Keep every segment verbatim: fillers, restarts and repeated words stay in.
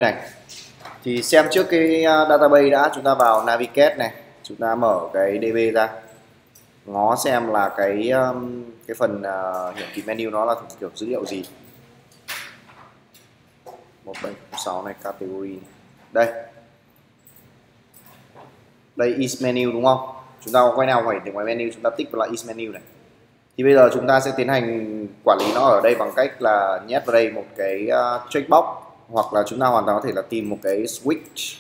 Này thì xem trước cái database đã, chúng ta vào navigate này, chúng ta mở cái đê bê ra, ngó xem là cái cái phần uh, hiển thị menu nó là kiểu dữ liệu gì. Một bảy sáu này, category này. Đây đây is menu đúng không? Chúng ta có quay nào phải để ngoài menu, chúng ta tích vào là is menu này. Thì bây giờ chúng ta sẽ tiến hành quản lý nó ở đây bằng cách là nhét vào đây một cái uh, checkbox, hoặc là chúng ta hoàn toàn có thể là tìm một cái switch,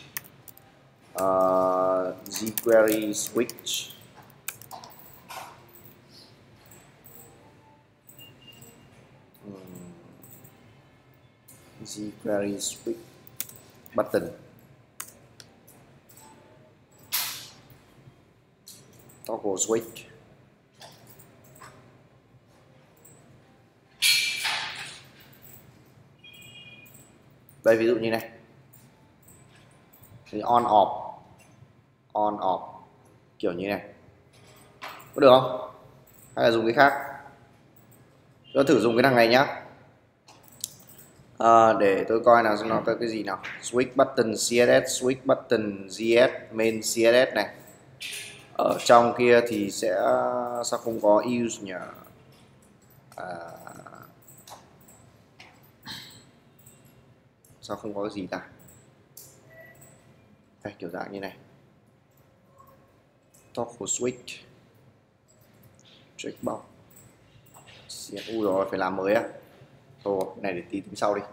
uh, jQuery switch. jQuery switch button toggle switch. Đây ví dụ như này thì on off on off kiểu như này, có được không? Hay là dùng cái khác? Tôi thử dùng cái thằng này nhá. À, để tôi coi nào xem nó có cái gì nào. Switch button xê ét ét, switch button gi ét, main xê ét ét này. Ở trong kia thì sẽ sao không có use nhỉ? À, sao không có cái gì ta? Đây, kiểu dạng như này. Toggle switch, checkbox. U rồi, phải làm mới á. Thôi, cái này để tí tính sau đi.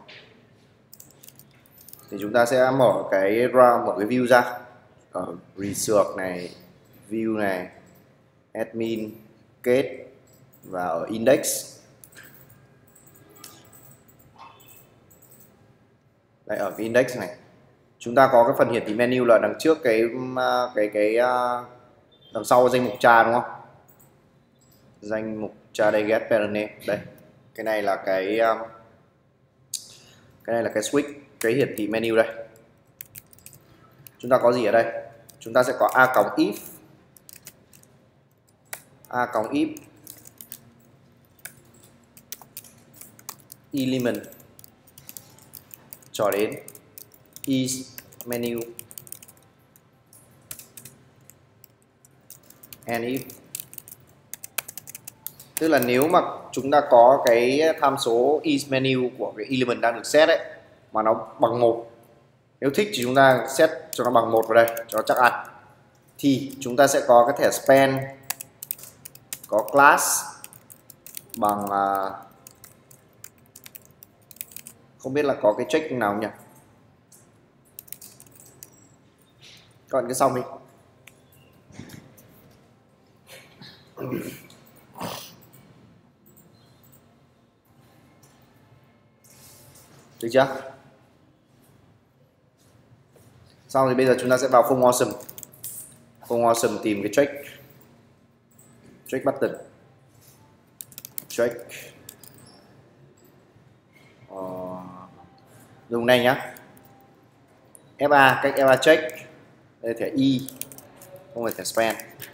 Thì chúng ta sẽ mở cái ra mở cái view ra. Ở research này, view này, admin, kết và ở index. Đây, ở cái index này chúng ta có cái phần hiển thị menu là đằng trước cái cái cái đằng sau danh mục tra đúng không? Danh mục tra đây, get parent name. Đây, cái này là cái cái này là cái switch, cái hiển thị menu đây. Chúng ta có gì ở đây? Chúng ta sẽ có a còng if, a còng if element cho đến is menu and if. Tức là nếu mà chúng ta có cái tham số is menu của cái element đang được set ấy mà nó bằng một, nếu thích thì chúng ta set cho nó bằng một vào đây cho nó chắc ăn, thì chúng ta sẽ có cái thẻ span có class bằng uh, không biết là có cái check nào nhỉ? Còn cái xong đi. Được chưa? Xong thì bây giờ chúng ta sẽ vào phông awesome. Phông awesome tìm cái check. Check button. Check. Ờ, dùng này nhá. ép a, cách ép a check. Đây là thẻ y, không phải thẻ span.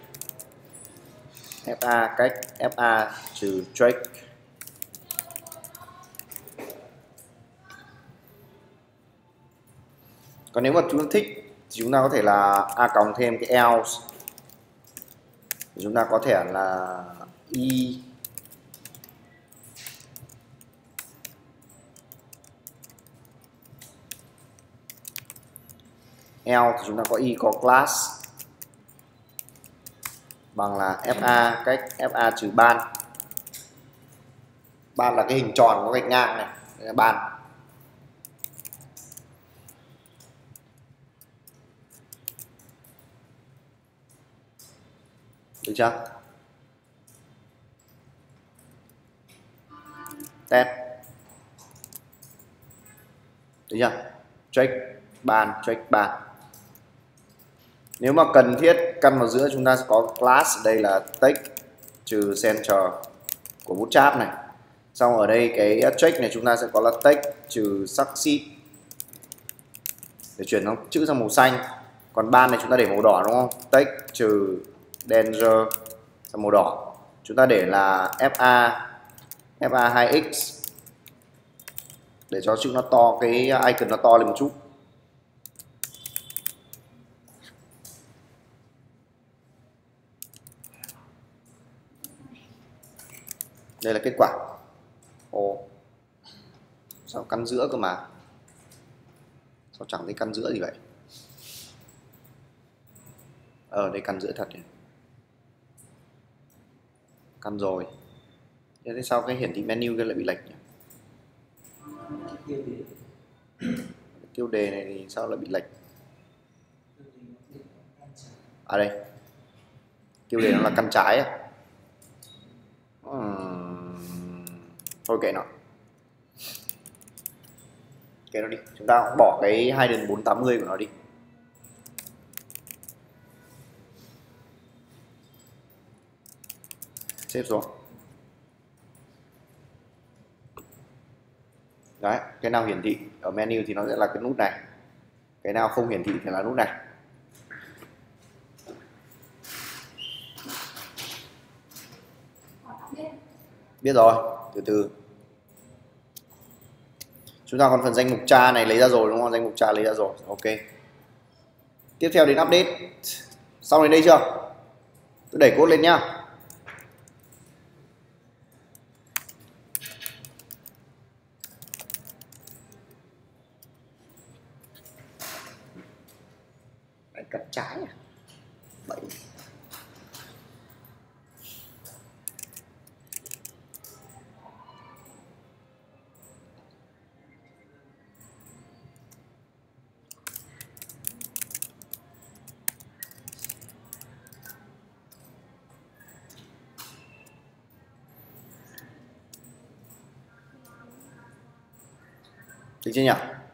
ép a cách ép a trừ check. Còn nếu mà chúng ta thích thì chúng ta có thể là a còng thêm cái else, chúng ta có thể là y else thì chúng ta có y có class bằng là fa cách fa trừ ban. Ban là cái hình tròn có gạch ngang này, đây là ban. Được chưa? Test. Được chưa? Check ban, check ban. Nếu mà cần thiết căn vào giữa chúng ta sẽ có class, đây là text trừ center của Bootstrap này. Xong ở đây cái check này chúng ta sẽ có là text trừ succeed để chuyển nó chữ sang màu xanh. Còn ban này chúng ta để màu đỏ đúng không? Text trừ danger sang màu đỏ. Chúng ta để là fa fa hai x để cho chữ nó to, cái icon nó to lên một chút. Đây là kết quả. Ồ, sao căn giữa cơ mà, sao chẳng thấy căn giữa gì vậy? Ờ đây căn giữa thật này, căn rồi. Thế sao cái hiển thị menu kia lại bị lệch nhỉ? Tiêu đề này thì sao lại bị lệch? À đây, tiêu đề nó là căn trái à? Uhm. Thôi kệ nó, kệ nó đi. Chúng ta cũng bỏ cái hai đến bốn tám mươi của nó đi. Xếp xuống. Đấy, cái nào hiển thị ở menu thì nó sẽ là cái nút này, cái nào không hiển thị thì là nút này. Biết rồi, từ từ. Chúng ta còn phần danh mục tra này lấy ra rồi đúng không? Danh mục tra lấy ra rồi, ok. Tiếp theo đến update. Xong đến đây chưa? Tôi đẩy code lên nhá. Đấy, cắt trái à? Bảy. Được chưa nhỉ?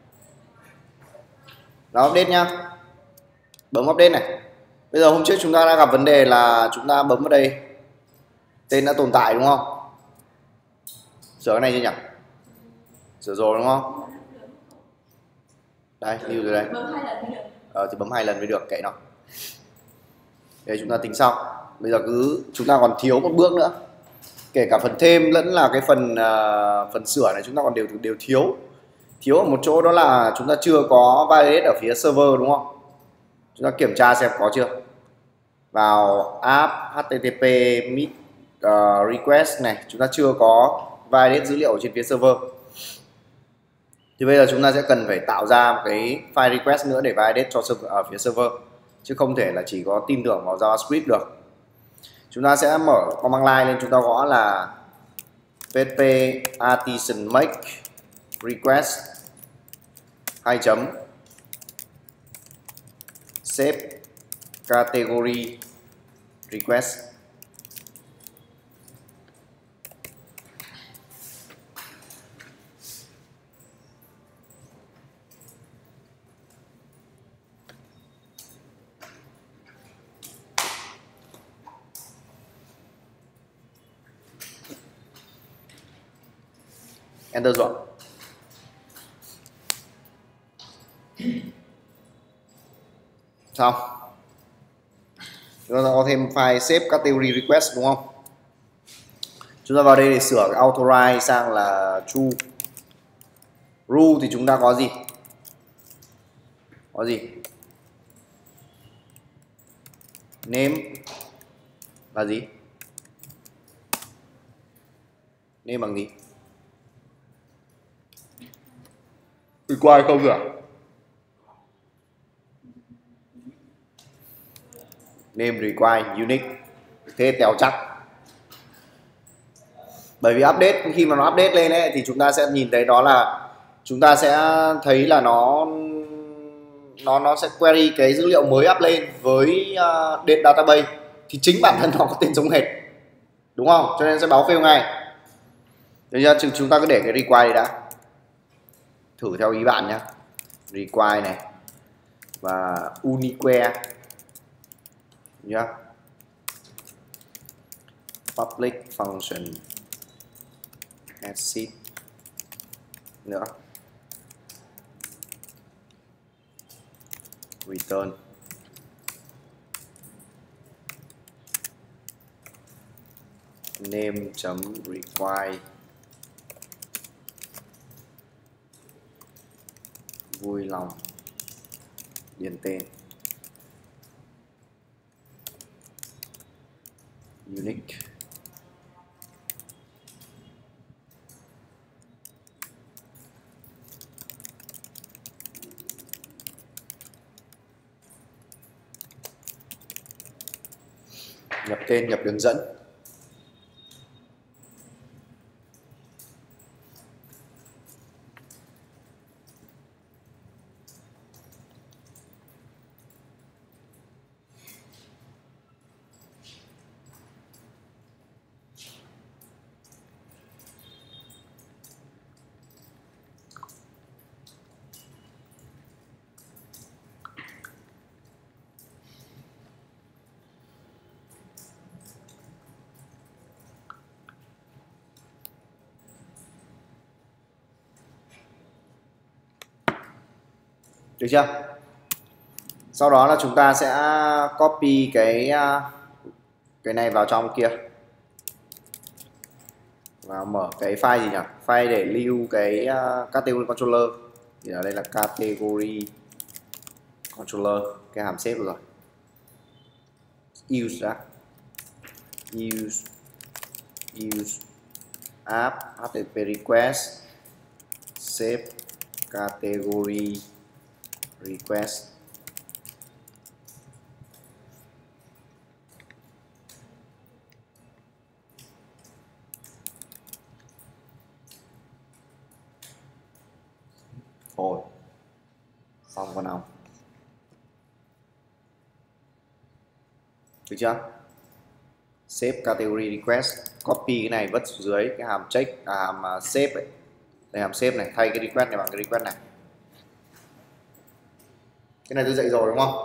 Đó, update nhá. Bấm update này. Bây giờ hôm trước chúng ta đã gặp vấn đề là chúng ta bấm vào đây, tên đã tồn tại đúng không? Sửa cái này chưa nhỉ? Sửa rồi đúng không? Đây, lưu rồi đây. Ờ, thì bấm hai lần mới được, kệ nó. Đây chúng ta tính xong. Bây giờ cứ chúng ta còn thiếu một bước nữa. Kể cả phần thêm lẫn là cái phần uh, phần sửa này chúng ta còn đều đều thiếu. Thiếu ở một chỗ đó là chúng ta chưa có validate ở phía server đúng không? Chúng ta kiểm tra xem có chưa. Vào app http meet uh, request này, chúng ta chưa có validate dữ liệu trên phía server. Thì bây giờ chúng ta sẽ cần phải tạo ra một cái file request nữa để validate cho server, ở phía server, chứ không thể là chỉ có tin tưởng vào JavaScript được. Chúng ta sẽ mở command line lên, chúng ta gõ là php artisan make request hai chấm save category request. Enter rồi. Xong. Chúng ta có thêm file save category request đúng không? Chúng ta vào đây để sửa cái authorize sang là true. Rule thì chúng ta có gì? Có gì? Name là gì? Name bằng gì? Require không được. Name require unique. Thế tèo chắc. Bởi vì update, khi mà nó update lên ấy, thì chúng ta sẽ nhìn thấy đó là chúng ta sẽ thấy là nó nó nó sẽ query cái dữ liệu mới up lên với uh, database, thì chính bản thân nó có tên giống hệt đúng không, cho nên sẽ báo fail ngay. Bây giờ chúng ta cứ để cái require đây đã, thử theo ý bạn nhé. Require này và unique nhá, public function exit nữa, return name chấm require vui lòng điền tên unique. Nhập tên, nhập đường dẫn. Được chưa? Sau đó là chúng ta sẽ copy cái cái này vào trong kia và mở cái file gì nhỉ? File để lưu cái uh, category controller. Thì ở đây là category controller, cái hàm xếp rồi. Use đã. Use use app http request save category request. Rồi, xong con nào. Được chưa? Save category request, copy cái này vứt xuống dưới cái hàm check, à, hàm uh, save ấy. Đây hàm save này, thay cái request này bằng cái request này. Cái này tôi dạy rồi đúng không?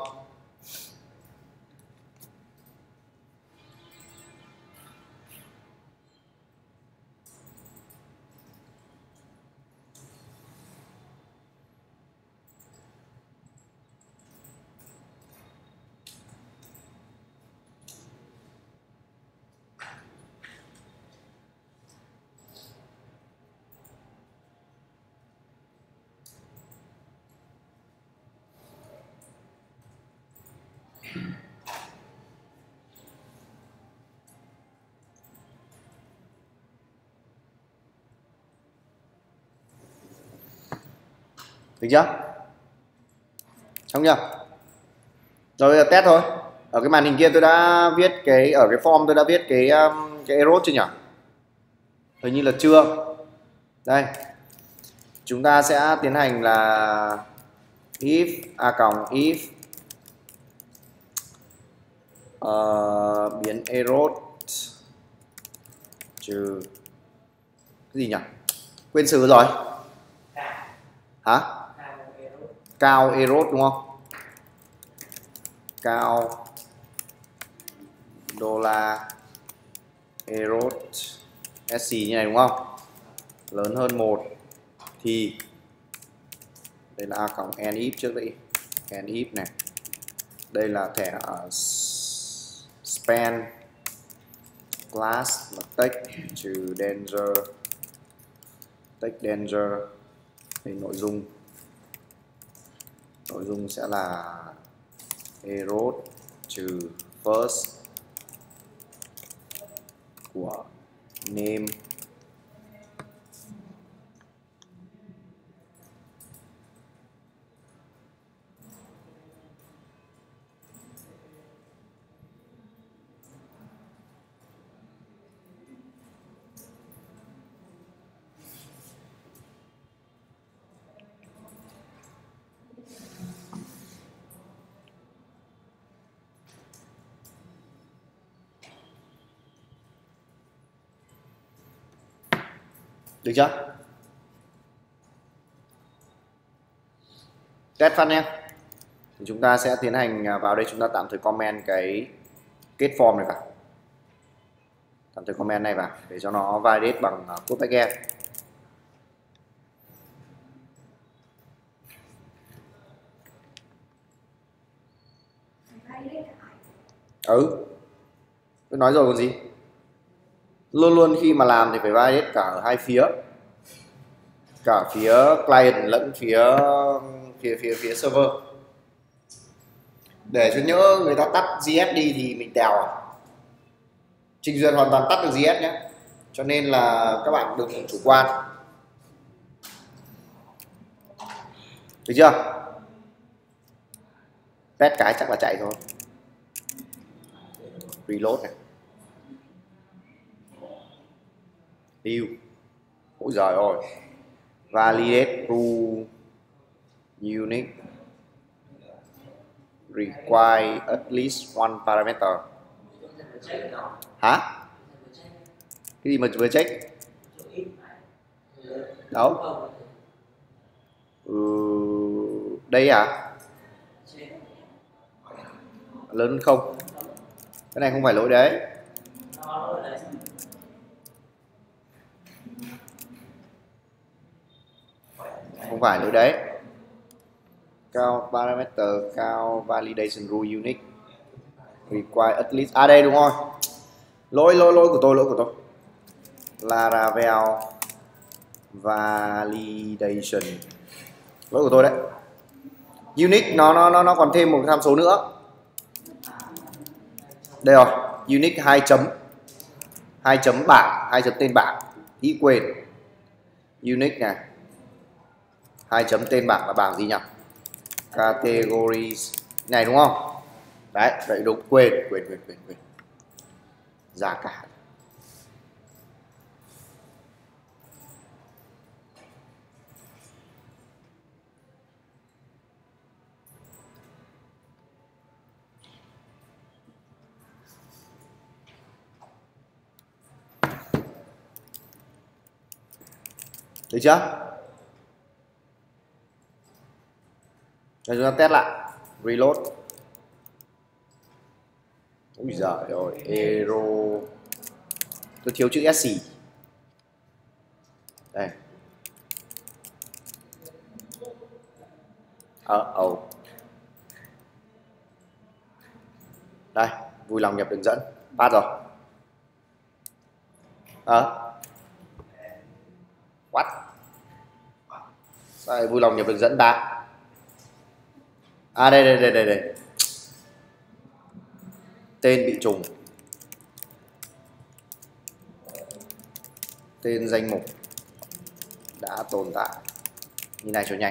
Được chưa? Xong chưa? Rồi bây giờ test thôi. Ở cái màn hình kia tôi đã viết cái, ở cái form tôi đã viết cái um, cái error chưa nhỉ? Hình như là chưa. Đây. Chúng ta sẽ tiến hành là if a còng if uh, biến error trừ cái gì nhỉ? Quên từ rồi. Hả? Cao error đúng không? Cao đô la error sc như này đúng không? Lớn hơn một thì đây là a cộng n if trước đi, n if này. Đây là thẻ uh, span class là text trừ danger, text danger. Đây nội dung, nội dung sẽ là error trừ first của name được chưa? Test phát nhé. Thì chúng ta sẽ tiến hành vào đây, chúng ta tạm thời comment cái kết form này vào, tạm thời comment này vào để cho nó validate bằng code backend. Ừ, tôi nói rồi còn gì. Luôn luôn khi mà làm thì phải validate cả ở hai phía, cả phía client lẫn phía phía phía phía server, để cho nhỡ người ta tắt giê ét đi thì mình tèo à. Trình duyệt hoàn toàn tắt được giê ét nhé, cho nên là các bạn đừng chủ quan. Được chưa? Test cái chắc là chạy thôi. reload này, new, ôi giời ơi, validate rule unique require at least one parameter. Hả? Cái gì mà vừa check? Đâu? Ừ, đây à? Lớn hơn không? Cái này không phải lỗi đấy. Không phải lỗi đấy. Cao parameter, cao validation rule unique require at least. À đây đúng rồi. Lỗi lỗi lỗi của tôi, lỗi của tôi. Laravel validation. Lỗi của tôi đấy. Unique nó nó nó nó còn thêm một tham số nữa. Đây rồi, unique hai chấm hai chấm bảng, hai chấm tên bảng. Ý quên. Unique này. Hai chấm tên bảng là bảng gì nhỉ? Categories này đúng không? Đấy, vậy đúng, quên quên quên quên quên. Giá cả. Được chưa? Rồi chúng ta test lại. Reload. Ui giời ơi, error. Tôi thiếu chữ S. Đây. Ờ, uh oh. Đây, vui lòng nhập đường dẫn. Pass rồi. Ờ. What? Sao lại vui lòng nhập đường dẫn ta? À đây đây đây đây đây. Tên bị trùng. Tên danh mục đã tồn tại. Như này cho nhanh.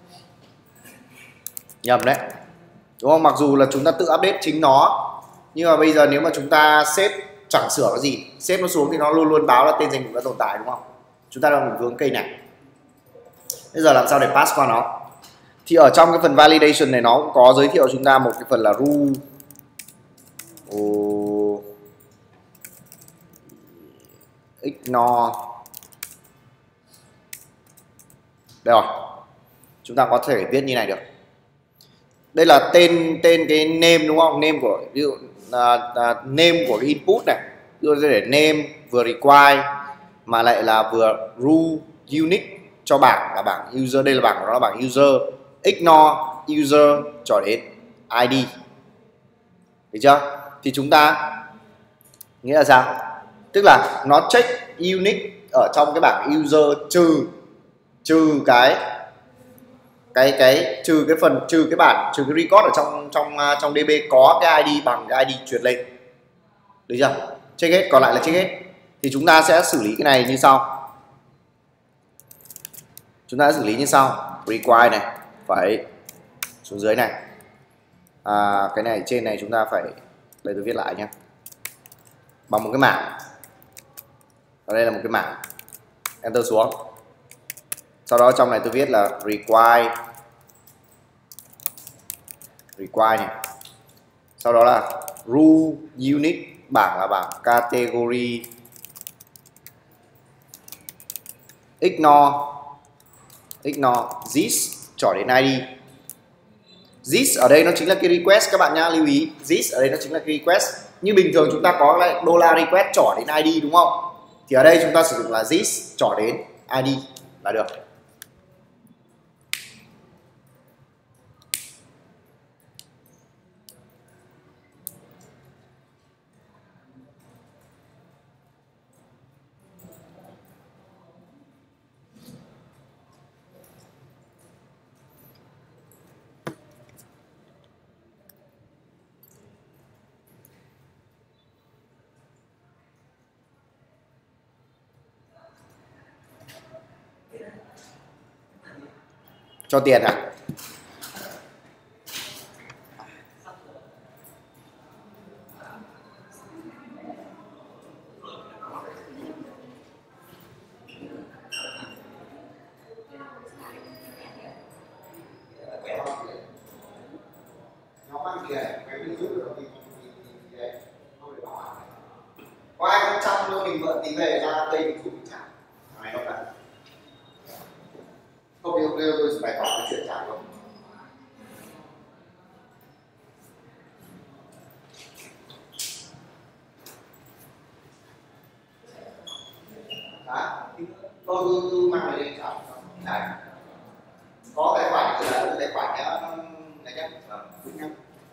Nhầm đấy. Đúng không? Mặc dù là chúng ta tự update chính nó, nhưng mà bây giờ nếu mà chúng ta xếp chẳng sửa cái gì, xếp nó xuống thì nó luôn luôn báo là tên danh mục đã tồn tại, đúng không? Chúng ta đang hướng cây này. Bây giờ làm sao để pass qua nó? Thì ở trong cái phần validation này nó cũng có giới thiệu chúng ta một cái phần là rule oh, ignore. Đây rồi. Chúng ta có thể viết như này được. Đây là tên tên cái name đúng không? Name của ví dụ là, là name của cái input này. Ví dụ để name vừa require mà lại là vừa rule unique cho bảng là bảng user, đây là bảng của nó là bảng user. Ignore user cho đến i đê. Được chưa? Thì chúng ta nghĩa là sao? Tức là nó check unique ở trong cái bảng user trừ trừ cái cái cái trừ cái phần trừ cái bản trừ cái record ở trong trong trong đê bê có cái i đê bằng cái i đê truyền lên. Được chưa? Check hết, còn lại là check hết. Thì chúng ta sẽ xử lý cái này như sau. Chúng ta sẽ xử lý như sau. Require này phải xuống dưới này. À, cái này trên này chúng ta phải, đây tôi viết lại nhé, bằng một cái mảng. Ở đây là một cái mảng. Enter xuống. Sau đó trong này tôi viết là require require này. Sau đó là rule unique, bảng là bảng category. Ignore ignore this cho đến i đê. This ở đây nó chính là cái request các bạn nhá, lưu ý. This ở đây nó chính là cái request. Như bình thường chúng ta có lại đô la request trỏ đến i đê đúng không? Thì ở đây chúng ta sử dụng là this trỏ đến i đê là được. Cho tiền à? gì này, cái mình rút được mình mình đấy, không phải bảo hành. Có ai không chăm đâu mình mượn tí về ra đây mình rút mình trả. Này không ạ? Không biết tôi tôi phải hỏi chuyện trả không? Hả? Tôi cứ, cứ mang về đây trả. Này. Có tài khoản thì là tài khoản nhá, này nhá. Ờ,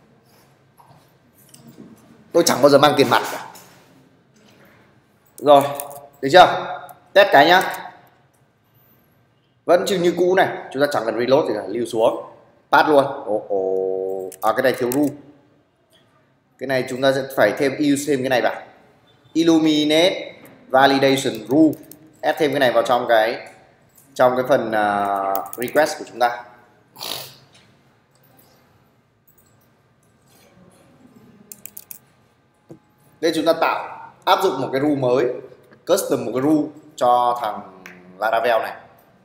tôi chẳng bao giờ mang tiền mặt cả. Rồi, được chưa? Test cái nhá. Vẫn chừng như cũ này, chúng ta chẳng cần reload gì cả, lưu xuống, pass luôn. Ồ, ồ. À, cái này thiếu ru. Cái này chúng ta sẽ phải thêm use thêm cái này vào. Illuminate validation rule. Add thêm cái này vào trong cái trong cái phần uh, request của chúng ta. Đây chúng ta tạo áp dụng một cái rule mới, custom một cái rule cho thằng Laravel này.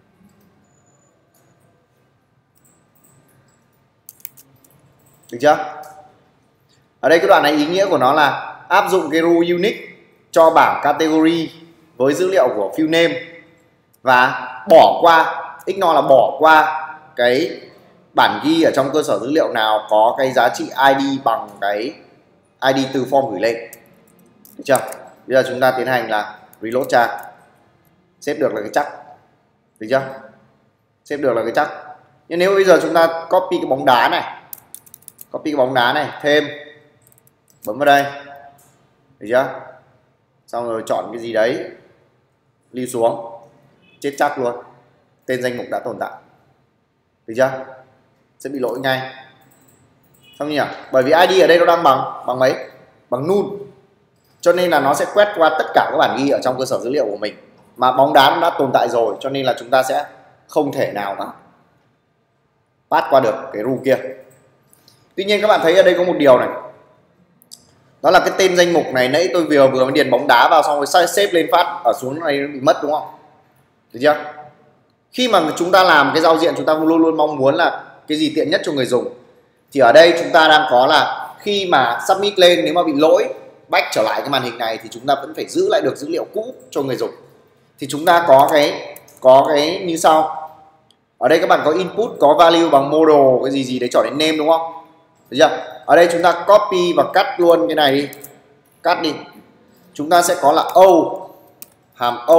Được chưa? Ở đây cái đoạn này ý nghĩa của nó là áp dụng cái rule unique cho bảng category với dữ liệu của field name và bỏ qua, ignore là bỏ qua cái bản ghi ở trong cơ sở dữ liệu nào có cái giá trị i đê bằng cái i đê từ form gửi lên. Được chưa? Bây giờ chúng ta tiến hành là reload trang. Xếp được là cái chắc. Được chưa? Xếp được là cái chắc. Nhưng nếu bây giờ chúng ta copy cái bóng đá này, copy cái bóng đá này, thêm, bấm vào đây. Được chưa? Xong rồi chọn cái gì đấy, lưu xuống, chết chắc luôn. Tên danh mục đã tồn tại. Được chưa? Sẽ bị lỗi ngay. Xong nhỉ? Bởi vì i đê ở đây nó đang bằng bằng mấy? Bằng null. Cho nên là nó sẽ quét qua tất cả các bản ghi ở trong cơ sở dữ liệu của mình. Mà bóng đá nó đã tồn tại rồi, cho nên là chúng ta sẽ không thể nào mà pass qua được cái rule kia. Tuy nhiên các bạn thấy ở đây có một điều này. Đó là cái tên danh mục này, nãy tôi vừa vừa mới điền bóng đá vào xong rồi xếp lên phát ở xuống này bị mất đúng không? Được chưa? Khi mà chúng ta làm cái giao diện, chúng ta luôn luôn mong muốn là cái gì tiện nhất cho người dùng. Thì ở đây chúng ta đang có là khi mà submit lên, nếu mà bị lỗi back trở lại cái màn hình này thì chúng ta vẫn phải giữ lại được dữ liệu cũ cho người dùng. Thì chúng ta có cái có cái như sau. Ở đây các bạn có input, có value bằng model cái gì gì đấy trở đến name đúng không? Được chưa? Ở đây chúng ta copy và cắt luôn cái này đi. Cắt đi. Chúng ta sẽ có là O, hàm O,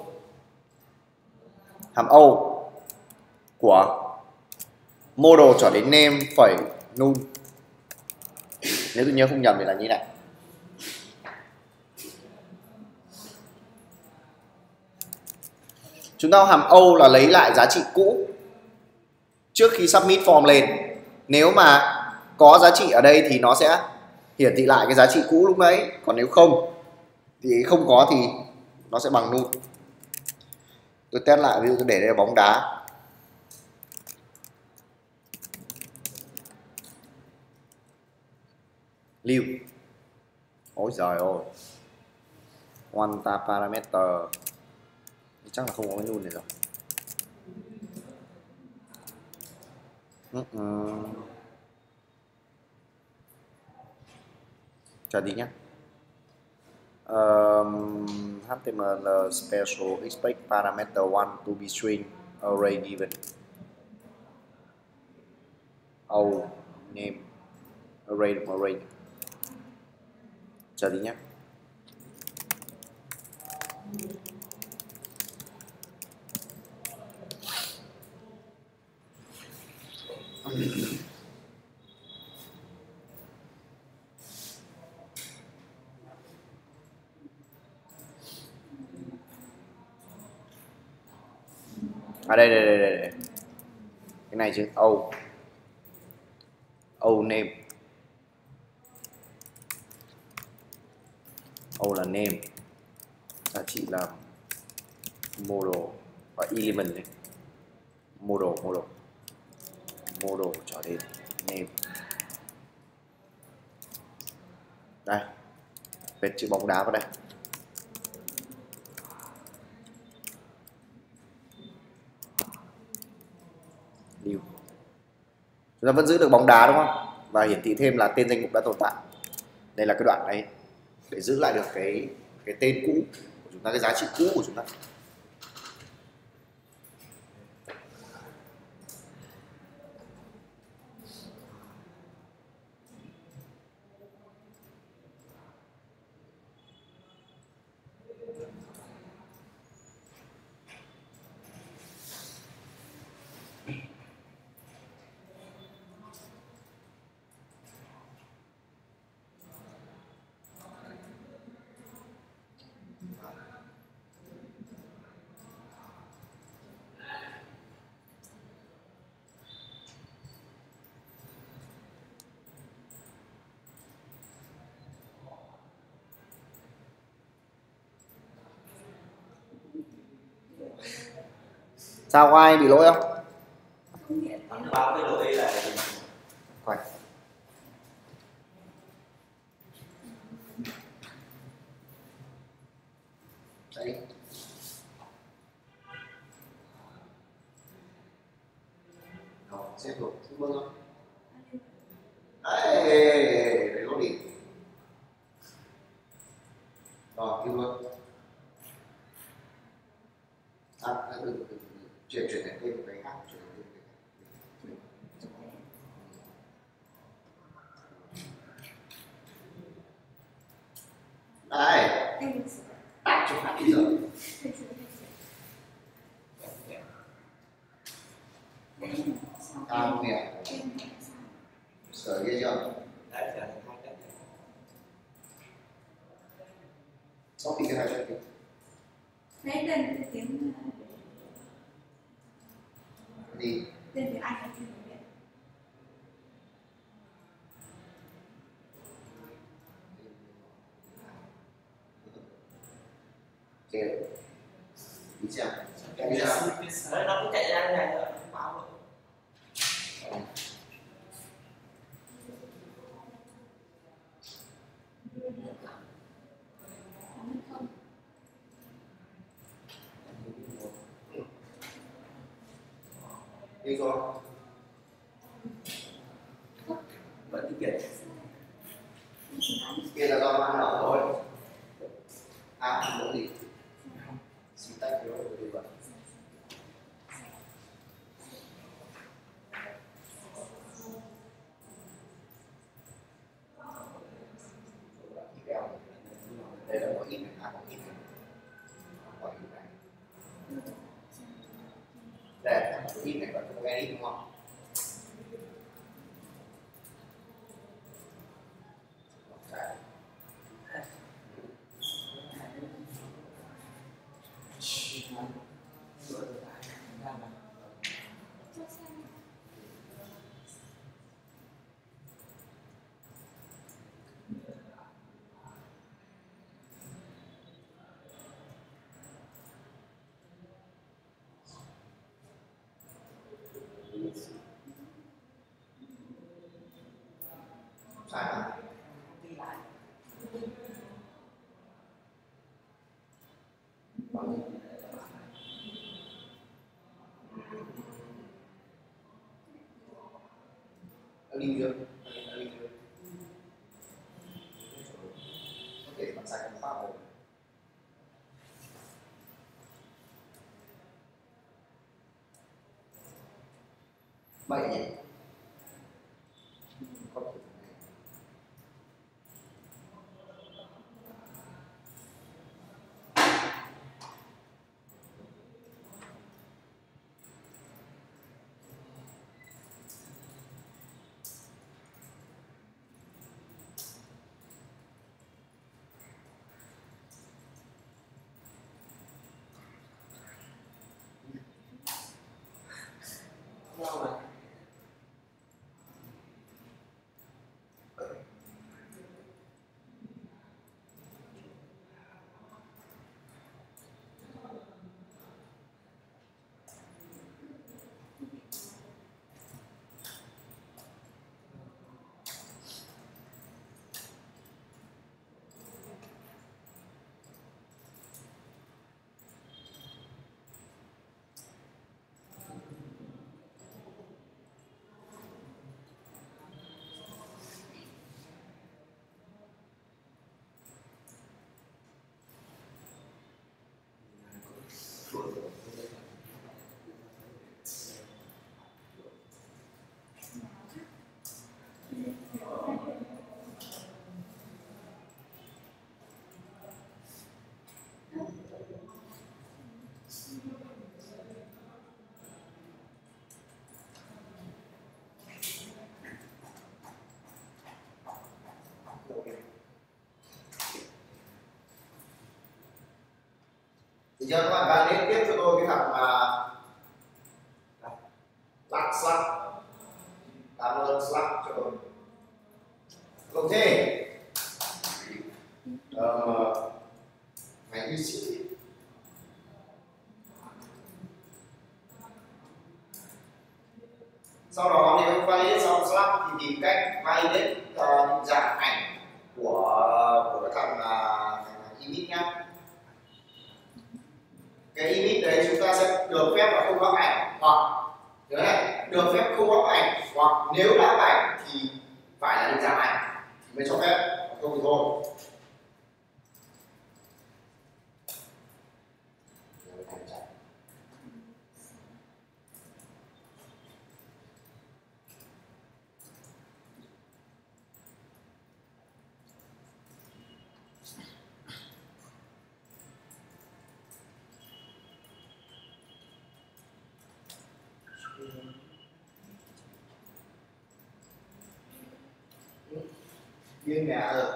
hàm O của model trở đến name phẩy null. Nếu tôi nhớ không nhầm thì là như này. Chúng ta hàm O là lấy lại giá trị cũ trước khi submit form lên. Nếu mà có giá trị ở đây thì nó sẽ hiển thị lại cái giá trị cũ lúc đấy. Còn nếu không thì không có thì nó sẽ bằng null. Tôi test lại, ví dụ tôi để đây là bóng đá. Lưu. Ôi giời ơi. Quanta parameter. Chắc là không có cái null này rồi. uh -uh. Chờ tí nhé. um, hát tê em lờ special expect parameter one to be string array given. Oh, name array được array. Chờ tí nhé. À đây đây đây đây. Cái này chứ. O. O name. O là name. Giá trị là model và element này. Model model. Model trở đến name. Đây. Vết chữ bóng đá vào đây. Lưu. Chúng ta vẫn giữ được bóng đá đúng không? và hiển thị thêm là tên danh mục đã tồn tại. Đây là cái đoạn này để giữ lại được cái cái tên cũ của chúng ta, cái giá trị cũ của chúng ta. Sao, có ai bị lỗi không? Báo cái lỗi là Phải. Đấy. Rồi, xếp rồi, xếp luôn không? Đấy, đấy lỗi đi. Rồi, kêu luôn. À, đừng, đừng, đừng. Chuyển chuyển đến tên một cái khác, chuyển đến tên một cái khác. Đây, tắt cho phát bây giờ. Cao nghèo, sở ghê chưa? Copy cái này cho kìa. Lấy tên tiếng Đi. tên tiếng Anh hay tên tiếng Việt? Ok. Đi xem. Đi xem. nó cũng chạy ra này rồi, báo rồi. Đi rồi. Vẫn đi kể. Kia là do ban đầu thôi. À, không có gì. Xin tách cái rồi đi vậy. Đây là có in này, à có in này. Có in này. Đây, có in này, có edit đúng không? Sai hả? Đã đi chưa? Đã đi chưa? Có thể bạn sai không phá rồi. Vậy nhỉ? Có thể Đâu mà giờ các bạn validate tiếp cho tôi cái thằng mà lắc slack, làm ơn slack cho tôi. Ok. Ờ, máy i xê. Sau đó nếu validate xong slack thì tìm cách validate uh, định dạng ảnh của của cái thằng, uh, thằng image nhá. Cái image đấy chúng ta sẽ được phép là không up ảnh, hoặc nhớ này, được phép không up ảnh, hoặc nếu đã up ảnh thì phải là định dạng ảnh thì mới cho phép, không thì thôi. Viên nhà rồi.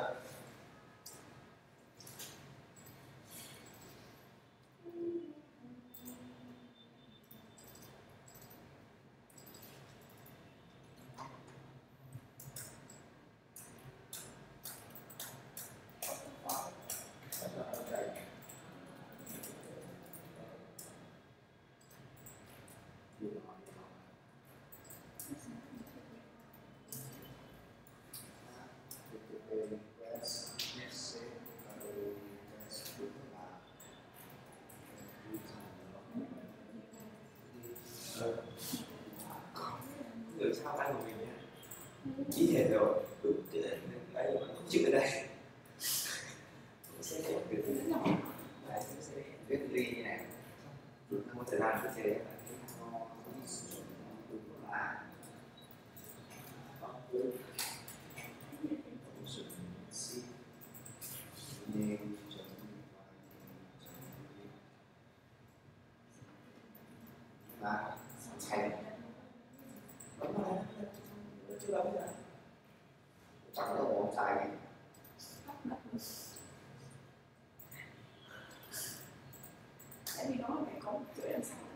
Người sao tay của mình nhé, chỉ thể rồi đủ cái đấy mà không chịu ở đây sẽ kiểu cái thứ này sẽ viết ly như này, một thời gian sẽ thế là thành chẳng có một sai gì. Tại vì nó phải có một chuỗi đằng sau.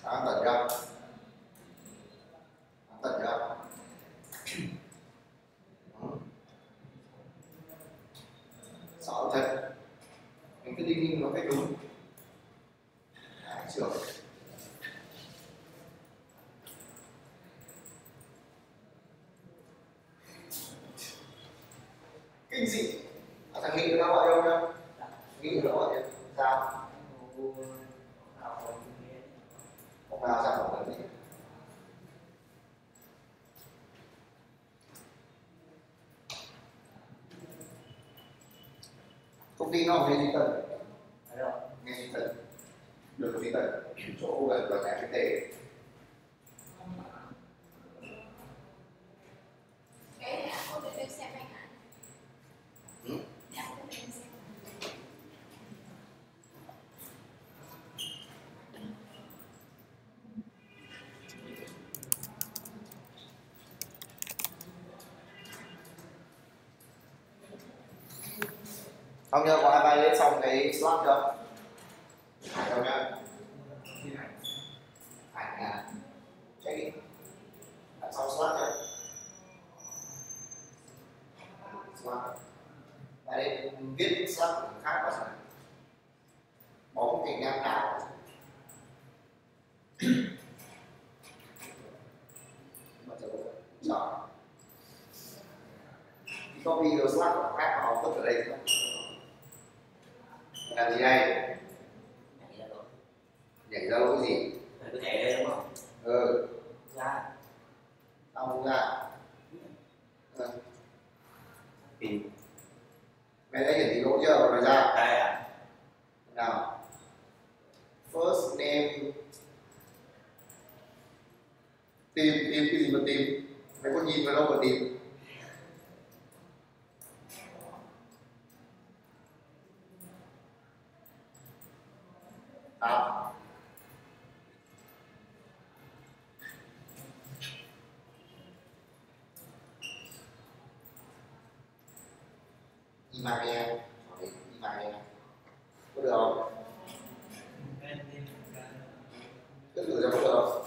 An tận chưa? An tận chưa? Sợ thật. Mình cứ đinh ninh nó phải đúng. Đấy, sửa. Kinh dị. À, thằng Nghị nó gọi đâu nhá? Nghị nó gọi sao? Hôm nào ra một lần gì? Công ty nó ở ngay Duy Tân. Ngay Duy Tân. Được Duy Tân. Chỗ gần gần ép pê tê. Cái này có thể xem anh hả? Ừ. Không nhớ có ai bay lên xong cái slot chưa? Hải không nhá? Hải à? Check đi. Đặt xong slot chưa? Slot. Đây viết slot khác vào rồi. Bóng cạnh ngang cao. Rồi. Copy rồi slot của khác vào vứt ở đây không? Làm gì đây? Nhảy ra lỗi gì? Cứ nhảy đây đúng không? Ừ. Ra. Sao không ra? Ừ. Tìm. Mày đã hiển thị lỗi chưa? Rồi ra. Đây à? Nào. First name. Tìm, tìm cái gì mà tìm? Mày có nhìn vào đâu mà tìm? À. Email. Email. Có được không? Cứ thử ra có được không?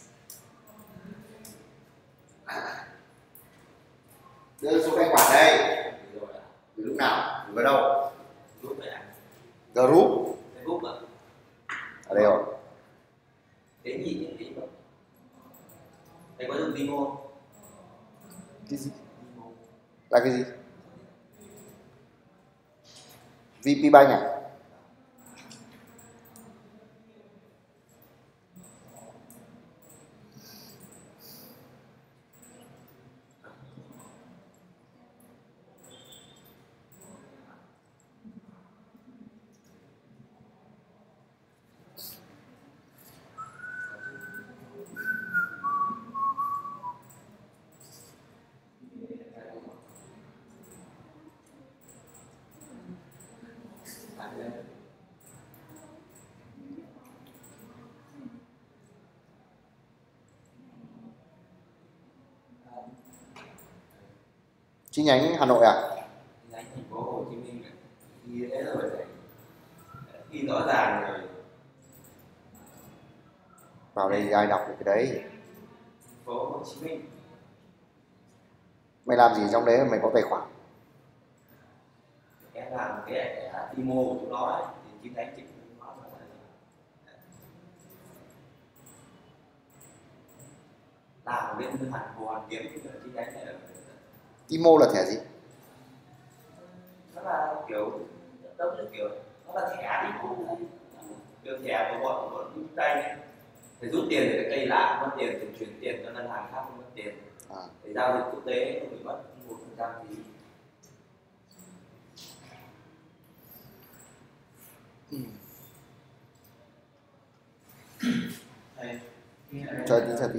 Đưa số tài khoản đây. Từ lúc nào? Từ đâu? Group vậy à? Group. Group à? Ở đây rồi. Cái gì nhỉ? Cái gì không? Đây có dùng Vimo. Cái gì? Là cái gì? vê pê Bank à? Chi nhánh Hà Nội à? Chi nhánh thành phố Hồ Chí Minh. Ghi thế rồi phải ghi rõ ràng rồi. Vào đây ai đọc được cái đấy? Thành phố Hồ Chí Minh. Mày làm gì trong đấy mà mày có tài khoản? Em làm cái Vimo của chúng nó ấy, thì chi nhánh chính của nó là làm bên hẳn Hồ Hoàn Kiếm cái chi nhánh này. Imo là thẻ gì? Nó là kiểu đó là kiểu nó là thẻ đi cũng kiểu thẻ của bọn bọn chúng tay này, để rút tiền để cây lạ mất tiền, để chuyển tiền cho ngân hàng khác không mất tiền, À. để giao dịch quốc tế không bị mất một phần trăm phí. Chờ tí chờ tí.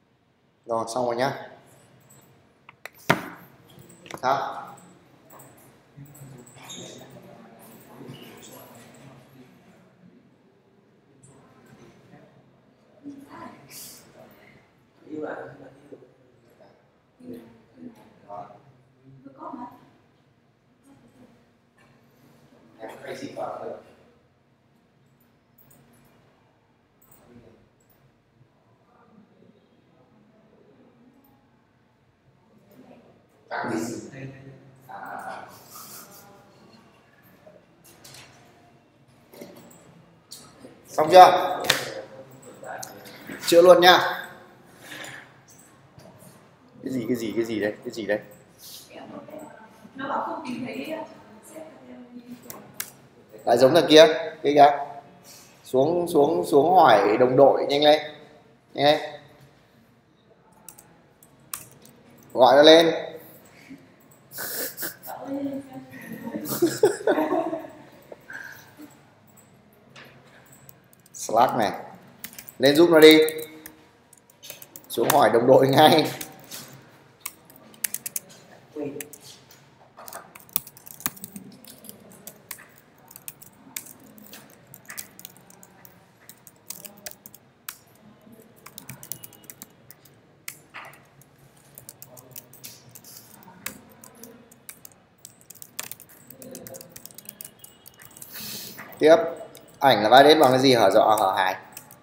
Rồi xong rồi nhá. Sao? Cái gì vào được. Tăng gì? À. Xong chưa? Chữa luôn nhá. Cái gì cái gì cái gì đây? Cái gì đây? Nó bảo không tìm thấy. Lại giống là kia, kia kìa. Xuống xuống xuống hỏi đồng đội, nhanh lên. Nhanh lên. Gọi nó lên. Slack này. Lên giúp nó đi. Xuống hỏi đồng đội ngay. Tiếp, ảnh là validate bằng cái gì hả rõ hả Hải?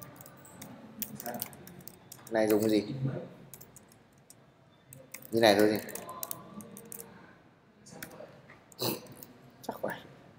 Này dùng cái gì? Như này thôi gì? Chắc vậy.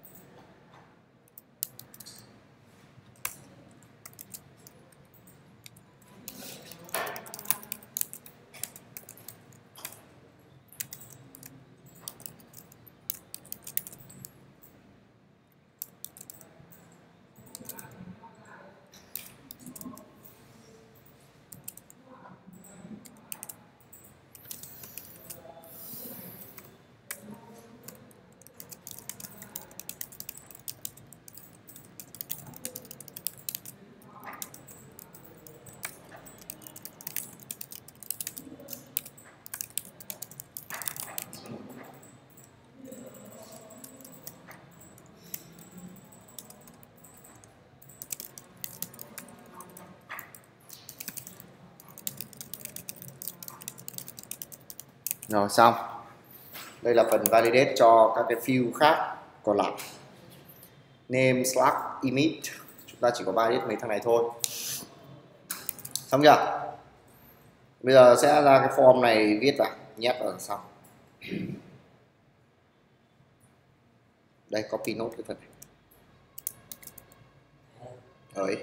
Rồi xong. Đây là phần validate cho các cái field khác còn lại. Name, Slack, emit. Chúng ta chỉ có validate mấy thằng này thôi. Xong chưa? Bây giờ sẽ ra cái form này viết vào, nhét vào xong. Đây, copy nốt cái phần này. Đấy.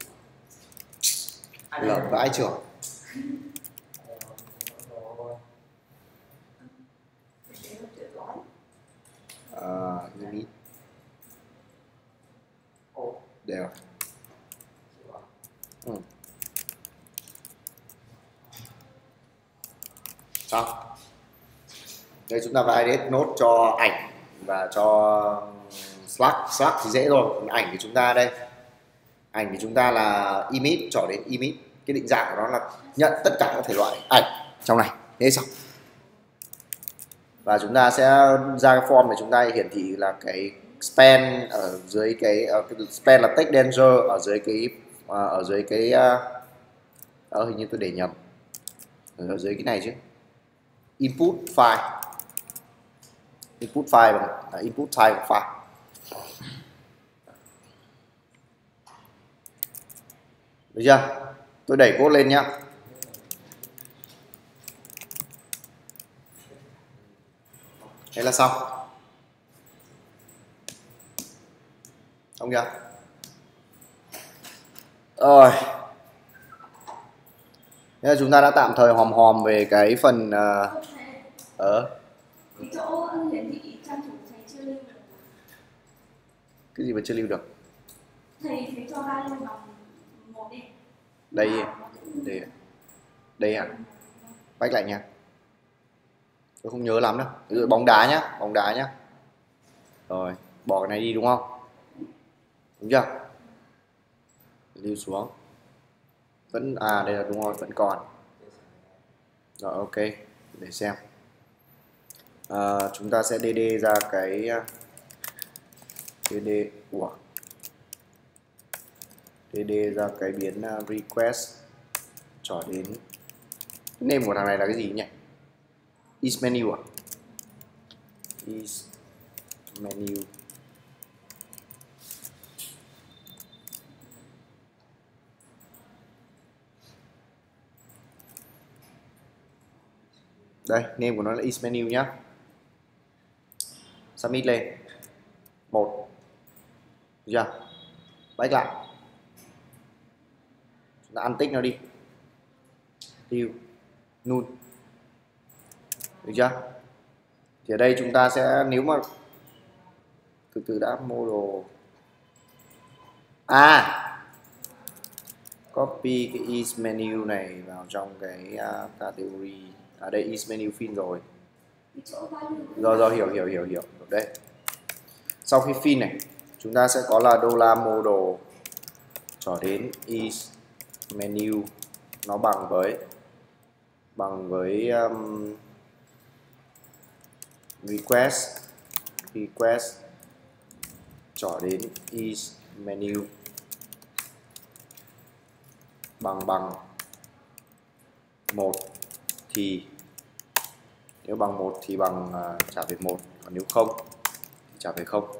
Lợn vãi trưởng. Uh, emit. Đều. Ừ. Xong. Đây chúng ta validate nốt cho ảnh và cho Slack. Slack thì dễ rồi, còn ảnh thì chúng ta đây. Ảnh thì chúng ta là emit, trỏ đến emit. Cái định dạng của nó là nhận tất cả các thể loại ảnh trong này. Thế xong. Và chúng ta sẽ ra cái form để chúng ta hiển thị là cái span ở dưới cái, uh, cái span là text danger ở dưới cái uh, ở dưới cái uh, ở hình như tôi để nhầm ở dưới cái này chứ, input file, input file bằng uh, input type của file. Được chưa? Tôi đẩy code lên nhá. Thế là xong. Xong chưa? Rồi. Thế là chúng ta đã tạm thời hòm hòm về cái phần uh, ở cái chỗ hiển thị trang chủ thầy chưa lưu được. Cái gì mà chưa lưu được? Thầy thầy cho ba lưu bằng một đi. Đây, đây, đây à? Back lại nha. Tôi không nhớ lắm đâu. Ví dụ bóng đá nhá, bóng đá nhá. Rồi, bỏ cái này đi đúng không? Đúng chưa? Lưu xuống. Vẫn à đây là đúng rồi, vẫn còn. Rồi ok, để xem. À, chúng ta sẽ dd ra cái dd của dd ra cái biến request cho đến name của thằng này là cái gì nhỉ? Is menu à? Is menu Đây, name của nó là is menu nhá. Submit lên. Một. Được chưa? Back lại. Chúng ta untick nó đi. Tiêu. Null. Được chưa? Thì ở đây chúng ta sẽ, nếu mà từ từ đã model. À, copy cái is menu này vào trong cái uh, category. À đây is menu field rồi. Rồi rồi hiểu hiểu hiểu hiểu. Đây. Sau khi field này, chúng ta sẽ có là dollar model cho đến is menu nó bằng với bằng với um, request request cho đến is menu bằng bằng một thì nếu bằng một thì bằng uh, trả về một, còn nếu không thì trả về không.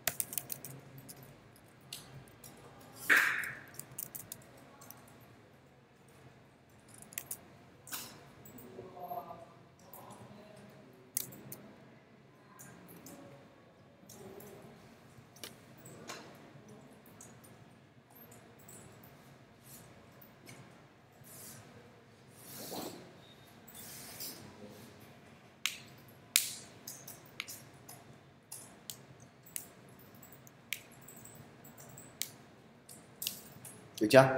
Được chưa?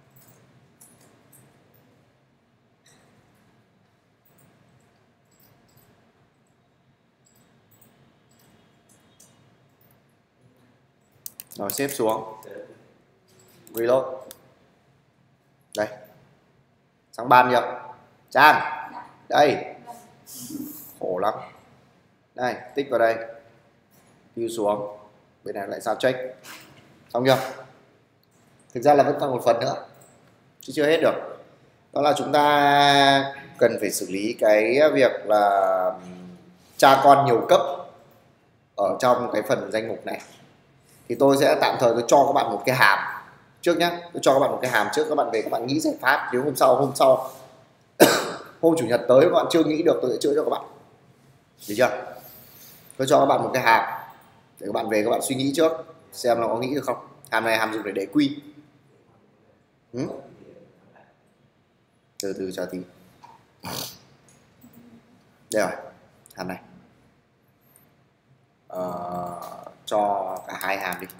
Rồi xếp xuống. Reload. Đây. Sang ban chưa? Trang. Đây. Khổ lắm. Đây, tích vào đây. View xuống. Bên này lại sao check. Xong chưa? Thực ra là vẫn còn một phần nữa chứ chưa hết được. Đó là chúng ta cần phải xử lý cái việc là cha con nhiều cấp ở trong cái phần danh mục này. Thì tôi sẽ tạm thời tôi cho các bạn một cái hàm trước nhé. Tôi cho các bạn một cái hàm trước, các bạn về các bạn nghĩ giải pháp. Nếu hôm sau hôm sau hôm chủ nhật tới các bạn chưa nghĩ được, tôi sẽ chữa cho các bạn. Được chưa? Tôi cho các bạn một cái hàm để các bạn về các bạn suy nghĩ trước xem nó có nghĩ được không. Hàm này hàm dùng để để quy. Ừ? Từ từ cho tí. Đây rồi, hàm này. Ờ, cho cả hai hàm đi.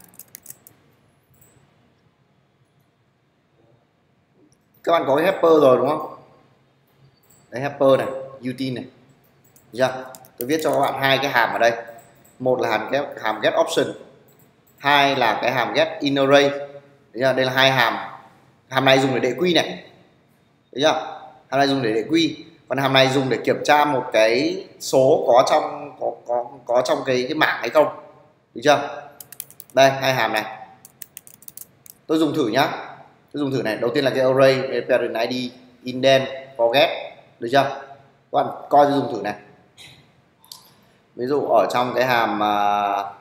Các bạn có cái helper rồi đúng không? Đấy, helper này, util này. Được chưa? Tôi viết cho các bạn hai cái hàm ở đây. Một là hàm get, hàm get option, hai là cái hàm get in array. Đây là hai hàm. Hàm này dùng để để quy này. Được chưa? Hàm này dùng để để quy, còn hàm này dùng để kiểm tra một cái số có trong có có có trong cái cái mảng hay không. Được chưa? Đây hai hàm này. Tôi dùng thử nhá. Tôi dùng thử này, đầu tiên là cái array parent i đê indent forget. Được chưa? Các bạn coi tôi dùng thử này. Ví dụ ở trong cái hàm uh,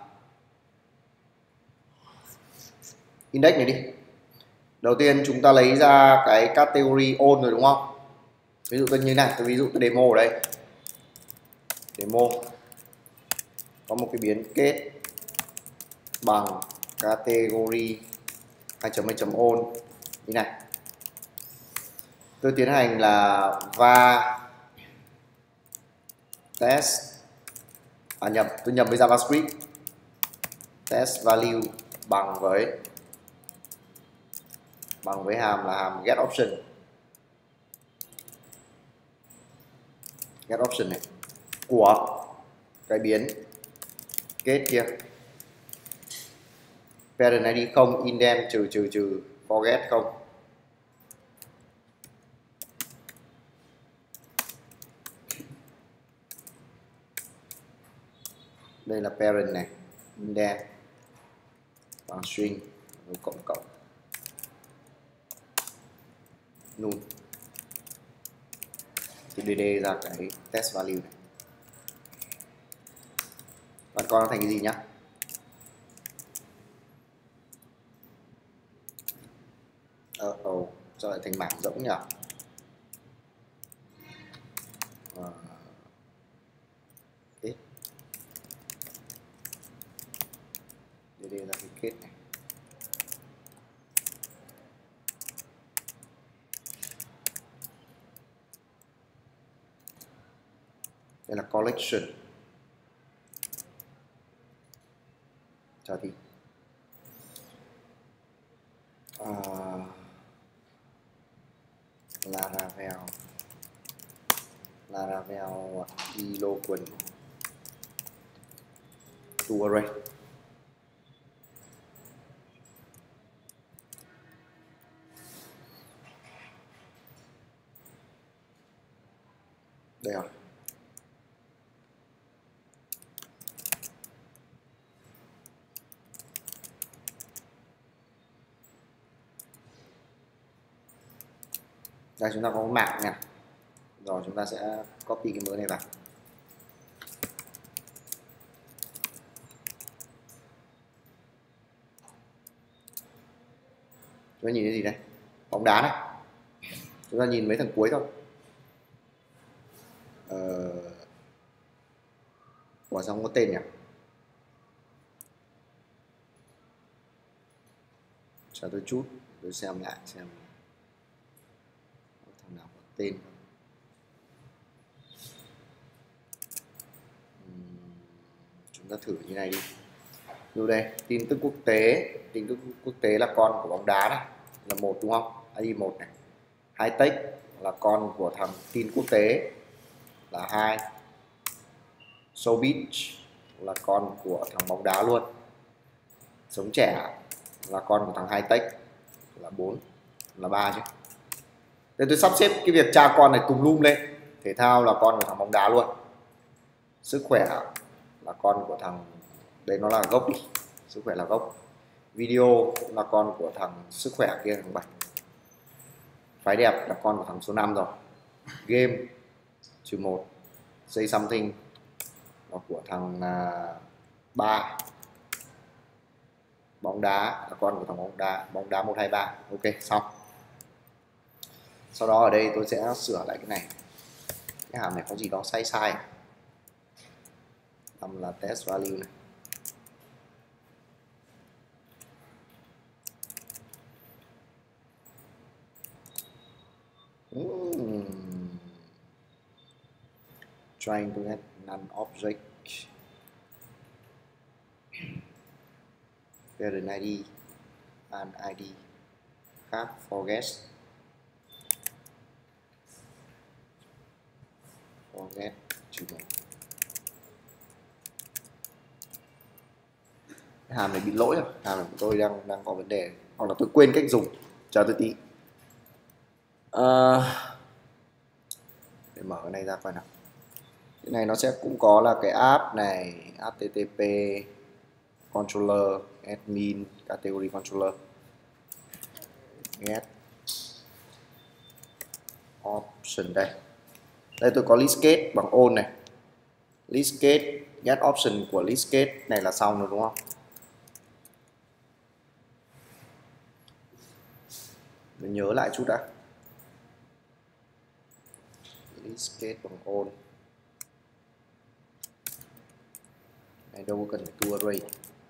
index này đi. Đầu tiên chúng ta lấy ra cái category all rồi đúng không? Ví dụ tôi như này, tôi ví dụ tôi demo ở đây. Demo có một cái biến kết bằng category hai chấm hai chấm all như này. Tôi tiến hành là va test à nhập tôi nhập với JavaScript test value bằng với bằng với hàm là hàm get option. Get option này của cái biến kết kia. Parent i đê không, indent trừ trừ trừ forget không. Đây là parent này, indent bằng string cộng cộng null. Thì dd ra cái test value này. Bạn coi nó thành cái gì nhá? Ờ oh, sao lại thành mảng rỗng nhỉ? Uh, kết này. Đây là collection. Chờ tí. À, Laravel Laravel Eloquent to array. Đây rồi. Đây chúng ta có mạng nha. Rồi chúng ta sẽ copy cái mới này vào. Chúng ta nhìn cái gì đây? Bóng đá này. Chúng ta nhìn mấy thằng cuối thôi. Ờ... Ủa sao không có tên nhỉ? Chờ tôi chút, tôi xem lại xem thằng nào có tên. Uhm, chúng ta thử như này đi. Vô đây, tin tức quốc tế, tin tức quốc tế là con của bóng đá này, là một đúng không? i đê một này. High tech là con của thằng tin quốc tế là hai. Showbiz là con của thằng bóng đá luôn. Sống trẻ là con của thằng high tech là bốn, là ba chứ. Thế tôi sắp xếp cái việc cha con này cùng lum lên. Thể thao là con của thằng bóng đá luôn. Sức khỏe là con của thằng, đây nó là gốc đi, sức khỏe là gốc. Video cũng là con của thằng sức khỏe kia, thằng bảy. Phái đẹp là con của thằng số năm rồi. Game trừ một. Say something là của thằng ba. Bóng đá là con của thằng bóng đá, bóng đá một hai ba. Ok, xong. Sau đó ở đây tôi sẽ sửa lại cái này. Cái hàm này có gì đó sai sai. Làm là test value này. Mm. Trying to get non-object parent i đê and i đê khác forget forget trừ một. Cái hàm này bị lỗi rồi, hàm này của tôi đang đang có vấn đề, hoặc là tôi quên cách dùng. Chờ tôi tí. Uh, để mở cái này ra coi nào. Cái này nó sẽ cũng có là cái app này, app tê tê pê controller admin category controller get option đây. Đây tôi có listcase bằng on này. Listcase get option của listcase này là xong rồi đúng không? Mình nhớ lại chút đã. Listcase bằng on. Này đâu có cần phải to array.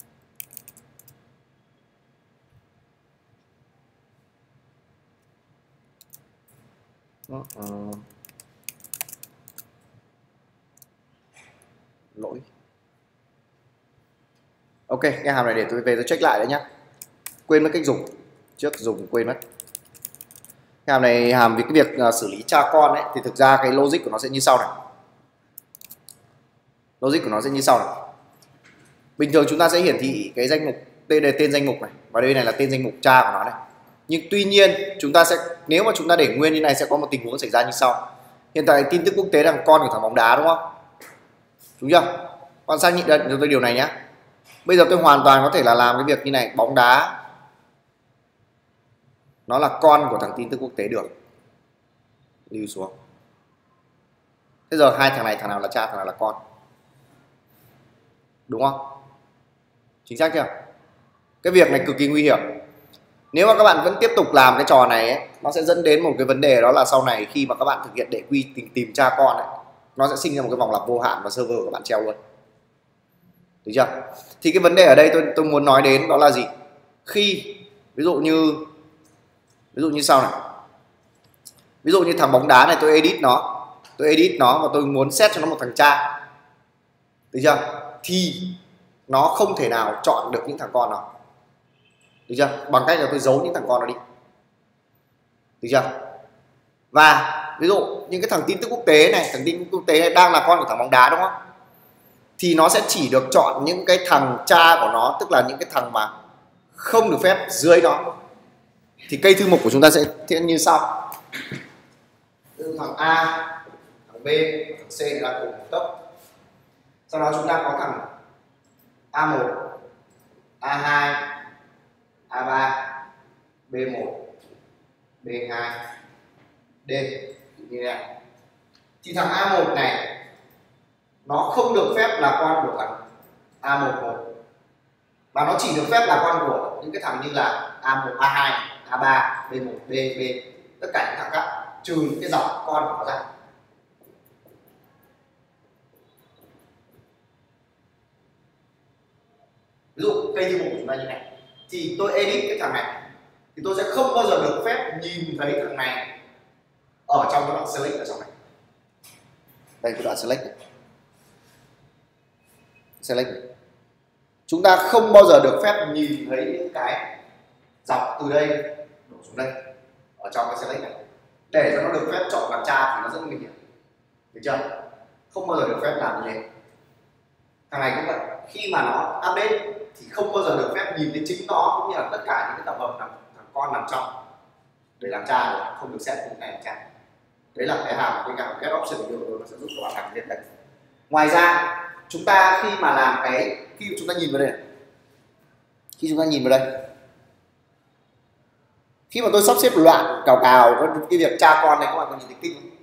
Uh -uh. Lỗi. Ok, cái hàm này để tôi về tôi check lại đấy nhá. Quên mất cách dùng. Trước dùng quên mất. Cái hàm này hàm vì cái việc uh, xử lý cha con ấy, thì thực ra cái logic của nó sẽ như sau này. Logic của nó sẽ như sau này. Bình thường chúng ta sẽ hiển thị cái danh mục tên là tên danh mục này, và đây này là tên danh mục cha của nó này. Nhưng tuy nhiên chúng ta sẽ, nếu mà chúng ta để nguyên như này sẽ có một tình huống xảy ra như sau. Hiện tại tin tức quốc tế là con của thằng bóng đá đúng không? Đúng chưa? Quan sát nhị cho tôi điều này nhé. Bây giờ tôi hoàn toàn có thể là làm cái việc như này, bóng đá nó là con của thằng tin tức quốc tế được. Lưu xuống. Thế giờ hai thằng này thằng nào là cha, thằng nào là con? Đúng không? Chính xác chưa? Cái việc này cực kỳ nguy hiểm. Nếu mà các bạn vẫn tiếp tục làm cái trò này ấy, nó sẽ dẫn đến một cái vấn đề, đó là sau này khi mà các bạn thực hiện đệ quy tìm, tìm cha con ấy, nó sẽ sinh ra một cái vòng lặp vô hạn và server của các bạn treo luôn. Được chưa? Thì cái vấn đề ở đây tôi tôi muốn nói đến đó là gì? Khi ví dụ như ví dụ như sau này, ví dụ như thằng bóng đá này tôi edit nó, tôi edit nó và tôi muốn set cho nó một thằng cha, được chưa? Thì nó không thể nào chọn được những thằng con nào, được chưa? Bằng cách là tôi giấu những thằng con nó đi, được chưa? Và ví dụ những cái thằng tin tức quốc tế này, thằng tin tức quốc tế này đang là con của thằng bóng đá đúng không? Thì nó sẽ chỉ được chọn những cái thằng cha của nó, tức là những cái thằng mà không được phép dưới đó. Thì cây thư mục của chúng ta sẽ hiện như sau. Thằng A, thằng B, thằng C là cùng một cấp. Sau đó chúng ta có thằng A một, A hai, A ba, B một, B hai, D như này. Thì thằng A một này nó không được phép là con của thằng A một một, và nó chỉ được phép là con của những cái thằng như là A một, A hai, A ba, B một, B, B, tất cả những thằng khác trừ những cái dòng con của nó ra. Ví dụ cây thư mục của chúng ta như này, thì tôi edit cái thằng này thì tôi sẽ không bao giờ được phép nhìn thấy thằng này ở trong cái đoạn select ở trong này. Đây cái đoạn select này. Select này. Chúng ta không bao giờ được phép nhìn thấy những cái dọc từ đây đổ xuống đây ở trong cái select này. Để cho nó được phép chọn làm cha thì nó rất nguy hiểm, được chưa? Không bao giờ được phép làm như thế. Thằng này cũng vậy, khi mà nó update thì không bao giờ được phép nhìn thấy chính nó cũng như là tất cả những cái tập hợp thằng, thằng con nằm trong để làm cha rồi, không được set những này làm cha. Đấy là cái hàm cái hàm get option của nó sẽ giúp các bạn làm việc đấy. Ngoài ra chúng ta khi mà làm cái khi chúng ta nhìn vào đây, khi chúng ta nhìn vào đây, khi mà tôi sắp xếp loạn cào cào cái việc cha con này, các bạn có nhìn thấy kinh không?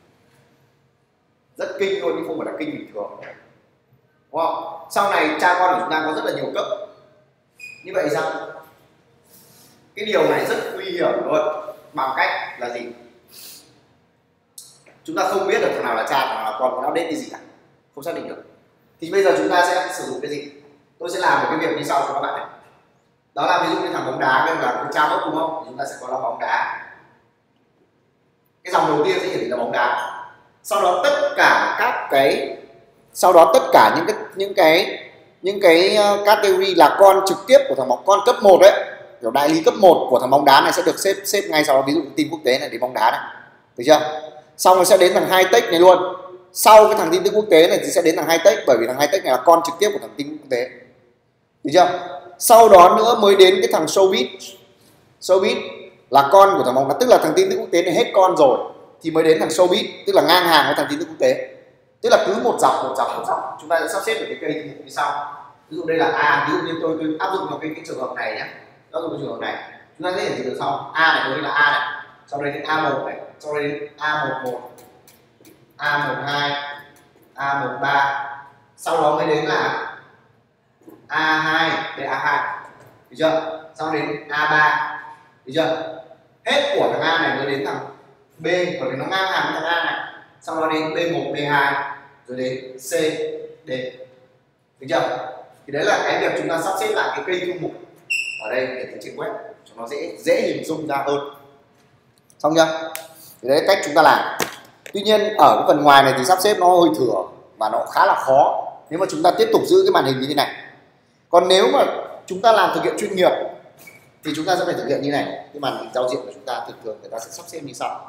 Rất kinh luôn nhưng không phải là kinh bình thường, đúng không? Sau này cha con của chúng ta có rất là nhiều cấp. Như vậy sao? Cái điều này rất nguy hiểm luôn. Bằng cách là gì? Chúng ta không biết được thằng nào là cha, thằng nào là con, còn update cái gì cả, không xác định được. Thì bây giờ chúng ta sẽ sử dụng cái gì? Tôi sẽ làm một cái việc như sau cho các bạn này. Đó là ví dụ như thằng bóng đá đây là cái cha gốc đúng không? Thì chúng ta sẽ có là bóng đá. Cái dòng đầu tiên sẽ hiển thị là bóng đá. Sau đó tất cả các cái sau đó tất cả những cái những cái những cái category là con trực tiếp của thằng bóng con cấp một đấy, kiểu đại lý cấp một của thằng bóng đá này sẽ được xếp xếp ngay sau đó, ví dụ tin quốc tế này đến bóng đá này, được chưa? Xong rồi sẽ đến thằng hai tech này luôn. Sau cái thằng tin tức quốc tế này thì sẽ đến thằng hai tech, bởi vì thằng hai tech này là con trực tiếp của thằng tin tức quốc tế, được chưa? Sau đó nữa mới đến cái thằng showbiz. Showbiz là con của thằng bóng đá, tức là thằng tin tức quốc tế này hết con rồi thì mới đến thằng showbiz, tức là ngang hàng với thằng tin tức quốc tế. Tức là cứ một dọc một dọc một dọc chúng ta sẽ sắp xếp được cái cây thư mục như sau. Ví dụ đây là A, ví dụ như tôi, tôi áp dụng vào cái, cái trường hợp này nhé, áp dụng cái trường hợp này chúng ta sẽ hiển thị được sau A này, đây là A này, sau đây đến A một này, sau đây đến A một một, A một hai, A một ba, sau đó mới đến là A hai, đây A hai, được chưa? Sau đến A ba, được chưa? Hết của thằng A này mới đến thằng B, bởi vì nó ngang hàng với thằng A này. Sau đó đến B một, B hai, rồi đến C, D, được chưa? Thì đấy là cái việc chúng ta sắp xếp lại cái cây thư mục ở đây để trên web cho nó dễ dễ hình dung ra hơn. Xong chưa? Thì đấy cách chúng ta làm. Tuy nhiên ở cái phần ngoài này thì sắp xếp nó hơi thừa và nó khá là khó nếu mà chúng ta tiếp tục giữ cái màn hình như thế này. Còn nếu mà chúng ta làm thực hiện chuyên nghiệp thì chúng ta sẽ phải thực hiện như này. Cái màn hình giao diện của chúng ta thường thường người ta sẽ sắp xếp như sau.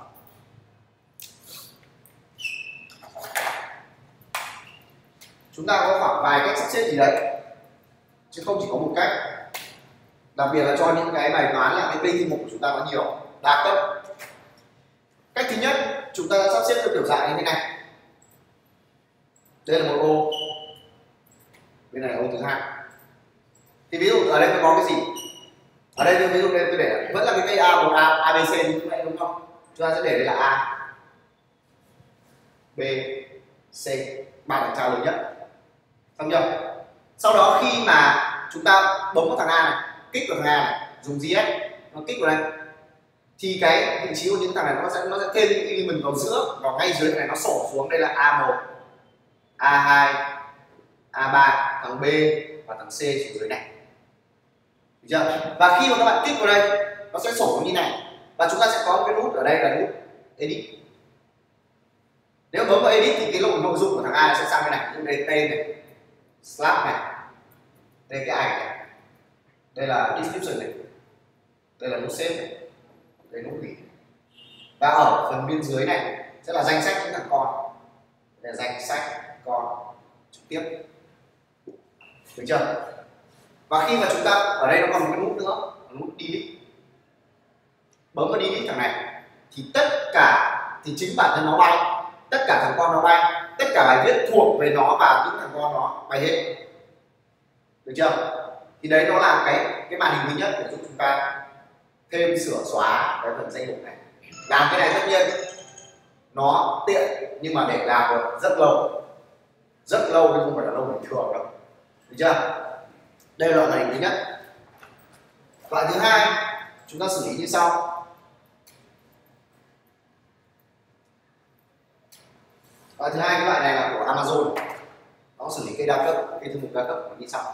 Chúng ta có khoảng vài cách sắp xếp gì đấy, chứ không chỉ có một cách. Đặc biệt là cho những cái bài toán là cái cây thư mục của chúng ta có nhiều đa cấp. Cách thứ nhất, chúng ta sắp xếp theo kiểu dạng như thế này. Đây là một ô, bên này là ô thứ hai. Thì ví dụ ở đây có cái gì? Ở đây ví dụ đây tôi để vẫn là cái cây A một, A, A B C như vậy đúng không? Chúng ta sẽ để đây là A, B, C, ba thằng cha lớn nhất. Xong chưa? Sau đó khi mà chúng ta bấm vào thằng A này, kích vào thằng A này, dùng gi ét nó kích vào đây, thì cái vị trí của những thằng này nó sẽ nó sẽ thêm những element vào giữa, vào ngay dưới này nó sổ xuống. Đây là A một, A hai, a ba, thằng B và thằng C xuống dưới này. Được chưa? Và khi mà các bạn kích vào đây nó sẽ sổ như này, và chúng ta sẽ có một cái nút ở đây là nút edit. Nếu bấm vào edit thì cái nội nội dung của thằng A sẽ sang bên này, đây tên này, slap này, đây cái ảnh này, đây là description này, đây là nút save này, đây nút hủy. Và ở phần bên dưới này sẽ là danh sách những thằng con, đây là danh sách con trực tiếp. Được chưa? Và khi mà chúng ta ở đây nó còn một cái nút nữa, nút delete, bấm vào delete thằng này thì tất cả, thì chính bản thân nó bay, tất cả thằng con nó bay, tất cả bài viết thuộc về nó và những thằng con nó bay hết. Được chưa? Thì đấy nó là cái cái màn hình duy nhất để giúp chúng ta thêm sửa xóa cái phần danh mục này. Làm cái này tất nhiên nó tiện nhưng mà để làm được rất lâu, rất lâu chứ không phải là lâu bình thường đâu. Được chưa? Đây là loại màn hình thứ nhất. Loại thứ hai chúng ta xử lý như sau. Loại thứ hai, cái loại này là của Amazon, nó xử lý cây đa cấp, cây thư mục đa cấp như sau.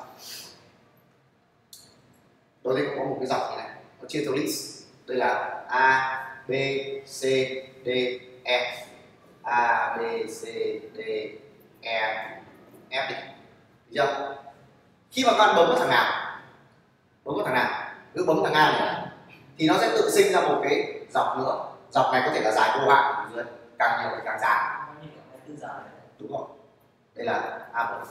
Tôi đây có một cái dòng như này, nó chia theo list. Đây là A, B, C, D, E, A, B, C, D, E, F đi. Được chưa? Khi mà các bạn bấm vào thằng nào, bấm vào thằng nào, cứ bấm thằng A này thì nó sẽ tự sinh ra một cái dọc nữa. Dọc này có thể là dài câu hạn dưới, càng nhiều thì càng dài. Đúng rồi. Đây là A một,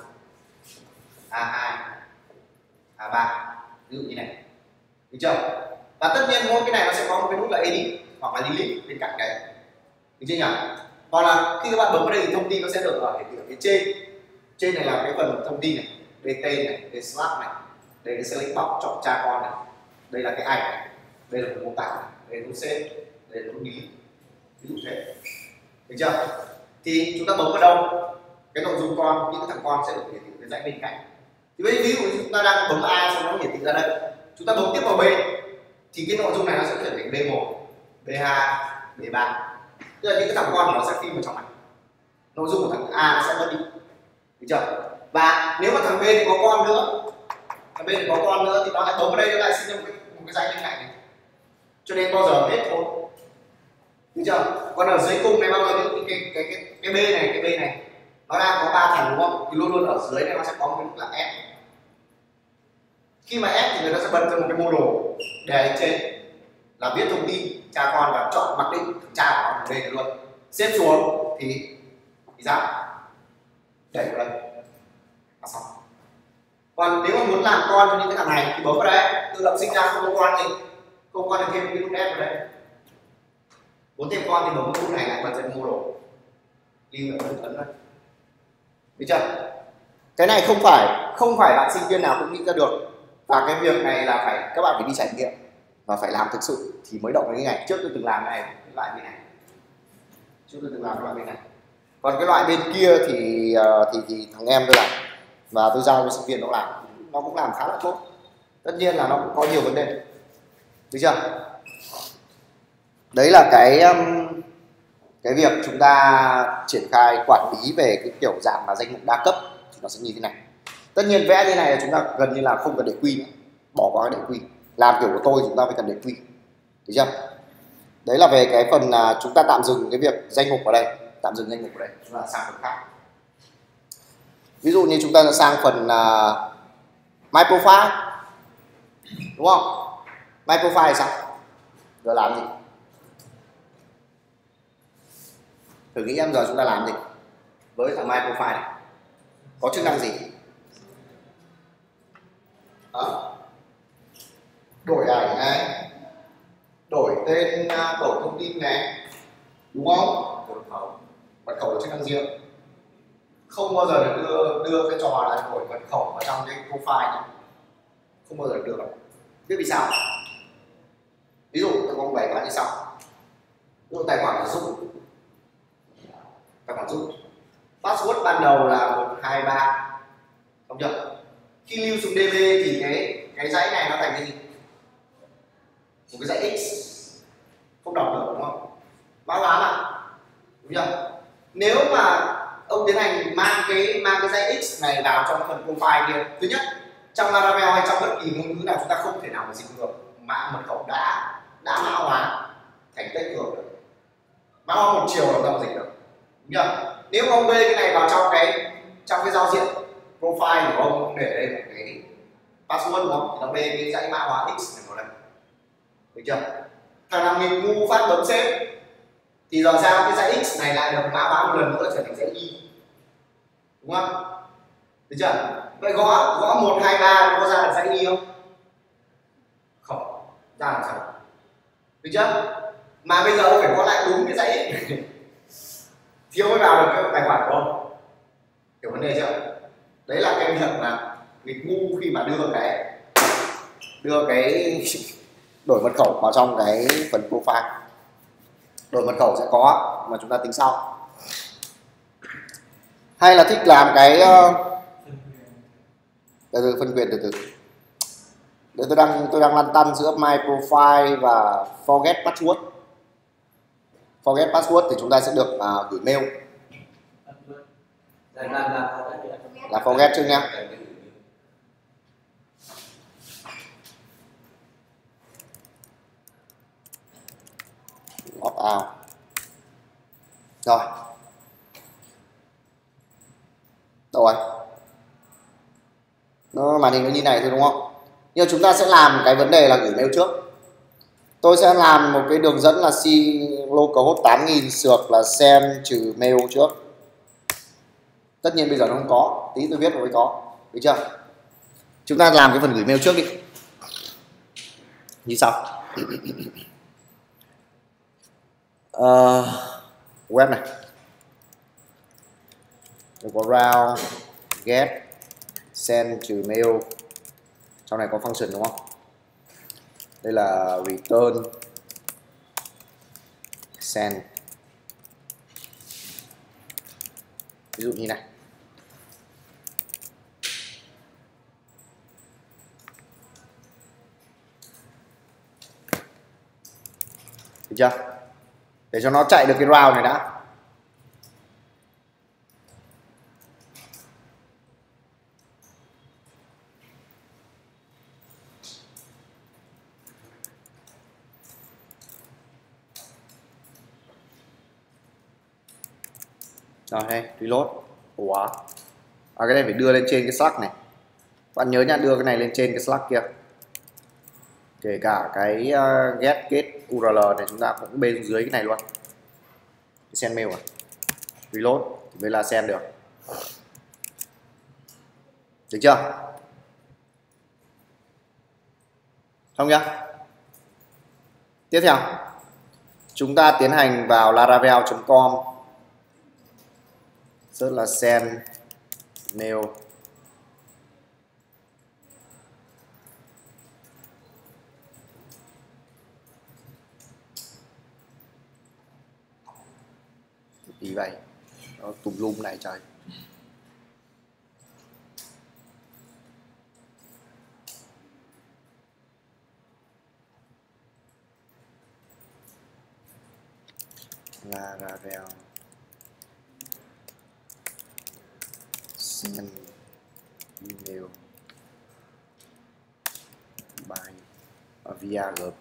A hai, A ba, ví dụ như này. Được chưa? Và tất nhiên mỗi cái này nó sẽ có một cái nút là edit hoặc là delete bên cạnh đấy. Được chưa nhỉ? Hoặc là khi các bạn bấm vào đây thì thông tin nó sẽ được ở hiển thị ở phía trên. Trên này là cái phần thông tin này, đây tên này, đây slap này, đây cái select box chọn cha con này, đây là cái ảnh này, đây là phần mô tả này, đây là nút save, đây là nút delete. Ví dụ thế. Được chưa? Thì chúng ta bấm vào đâu, cái nội dung con, những cái thằng con sẽ được hiển thị cái dãy bên cạnh. Thì ví dụ chúng ta đang bấm A xong nó hiển thị ra đây, chúng ta bấm tiếp vào B thì cái nội dung này nó sẽ chuyển thành B một, B hai, B ba. Tức là những cái thằng con nó sẽ phim vào trong này, nội dung của thằng A nó sẽ mất đi. Được chưa? Và nếu mà thằng B thì có con nữa, thằng B thì có con nữa thì nó lại bấm vào đây, nó lại sinh ra một cái, một cái dãy bên cạnh này. Cho nên bao giờ hết thôi. Được chưa? Còn ở dưới cùng này bao giờ cái cái cái cái, cái B này, cái B này nó đang có ba thằng đúng không? Thì luôn luôn ở dưới này nó sẽ có một cái nút là F. Khi mà F thì người ta sẽ bật ra một cái mô đồ đề lên trên là viết thông tin cha con và chọn mặc định cha của nó đây luôn. Xếp xuống thì thì sao? Đẩy vào đây là xong. Còn nếu mà muốn làm con cho những cái thằng này thì bấm vào đây, tự động sinh ra không có con gì, không có con thì thêm cái nút F vào đây. Muốn thêm con thì bấm cái nút này lại bật ra mô đồ, lưu lại ấn đây. Được chưa? Cái này không phải không phải bạn sinh viên nào cũng nghĩ ra được, và cái việc này là phải các bạn phải đi trải nghiệm và phải làm thực sự thì mới động cái này. Trước tôi từng làm cái này, cái loại bên này, trước tôi từng làm cái loại bên này. Còn cái loại bên kia thì thì, thì thằng em tôi làm và tôi giao cho sinh viên nó làm, nó cũng làm khá là tốt. Tất nhiên là nó cũng có nhiều vấn đề. Được chưa? Đấy là cái cái việc chúng ta triển khai quản lý về cái kiểu dạng là danh mục đa cấp thì nó sẽ như thế này. Tất nhiên vẽ như này là chúng ta gần như là không cần để quy nữa, bỏ qua cái để quy. Làm kiểu của tôi chúng ta phải cần để quy. Được chưa? Đấy là về cái phần là chúng ta tạm dừng cái việc danh mục ở đây, tạm dừng danh mục ở đây, chúng ta sang phần khác. Ví dụ như chúng ta sang phần uh, My Profile, đúng không? My Profile thì sao? Giờ làm gì? Thử nghĩ em giờ chúng ta làm gì với thằng My Profile này? Có chức năng gì? Đó. Đổi ảnh này, đổi tên, đổi thông tin này, đúng không? Mật khẩu, mật khẩu là chức năng riêng. Không bao giờ được đưa đưa cái trò là đổi mật khẩu vào trong cái profile này, không bao giờ được đâu. Biết vì sao? Ví dụ tôi có một bài toán như sau. Ví dụ tài khoản là Dũng, tài khoản Dũng, password ban đầu là một hai ba, không chưa? Khi lưu xuống đê bê thì cái cái dãy này nó thành cái gì? Một cái dãy x, không đọc được đúng không? Báo lá mà, đúng chưa? Nếu mà ông tiến hành mang cái mang cái dãy x này vào trong phần profile kia. Thứ nhất, trong Laravel hay trong bất kỳ ngôn ngữ nào chúng ta không thể nào mà dịch được mã mật khẩu đã đã mã hóa thành text được. Mã hóa một chiều làm sao mà dịch được. Đúng chưa? Nếu ông bê cái này vào trong cái trong cái giao diện profile của ông, ông để đây một cái password đúng không? Thì nó bê cái dãy mã hóa x này vào đây. Được chưa? Thằng nào mình ngu phát bấm xếp thì giờ sao cái dãy x này lại được mã hóa một lần nữa trở thành dãy y, đúng không? Được chưa? Vậy gõ gõ một hai ba có ra được dãy y không? Không, ra làm sao? Được chưa? Mà bây giờ ông phải gõ lại đúng cái dãy x này thì ông mới vào được cái tài khoản của ông. Hiểu vấn đề chưa? Đấy là cái việc là nghịch ngu khi mà đưa cái đưa cái đổi mật khẩu vào trong cái phần profile. Đổi mật khẩu sẽ có mà chúng ta tính sau. Hay là thích làm cái uh... từ từ phân quyền từ từ. Để tôi đang tôi đang lăn tăn giữa my profile và forget password. Forget password thì chúng ta sẽ được uh, gửi mail. Là forget trước nha. Opt out. Rồi. Đâu rồi? Nó màn hình nó như này thôi đúng không? Nhưng chúng ta sẽ làm cái vấn đề là gửi mail trước. Tôi sẽ làm một cái đường dẫn là C localhost tám nghìn sược là send trừ mail trước. Tất nhiên bây giờ nó không có, tí tôi viết rồi mới có. Được chưa? Chúng ta làm cái phần gửi mail trước đi. Như sau. Uh, web này. Rồi có route get send trừ mail. Trong này có function đúng không? Đây là return send. Ví dụ như này. Được chưa? Để cho nó chạy được cái route này đã. Rồi đây, reload. Ủa. À, cái này phải đưa lên trên cái Slack này. Bạn nhớ nha, đưa cái này lên trên cái Slack kia. Kể cả cái uh, get get u rờ lờ này chúng ta cũng bên dưới cái này luôn. Send mail à. Reload thì mới là send được. Được chưa? Xong nhá. Tiếp theo, chúng ta tiến hành vào laravel chấm com. Rất là send mail. Ý vậy. Nó tùm lum này trời. Laravel send email by via group.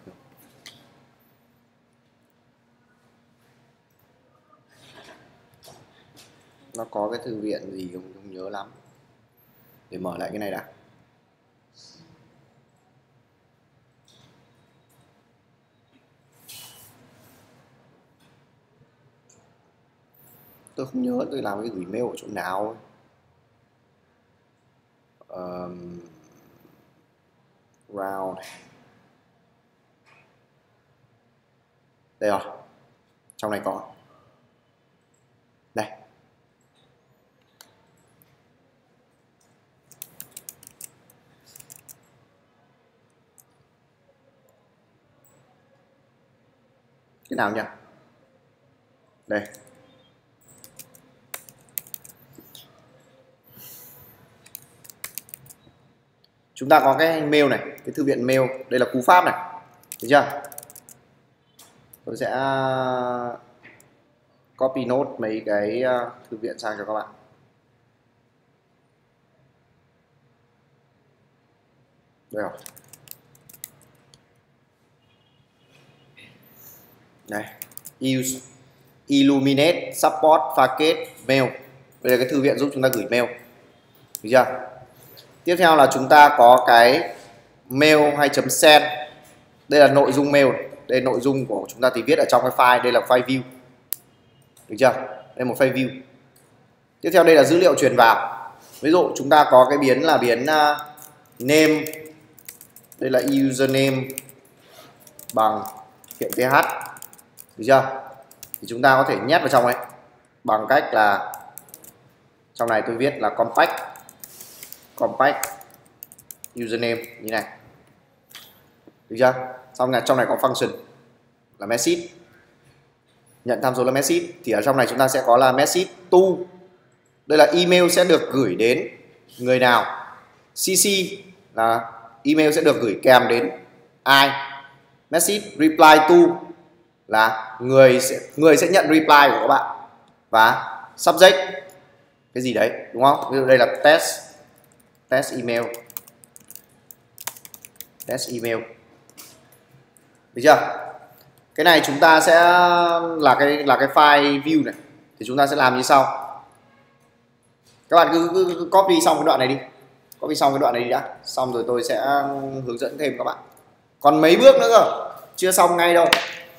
Nó có cái thư viện gì không, không nhớ lắm. Để mở lại cái này đã. Tôi không nhớ tôi làm cái gửi mail ở chỗ nào. Um, round này. Đây rồi. Trong này có. Đây. Cái nào nhỉ? Đây. Chúng ta có cái mail này, cái thư viện mail, đây là cú pháp này. Được chưa? Tôi sẽ copy nốt mấy cái uh, thư viện sang cho các bạn. Đây rồi. Đây, use Illuminate support packet mail. Đây là cái thư viện giúp chúng ta gửi mail. Được chưa? Tiếp theo là chúng ta có cái mail hay chấm send. Đây là nội dung mail. Đây là nội dung của chúng ta thì viết ở trong cái file. Đây là file view. Được chưa? Đây là một file view. Tiếp theo đây là dữ liệu truyền vào. Ví dụ chúng ta có cái biến là biến uh, name. Đây là username bằng hiện ph. Được chưa? Thì chúng ta có thể nhét vào trong ấy bằng cách là trong này tôi viết là compact compact username như này. Được chưa? Xong là trong này có function là message, nhận tham số là message, thì ở trong này chúng ta sẽ có là message to. Đây là email sẽ được gửi đến người nào, cc là email sẽ được gửi kèm đến ai, message reply to là người sẽ người sẽ nhận reply của các bạn, và subject cái gì đấy, đúng không? Ví dụ đây là test test email test email. Được chưa? Cái này chúng ta sẽ là cái là cái file view này, thì chúng ta sẽ làm như sau. Các bạn cứ, cứ, cứ copy xong cái đoạn này đi, copy xong cái đoạn này đi đã, xong rồi tôi sẽ hướng dẫn thêm các bạn. Còn mấy bước nữa cơ, chưa xong ngay đâu.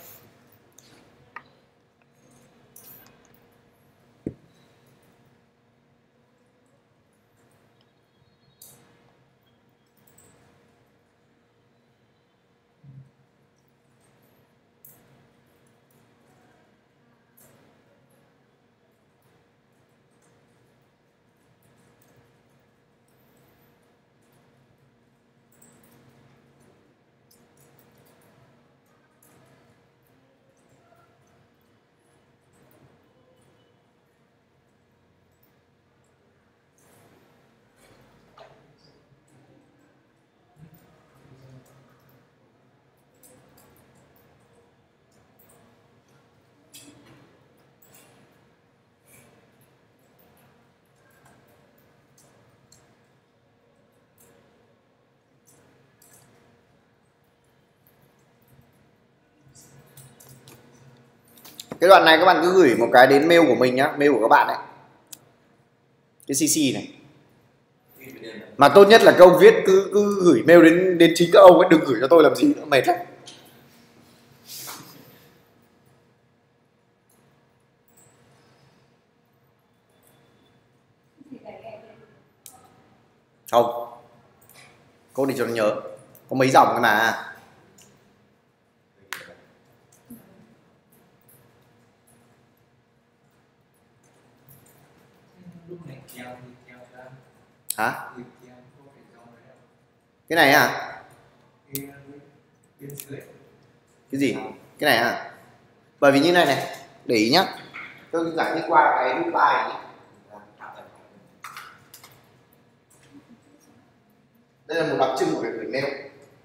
Cái đoạn này các bạn cứ gửi một cái đến mail của mình nhá, mail của các bạn đấy, cái cc này. Mà tốt nhất là các ông viết cứ cứ gửi mail đến đến chính các ông ấy, đừng gửi cho tôi làm gì nữa, mệt lắm. Không, cô đi cho nó nhớ, có mấy dòng cái mà. Hả? Cái này à? Cái gì? Cái này à? Bởi vì như này này, để ý nhá, tôi giải thích qua cái reply này. Đây là một đặc trưng của việc gửi mail.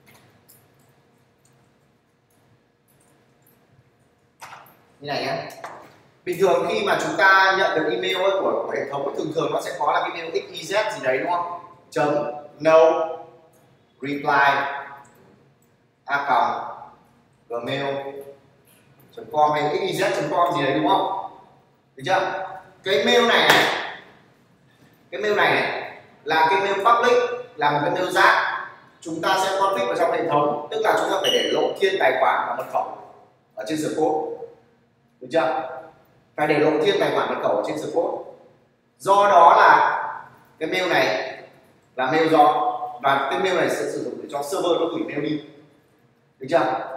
Như này nhá. Bình thường khi mà chúng ta nhận được email ấy của, của hệ thống, thường thường nó sẽ có là cái email ích i dét gì đấy, đúng không? Chấm no reply account gmail chấm com hay ích i dét chấm com gì đấy, đúng không? Được chưa? Cái mail này, này cái mail này, này là cái mail public, là một cái mail rác. Chúng ta sẽ config vào trong hệ thống, tức là chúng ta phải để lộ thiên tài khoản và mật khẩu ở trên support. Được chưa? Phải để lộ thiên tài khoản mật khẩu ở trên support. Do đó là cái mail này là mail do, và cái mail này sẽ sử dụng để cho server nó gửi mail đi. Được chưa?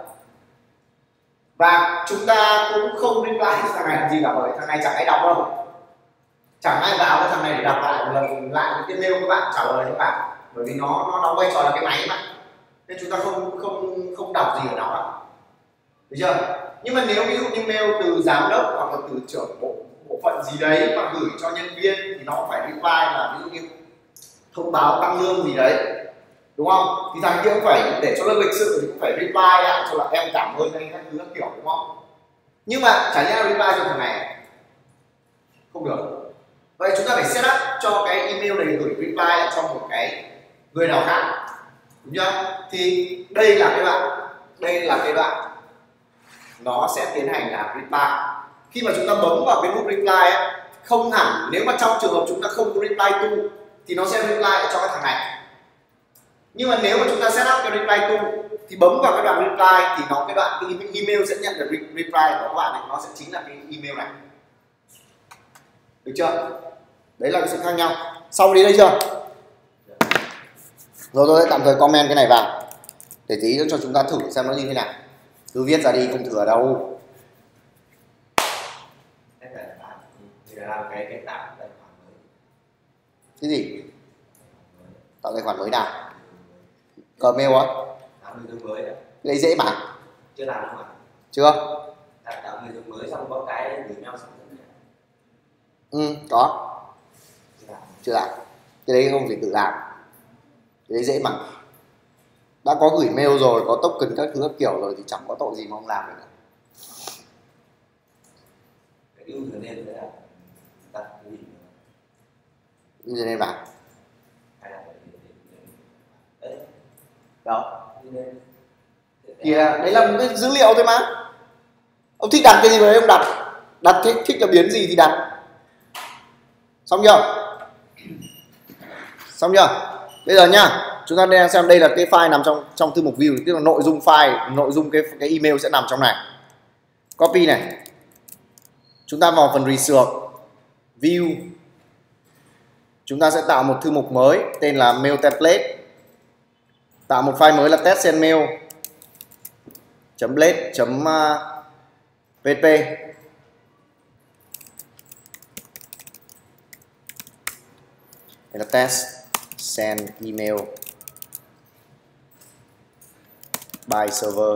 Và chúng ta cũng không reply thằng này làm gì cả, bởi thằng này chẳng ai đọc đâu, chẳng ai vào cái thằng này để đọc lại một lần lại cái mail các bạn trả lời các bạn, bởi vì nó nó đóng vai trò là cái máy mà, nên chúng ta không không không đọc gì ở đó. Được chưa? Nhưng mà nếu ví dụ như mail từ giám đốc hoặc là từ trưởng bộ bộ phận gì đấy mà gửi cho nhân viên thì nó phải reply là ví dụ như thông báo tăng lương gì đấy, đúng không? Thì thằng kia cũng phải để cho nó lịch sự thì cũng phải reply lại cho là em cảm ơn anh các thứ các kiểu, đúng không? Nhưng mà chả nhẽ reply cho thằng này, Không được. Vậy chúng ta phải set up cho cái email này gửi reply lại cho một cái người nào khác, đúng chưa? Thì đây là cái đoạn, đây là cái đoạn nó sẽ tiến hành là reply. Khi mà chúng ta bấm vào cái nút reply ấy, không hẳn nếu mà trong trường hợp chúng ta không có reply to thì nó sẽ reply lại cho cái thằng này. Nhưng mà nếu mà chúng ta set up cái reply to thì bấm vào cái đoạn reply thì nó cái đoạn cái email sẽ nhận được reply của các bạn này, nó sẽ chính là cái email này. Được chưa? Đấy là cái sự khác nhau. Xong đi đây chưa? Rồi tôi sẽ tạm thời comment cái này vào để tí nữa cho chúng ta thử xem nó như thế nào. Cứ viết ra đi, không thử ở đâu. Làm cái cái tạo tài khoản mới. Cái gì? Tạo tài khoản mới nào? Gmail á? Tạo người dùng mới. Đây dễ mà. Chưa làm đâu mà. Chưa? Tạo, tạo người dùng mới xong có cái gửi nhau xong. Ừ, có. Chưa làm. Chưa làm. Cái đấy không phải tự làm. Cái đấy dễ mà. Đã có gửi mail rồi, có token các thứ các kiểu rồi thì chẳng có tội gì mà không làm được. Cái username đấy là đặt cái gì? Username vào. Hay là đấy. Đó. Thì là, đấy là một cái dữ liệu thôi mà. Ông thích đặt cái gì đấy ông đặt. Đặt thích, thích là biến gì thì đặt. Xong chưa? Xong chưa? Bây giờ nhá, chúng ta đang xem đây là cái file nằm trong trong thư mục view, tức là nội dung file, nội dung cái cái email sẽ nằm trong này. Copy này. Chúng ta vào phần research, view. Chúng ta sẽ tạo một thư mục mới tên là mail template. Tạo một file mới là test send mail .blade .php. Đây là test send email by server.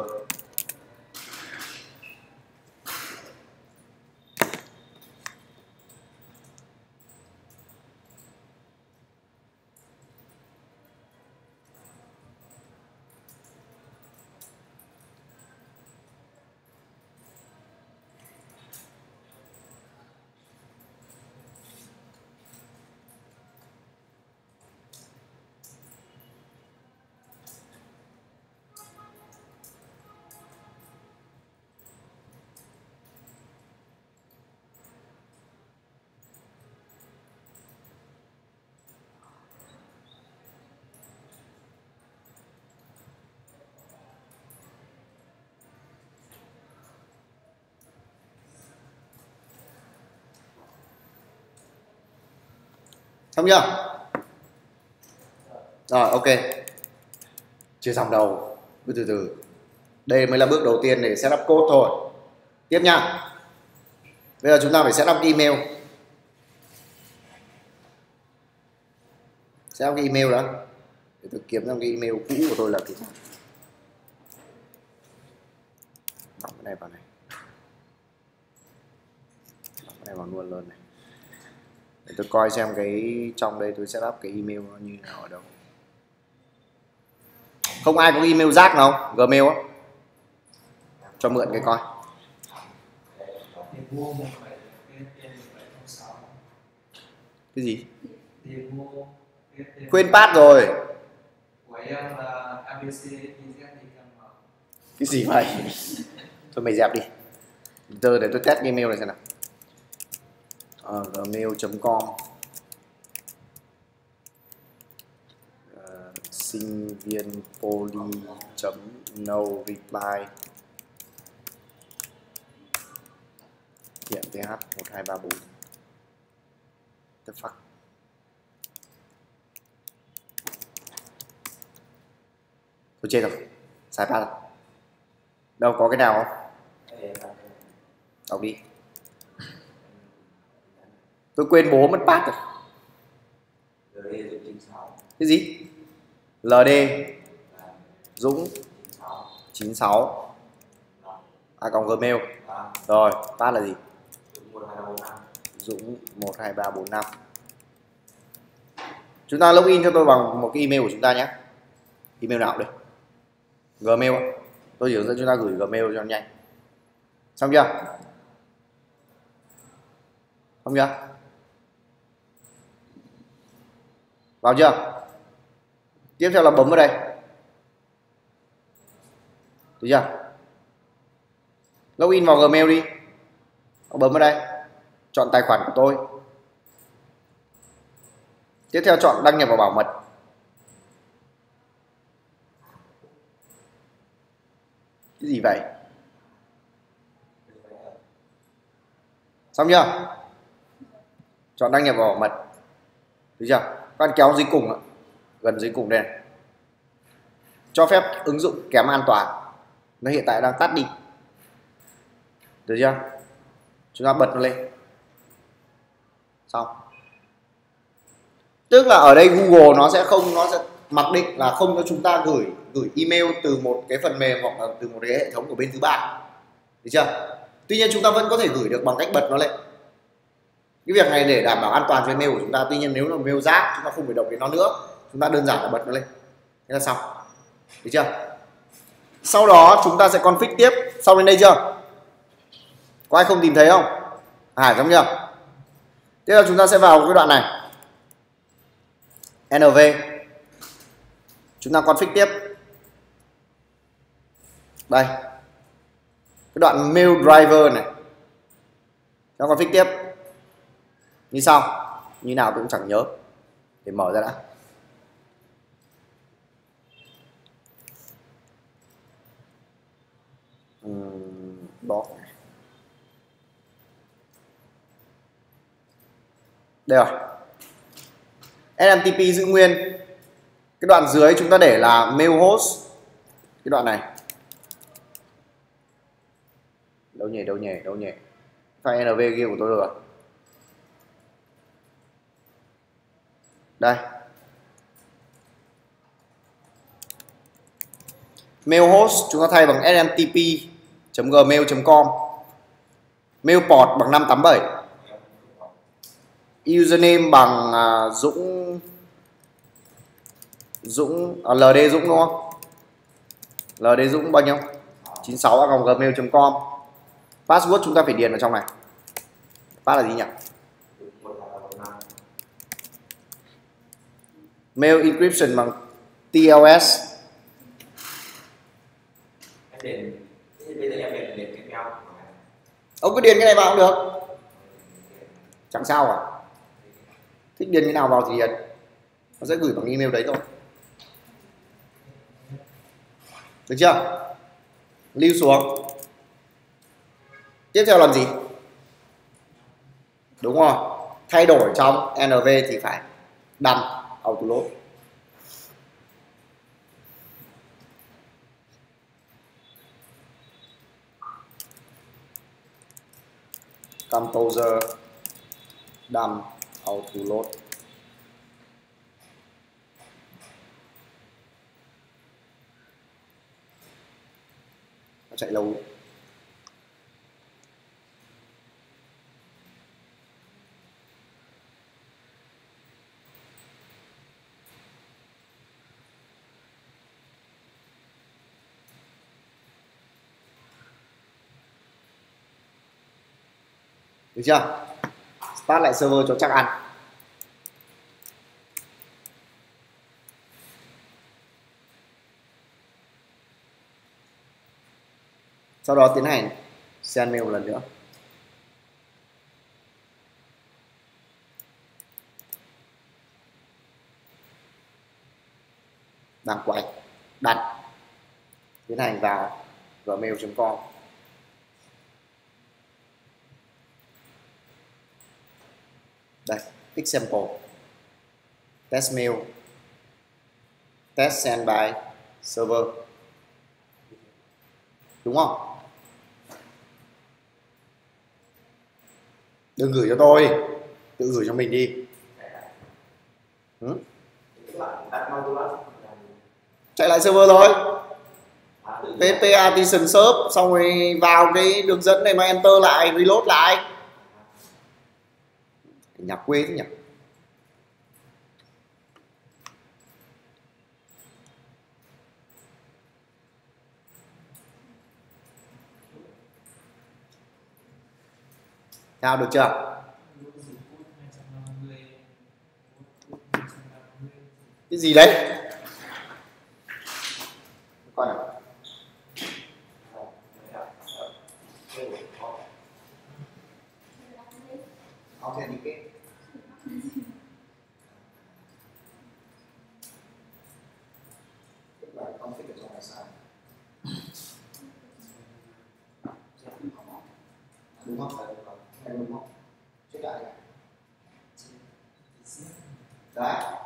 Xong chưa? Rồi, ok. Chưa xong đâu, cứ từ từ. Đây mới là bước đầu tiên để setup code thôi. Tiếp nha. Bây giờ chúng ta phải setup email. Setup cái email đó. Để tôi kiếm ra cái email cũ của tôi là cái gì. Đọc cái này vào này. Đọc cái này vào luôn luôn này. Để tôi coi xem cái trong đây tôi setup cái email nó như nào ở đâu. Không ai có email rác nào không? Gmail á. Cho mượn cái coi. Cái gì? Quên pass rồi. Cái gì vậy? Thôi mày dẹp đi. Giờ để tôi test email này xem nào. À, gmail chấm com uh, sinh viên poly chấm no reply hiện th một hai ba bốn. The fuck. Tôi chết rồi, sai pass rồi. Đâu có cái nào không? Đọc đi. Tôi quên bố mất pass rồi. Cái gì? lờ đê Dũng chín sáu a còng gmail. Rồi, pass là gì? Dũng một hai ba bốn năm. Chúng ta login cho tôi bằng một cái email của chúng ta nhé. Email nào đây? Gmail. Tôi chỉ hướng dẫn chúng ta gửi Gmail cho nó nhanh. Xong chưa? Không chưa? Vào chưa? Tiếp theo là bấm vào đây. Được chưa? Login vào Gmail đi. Bấm vào đây. Chọn tài khoản của tôi. Tiếp theo chọn đăng nhập và bảo mật. Cái gì vậy? Xong chưa? Chọn đăng nhập và bảo mật. Được chưa? Con kéo dưới cùng ạ. Gần dưới cùng đây này. Cho phép ứng dụng kém an toàn. Nó hiện tại đang tắt đi. Được chưa? Chúng ta bật nó lên. Xong. Tức là ở đây Google nó sẽ không, nó sẽ mặc định là không cho chúng ta gửi gửi email từ một cái phần mềm hoặc là từ một cái hệ thống của bên thứ ba. Được chưa? Tuy nhiên chúng ta vẫn có thể gửi được bằng cách bật nó lên. Cái việc này để đảm bảo an toàn cho email của chúng ta. Tuy nhiên nếu là mail rác chúng ta không phải động đến nó nữa, chúng ta đơn giản là bật nó lên. Thế là xong. Được chưa? Sau đó chúng ta sẽ config tiếp. Xong đến đây chưa? Có ai không tìm thấy không? À, giống chưa? Tiếp theo chúng ta sẽ vào cái đoạn này. en vê. Chúng ta config tiếp. Đây. Cái đoạn mail driver này. Chúng ta config tiếp. Như sau. Như nào tôi cũng chẳng nhớ. Để mở ra đã. Uhm, đó. Đây rồi. ét em tê pê giữ nguyên. Cái đoạn dưới chúng ta để là mail host. Cái đoạn này. Đâu nhỉ, đâu nhỉ, đâu nhỉ. File en vê kia của tôi rồi. Đây. Mail host chúng ta thay bằng ét em tê pê chấm gmail chấm com. Mail port bằng năm tám bảy. Username bằng uh, Dũng Dũng à, lờ đê Dũng đúng không? lờ đê Dũng bao nhiêu? chín sáu a còng gmail chấm com. Password chúng ta phải điền ở trong này. Pass là gì nhỉ? Mail encryption bằng tê lờ ét. Ông cứ điền cái này vào cũng được. Chẳng sao cả. Thích điền cái nào vào thì điền. Nó sẽ gửi bằng email đấy thôi. Được chưa? Lưu xuống. Tiếp theo làm gì? Đúng rồi. Thay đổi trong en vê thì phải đăng auto load. Composer đăng auto load. Nó chạy lâu. Được chưa? Start lại server cho chắc ăn. Sau đó tiến hành send mail một lần nữa. Đang quay. Đặt. Tiến hành vào gmail chấm com. Đây, example. Test mail. Test send by server. Đúng không? Đừng gửi cho tôi, tự gửi cho mình đi. Ừ? Chạy lại server rồi. pê pê artisan serve xong rồi vào cái đường dẫn này mà enter lại, reload lại. Nhạc quê thế nhỉ? Nào, được chưa? Cái gì đấy? Con nào? Authenticate. Tức là config ở trong này sai. Đúng không? Phải đúng không? Hay đúng không? Check lại này. Đấy.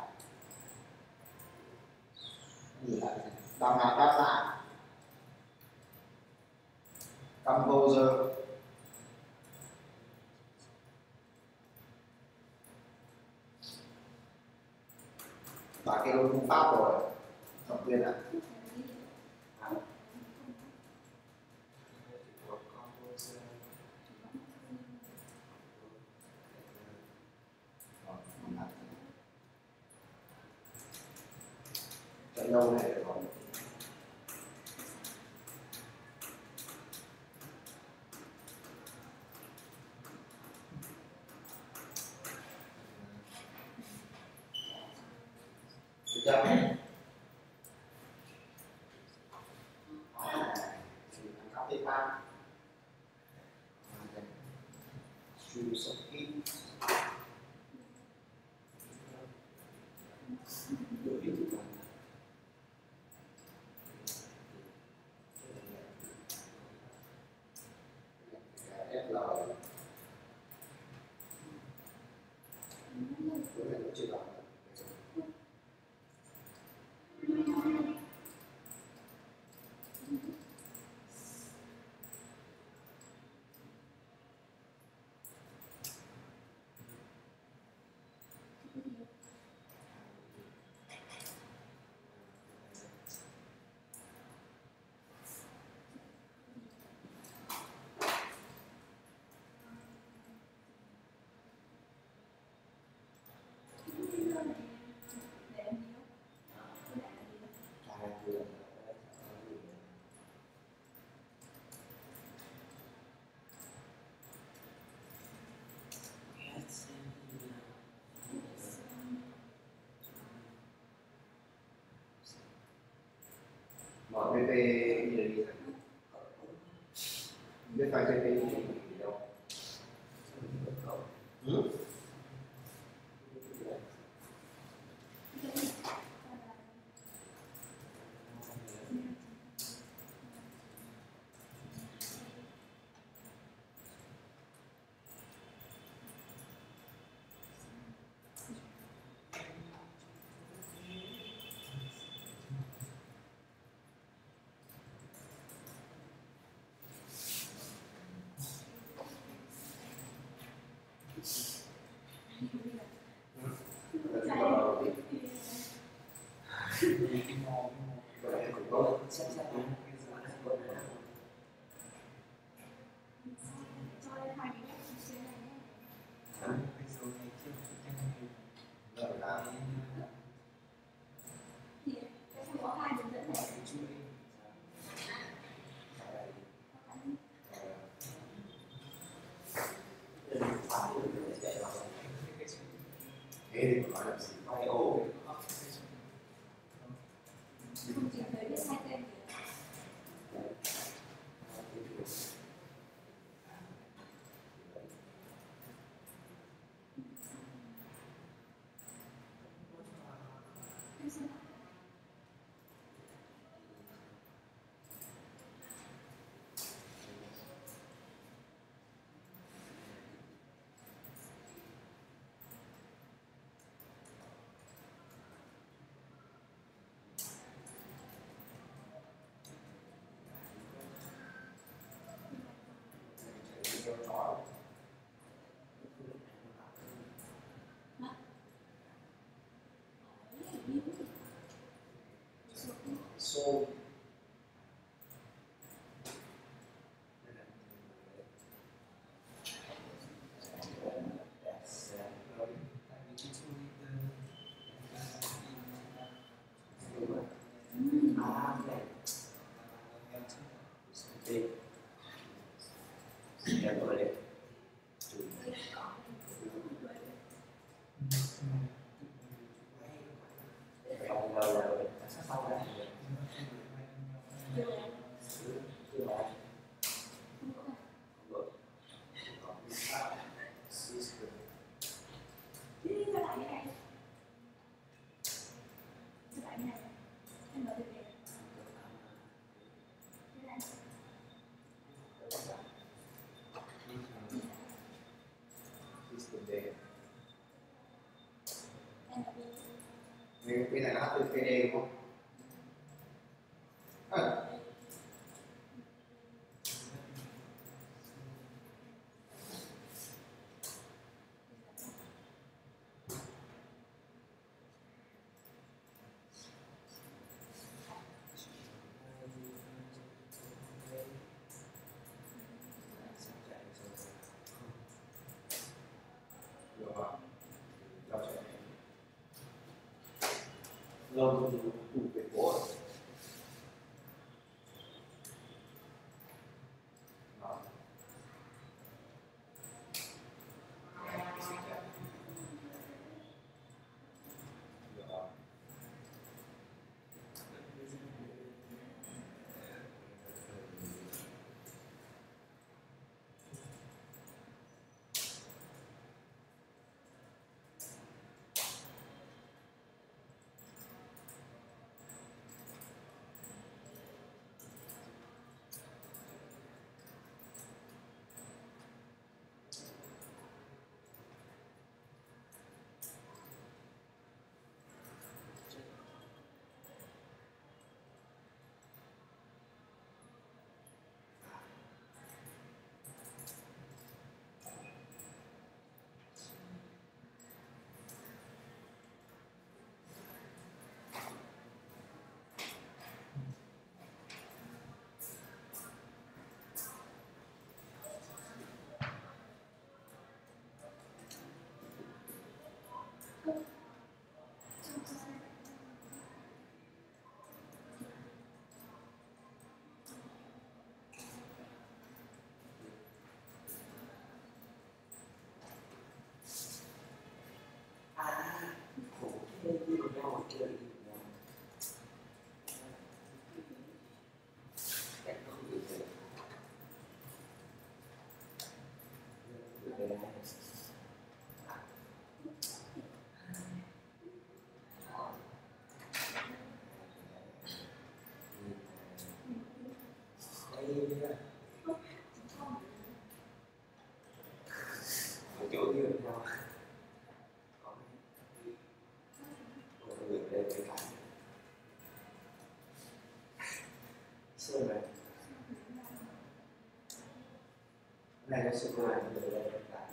Nhìn lại này. Đào ngạc đáp lại. Composer. Và cái phương pháp rồi. Thẩm quyền ạ. Trận lâu này được không? Được chưa? Copy path. Choose a key. Mở vê pê đi là đi biết file vê pê gì đâu. Ừ? Thế thì nói là gì? Quay ổ. sau này Chưa. chưa phải Không có. được còn system Chứ sao lại như này? Sao lại như này? Em mở từ này. Như này. system D Em mở từ Vì bên này nó từ pê đê đúng không? À, được rồi cho trẻ lâu thì đủ về bố đó được rồi à khổ thế đi cùng nhau mà chơi đi cùng nhau cách nó không được thế được đây này đây nha ở chỗ như nhau có có người đây cái cảnh sơn này này nó sơn này người đây cái cảnh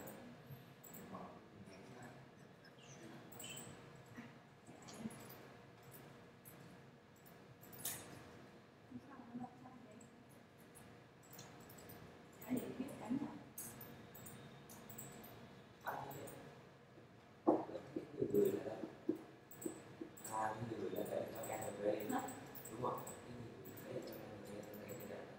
Hãy để biết cánh nào. người người là đây à cái người là đây cho gan ở đây đúng không cái người đấy cho gan ở đây đây đây đây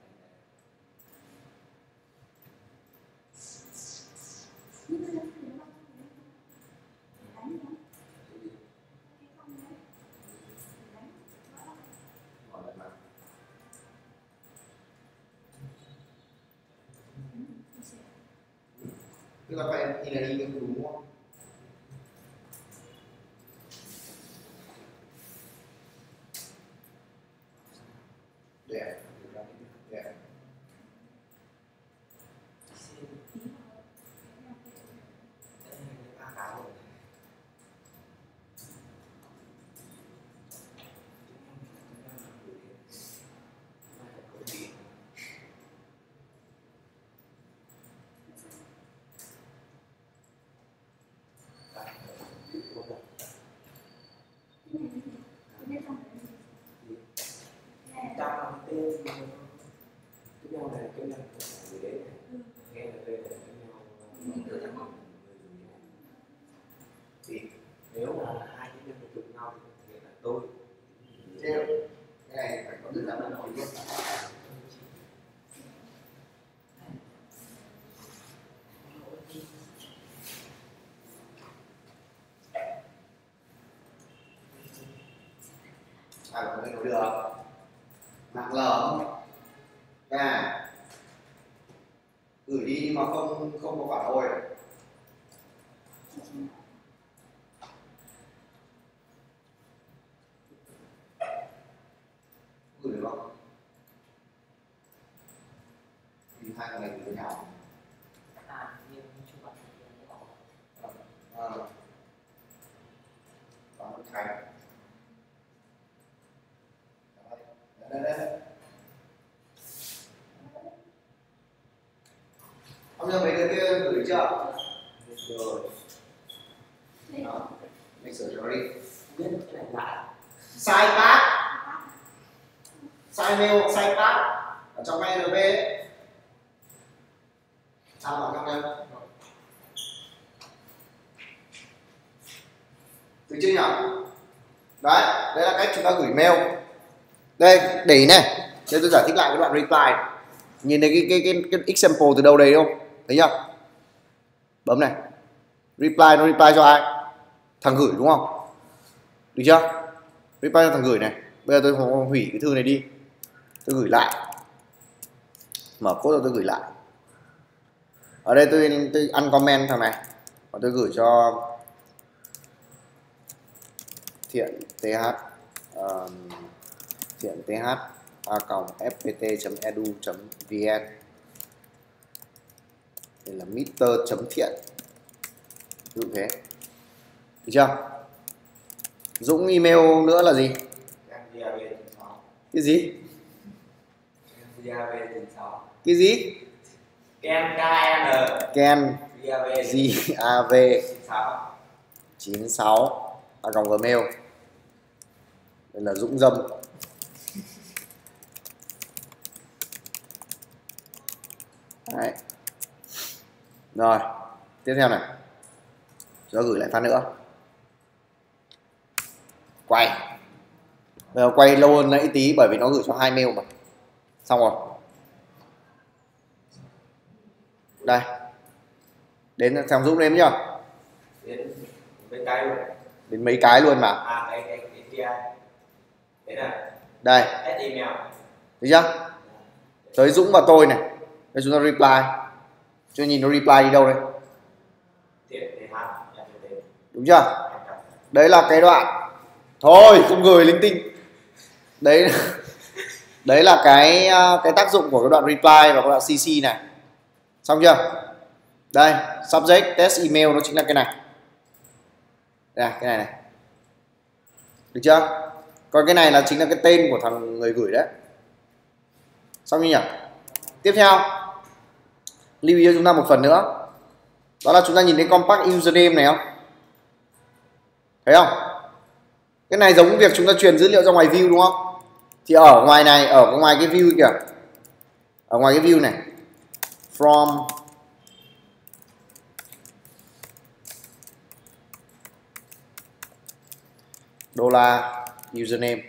Nhưng mà làm gì đâu. Đánh không? Cái không đấy. Đánh. Đó. gọi là mặt. Ừ, tôi sẽ. Tức là phải in là đi được đúng không? Đẹp, đẹp. xin Tí vào. đây là ba cái rồi Cái này thì tôi biết không phải gì. Cái này là trong lòng tên cái nhau này cái nhau của người đấy ừ. nghe là tên là cái nhau Mình tự đúng không? Thì nếu mà hai cái nhân chụp nhau thì nghĩa là tôi theo cái này phải có rất là nổi tiếng. sao có thể nối được, nặng lắm à, gửi đi nhưng mà không không có phản hồi. Gửi được không? Thì hai con này gửi với nhau. À, nhưng chung quanh À. Đó, thành. Đây, đây, đây. Ông giờ mấy đứa kia gửi chưa? Rồi. Đó. Mình sửa cho nó đi. biết cái này lại Sai pass. Sai mail hoặc sai pass ở trong e rờ pê ấy. Sao mà trong đây? Được chưa nhỉ? Đấy, đây là cách chúng ta gửi mail. Đây, để ý này. Đây tôi giải thích lại cái đoạn reply. Nhìn thấy cái cái cái, cái example từ đâu đây không? Thấy chưa? Bấm này. Reply nó reply cho ai? Thằng gửi đúng không? Được chưa? Reply cho thằng gửi này. Bây giờ tôi hủy cái thư này đi. Tôi gửi lại. Mở code rồi tôi gửi lại. Ở đây tôi tôi uncomment thằng này. Và tôi gửi cho thiện th uh, thiện th a còng fpt.edu.vn. Đây là Mister chấm thiện. Ví dụ thế. Được chưa? Dũng email nữa là gì? Cái gì? Cái gì? Ken K N Ken G A V chín sáu a còng gmail. Đây là Dũng Dâm. Đấy. Rồi, tiếp theo này. Cho gửi lại phát nữa. Quay. Bây giờ quay lâu hơn nãy tí bởi vì nó gửi cho hai mail mà. Xong rồi. Đây. Đến thằng Dũng đếm chưa? đến mấy cái luôn. Đến mấy cái luôn mà. À cái cái cái kia. Đấy là đây. add email. Được chưa? Tới Dũng và tôi này. Đây chúng ta reply. Cho nhìn nó reply đi đâu đây? Đúng chưa? Đấy là cái đoạn. Thôi không gửi linh tinh. Đấy đấy là cái cái tác dụng của cái đoạn reply và cái đoạn xê xê này. Xong chưa? Đây, subject test email nó chính là cái này. Đây, cái này này. Được chưa? Còn cái này là chính là cái tên của thằng người gửi đấy. Xong như nhỉ? Tiếp theo, lưu ý cho chúng ta một phần nữa. Đó là chúng ta nhìn thấy compact username này không? Thấy không? Cái này giống việc chúng ta truyền dữ liệu ra ngoài view đúng không? Thì ở ngoài này, ở ngoài cái view kìa. Ở ngoài cái view này. From đô la username.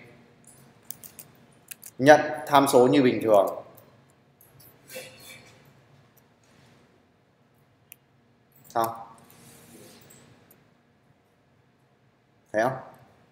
Nhận tham số như bình thường. Xong. Thấy không?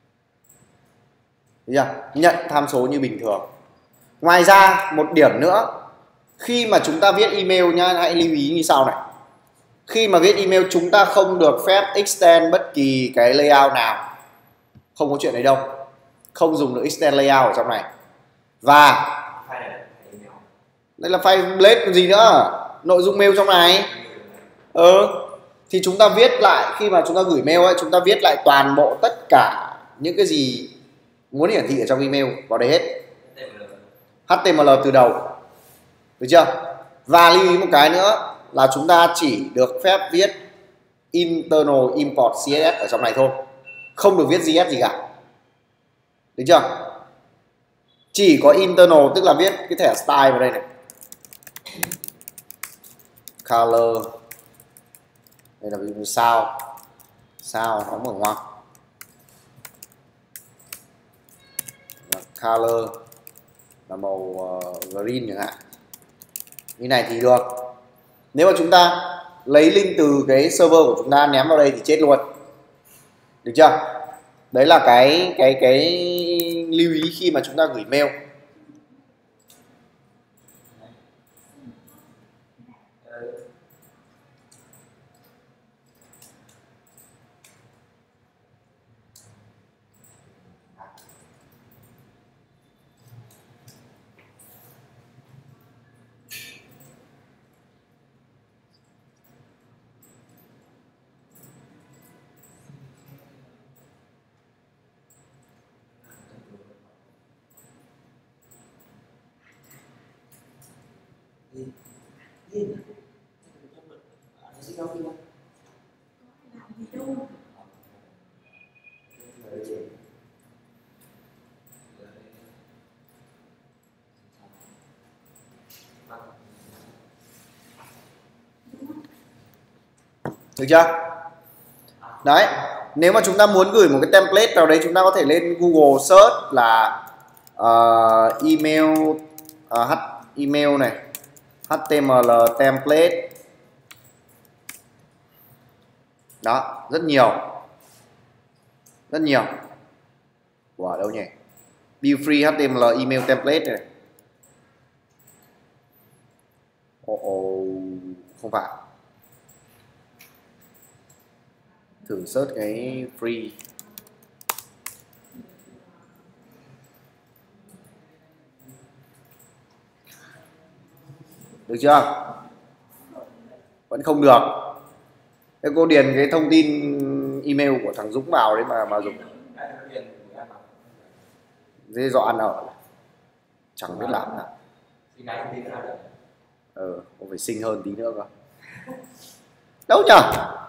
Thấy chưa? Nhận tham số như bình thường. Ngoài ra một điểm nữa, khi mà chúng ta viết email nhá, hãy lưu ý như sau này. Khi mà viết email chúng ta không được phép extend bất kỳ cái layout nào. Không có chuyện đấy đâu. Không dùng được extend layout ở trong này. Và đây là file blade còn gì nữa. Nội dung mail trong này. Ừ. Thì chúng ta viết lại, khi mà chúng ta gửi mail ấy, chúng ta viết lại toàn bộ tất cả những cái gì muốn hiển thị ở trong email vào đây hết. hát tê em lờ từ đầu. Được chưa? Và lưu ý một cái nữa là chúng ta chỉ được phép viết internal import xê ét ét ở trong này thôi. Không được viết giê ét gì cả. Được chưa? Chỉ có internal tức là viết cái thẻ style vào đây này. Color. Đây là ví dụ sao. Sao nó mở ngoặc. Color là màu uh, green chẳng hạn. Như này thì được. Nếu mà chúng ta lấy link từ cái server của chúng ta ném vào đây thì chết luôn. Được chưa? Đấy là cái cái cái lưu ý khi mà chúng ta gửi mail. làm gì đâu. Được chưa? Đấy, nếu mà chúng ta muốn gửi một cái template nào đấy, chúng ta có thể lên Google search là uh, email uh, h email này, hát tê em lờ template. Đó, rất nhiều. Rất nhiều. Wow, đâu nhỉ? Be free hát tê em lờ email template này. Ồ, oh, oh, không phải. Thử search cái free. Được chưa? Vẫn không được. Thế cô điền cái thông tin email của thằng Dũng vào đấy mà mà dùng. Thế do ăn ở chẳng biết làm nào. Ờ, cũng phải xinh hơn tí nữa cơ. Đâu nhỉ?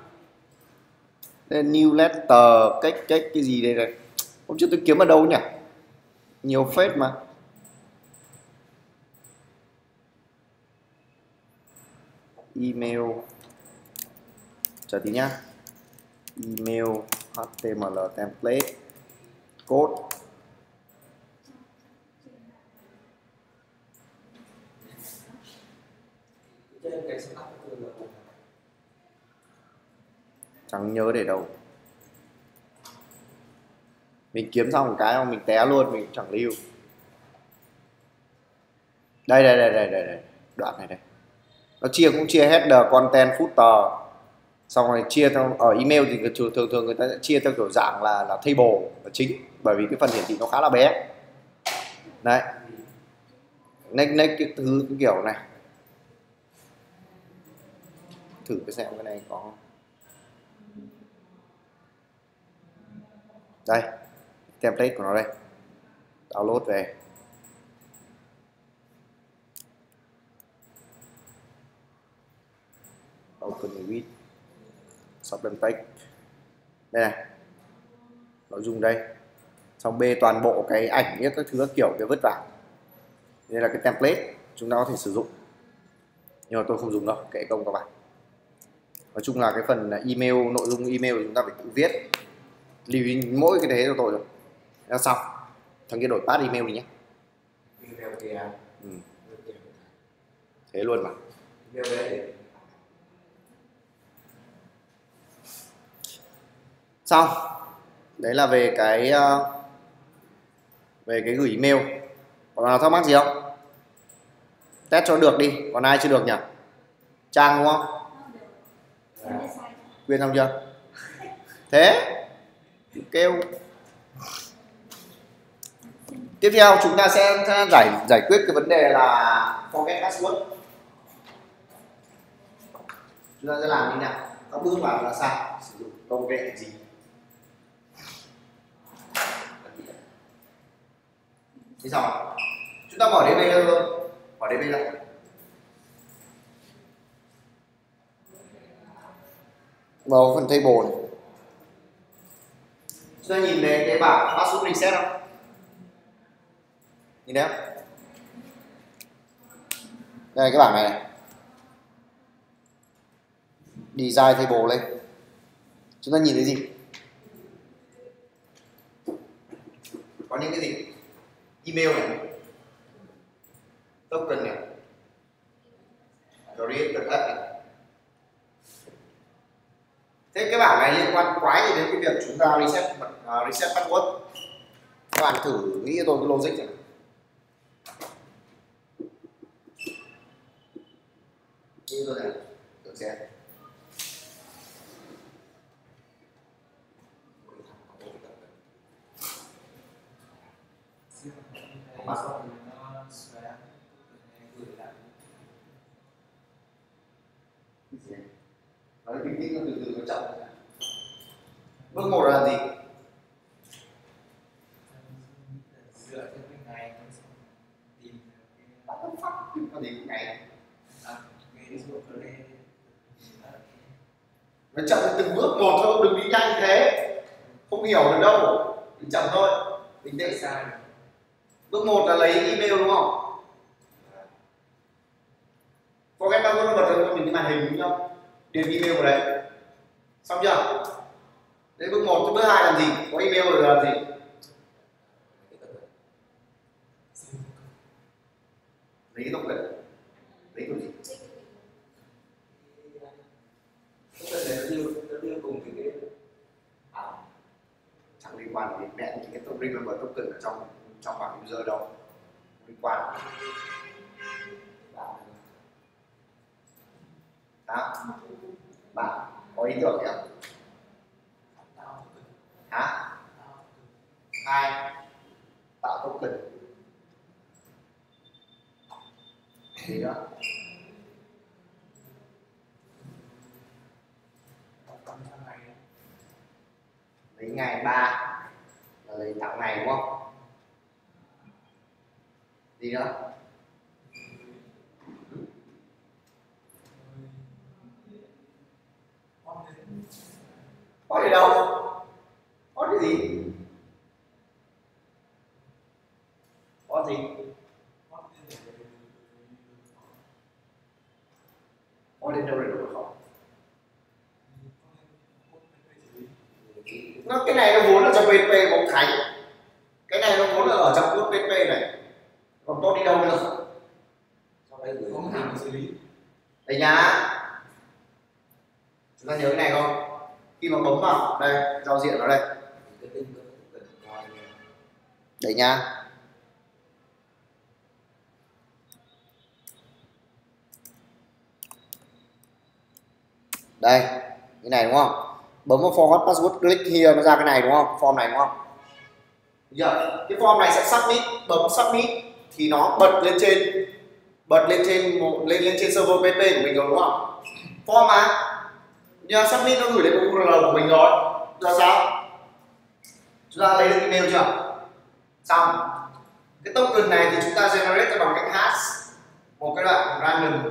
Đây, newsletter, cách cách cái gì đây này? Hôm trước tôi kiếm ở đâu nhỉ? Nhiều phết mà. Email. Chờ tí nhá. Email hát tê em lờ template code. Chẳng nhớ để đâu. Mình kiếm xong một cái mà mình té luôn, mình chẳng lưu. Đây đây đây đây đây, đây. Đoạn này đây. Nó chia cũng chia header, content, footer. Xong rồi chia theo ở email thì thường thường, thường người ta sẽ chia theo kiểu dạng là là table là chính, bởi vì cái phần hiển thị nó khá là bé. Đấy. Next next cái thứ cái kiểu này. Thử cái xem cái này có. Đây, template của nó đây. Download về. Open with Substance text. Đây này. Nội dung đây. Xong bê toàn bộ cái ảnh các thứ các kiểu để vứt vào. Đây là cái template chúng ta có thể sử dụng. Nhưng mà tôi không dùng đâu, kệ công các bạn. Nói chung là cái phần email, nội dung email chúng ta phải tự viết. Lưu ý mỗi cái thế cho tôi rồi. Đã xong. Thằng kia đổi pass email đi nhé. Ừ. Thế luôn mà. Xong. Đấy là về cái về cái gửi email. Còn nào thắc mắc gì không? Test cho được đi. Còn ai chưa được nhỉ? Trang đúng không? Quyên xong chưa? Thế kêu. Tiếp theo chúng ta sẽ giải giải quyết cái vấn đề là forget password. Chúng ta sẽ làm như nào? Các bước vào là sao? Sử dụng công nghệ gì? Thế xong chúng ta mở đê bê ra luôn. Mở đê bê ra. Vào phần table này. Chúng ta nhìn thấy cái bảng password reset không? Nhìn thấy không? Đây cái bảng này, này. Design table lên. Chúng ta nhìn thấy gì? Có những cái gì? Email này, token này, create add này. Thế cái bảng này liên quan quái gì đến cái việc chúng ta reset uh, reset password? Các bạn thử nghĩ cho tôi cái logic này. Nghĩ tôi này, thử xem. Nói bình tĩnh, từ từ nó chậm. Bước một là gì? Dựa theo cái ngày tìm Bắt tóc phát có gì ngày ví dụ ở đây nó chậm từng bước một thôi, đừng đi nhanh thế, không hiểu được đâu, đi chậm thôi, bình tĩnh. sai. Bước một là lấy email đúng không? Có cái password nó bật ra cho mình cái màn hình đúng không? Điền email vào đấy, xong chưa? Đấy bước một. Bước hai làm gì? Có email rồi làm gì? Lấy cái token, lấy cái gì? Token này nó đưa nó đưa cùng cái cái À, chẳng liên quan đến mẹ cái token remember token ở trong trong bảng user đâu, không liên quan. Đó, bạn có ý tưởng nhỉ? Hả? Hai, tạo token gì đó? Lấy ngày ba là lấy tạo ngày đúng không? Gì nữa? Có gì đâu? Có cái gì? Có gì? Có đến đâu để được không? Nó cái này nó vốn ở trong pê pê bóng thánh, cái này nó vốn là ở trong code pê pê này, còn tôi đi đâu nữa? sau đây gửi không làm xử lý. Đây nhá, chúng ta nhớ cái này không? Khi mà bấm vào đây, giao diện nó đây, cái tin có cần coi đấy nhá. Đây, cái này đúng không? Bấm vào forward password, click here nó ra cái này đúng không? Form này đúng không? Giờ cái form này sẽ submit, bấm submit thì nó bật lên trên, bật lên trên một lên lên trên server pê pê của mình rồi đúng không? Form mà, nhờ submit nó gửi đến u rờ lờ của mình rồi. Giờ sao? Chúng ta lấy được email chưa? Xong. Cái token này thì chúng ta generate cho bằng cách hash một cái đoạn random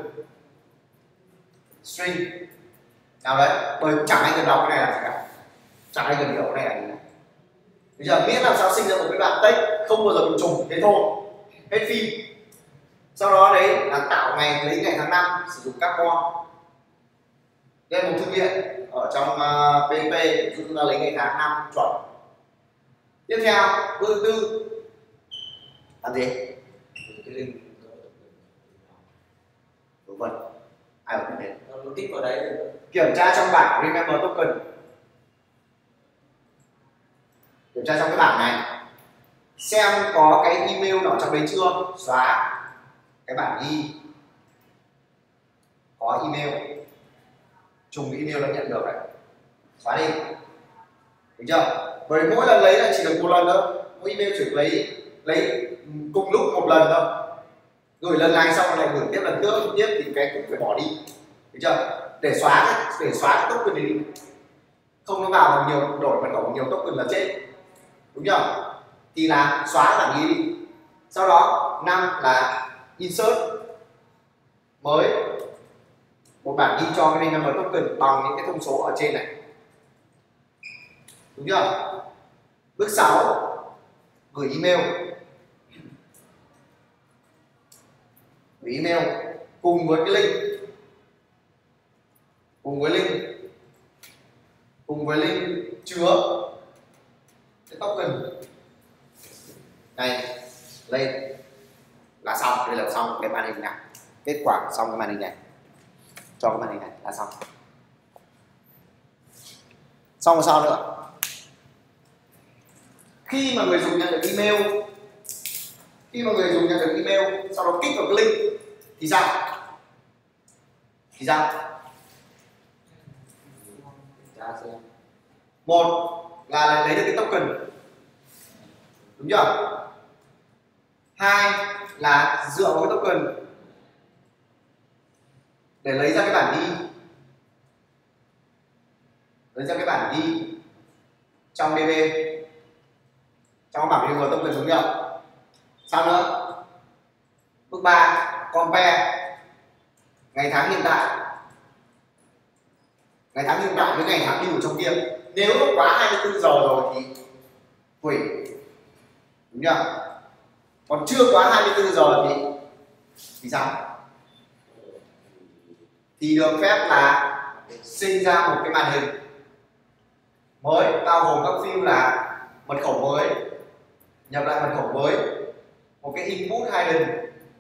string nào đấy, bởi chẳng ai cần đọc cái này là gì cả, chẳng ai cần hiểu cái này là gì cả. Bây giờ biết làm sao sinh ra một cái đoạn text không bao giờ bị trùng, thế thôi, hết phim. Sau đó đấy là tạo ngày, lấy ngày tháng năm, sử dụng carbon. Đây là một thư viện ở trong uh, pê pê, chúng ta lấy ngày tháng năm chuẩn. Tiếp theo bước thứ tư làm gì? cái link Vớ vẩn, ai mà biết. nó tích vào đấy rồi. Kiểm tra trong bảng remember token, kiểm tra trong cái bảng này xem có cái email nào trong đấy chưa, xóa cái bảng ghi có email trùng cái email đã nhận được đấy, xóa đi, được chưa? Bởi mỗi lần lấy là chỉ được một lần thôi, mỗi email chỉ lấy lấy cùng lúc một lần thôi, gửi lần này xong lại gửi tiếp lần tiếp tiếp thì cái cũng phải bỏ đi, được chưa? Để xóa để xóa cái token này đi, không nó vào bằng nhiều đổi mật khẩu nhiều token là chết, đúng chưa? Thì là xóa bảng ghi đi. Sau đó năm là insert mới một bản ghi cho cái remember token bằng những cái thông số ở trên này, đúng chưa? Bước sáu gửi email, gửi email cùng với cái link, cùng với link cùng với link chứa cái token này lên là xong. Đây là xong cái màn hình này, kết quả xong cái màn hình này, cho cái màn hình này là xong. Xong rồi sao nữa? Khi mà người dùng nhận được email, khi mà người dùng nhận được email sau đó kích vào cái link thì sao? Thì sao? Một là lấy được cái token, đúng chưa? Hai là dựa vào cái token để lấy ra cái bản ghi, lấy ra cái bản ghi trong đê bê, trong bảng điều token, đúng chưa? Sao nữa? Bước ba, compare ngày tháng hiện tại, ngày tháng hiện tại với ngày tháng lưu trong kia. Nếu nó quá hai mươi tư giờ rồi thì hủy, đúng chưa? Còn chưa quá hai mươi tư giờ thì thì sao? Thì được phép là sinh ra một cái màn hình mới, bao gồm các field là mật khẩu mới, nhập lại mật khẩu mới, một cái input hidden,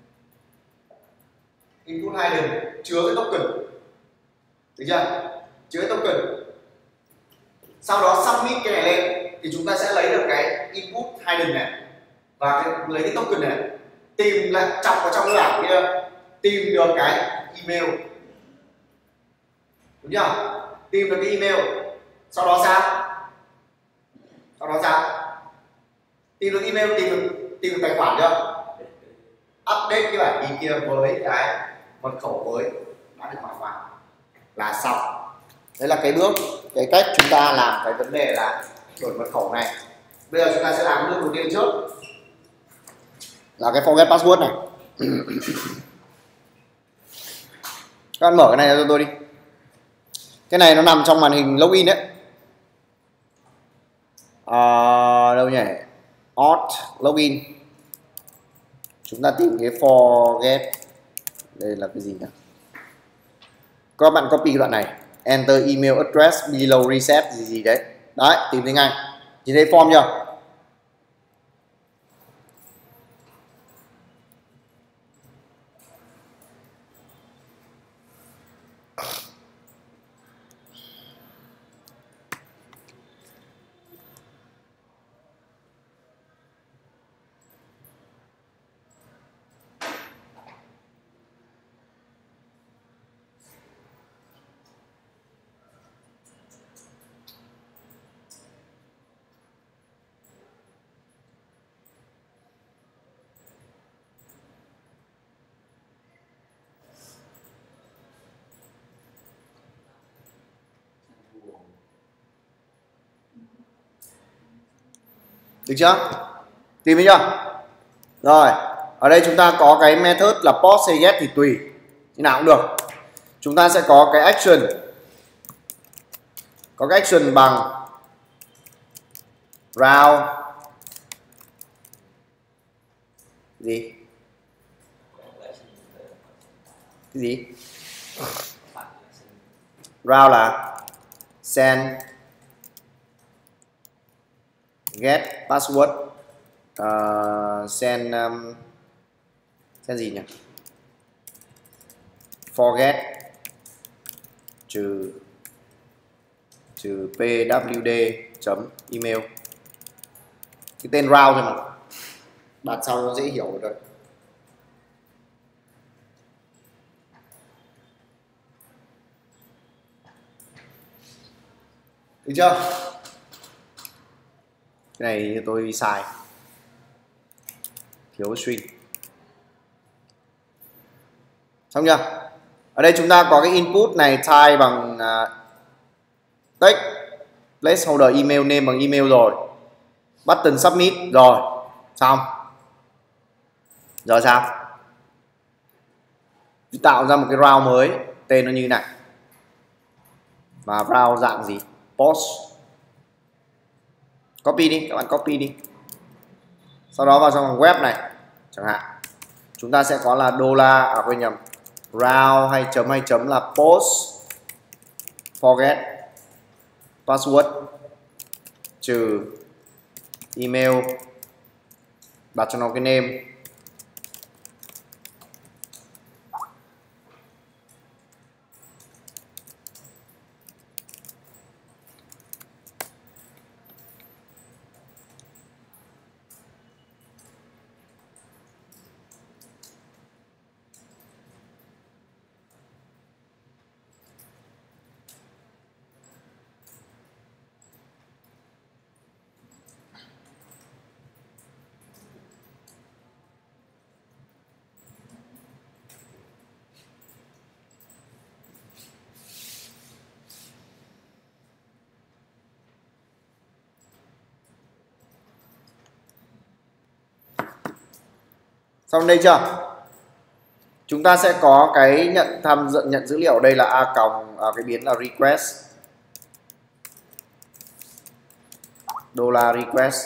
input hidden chứa cái token, được chưa? Chứa cái token. Sau đó submit cái này lên thì chúng ta sẽ lấy được cái input hidden này và cái, lấy cái token này, tìm lại chọc vào trong cái bảng kia, tìm được cái email, đúng chưa? Tìm được cái email, sau đó sao? Sau đó sao? Tìm được email, tìm được tìm được tài khoản chưa? Update cái bản ghi kia với cái mật khẩu mới đã được bảo quản là xong. Đấy là cái bước, cái cách chúng ta làm cái vấn đề là đổi mật khẩu này. Bây giờ chúng ta sẽ làm bước đầu tiên trước là cái forget password này. Các bạn mở cái này ra cho tôi đi. Cái này nó nằm trong màn hình login đấy. À, đâu nhỉ? Auth login. Chúng ta tìm cái forget. Đây là cái gì nhỉ? Các bạn copy cái đoạn này. Enter email address below reset gì gì đấy. Đấy, tìm thấy ngay. Nhìn thấy form chưa? Được chưa? Tìm thấy chưa? Rồi, ở đây chúng ta có cái method là post hay get thì tùy, như nào cũng được. Chúng ta sẽ có cái action, có cái action bằng round gì? Cái gì? Round là send get password, uh, send um, send gì nhỉ? Forget trừ trừ pwd chấm email. Cái tên round thôi mà, đặt sau nó dễ hiểu rồi. Được chưa? Cái này tôi sai, thiếu string. Xong chưa? Ở đây chúng ta có cái input này type bằng uh, text, placeholder email name bằng email rồi, button submit rồi, xong. Giờ sao? Tạo ra một cái round mới, tên nó như thế này, và round dạng gì? Post. Copy đi, các bạn copy đi. Sau đó vào trong web này chẳng hạn, chúng ta sẽ có là đô la, à quên nhầm, round hay chấm hay chấm là post forget password trừ email, đặt cho nó cái name, Xong đây chưa? Chúng ta sẽ có cái nhận tham nhận, nhận dữ liệu đây là a còng à, cái biến là request đô la request.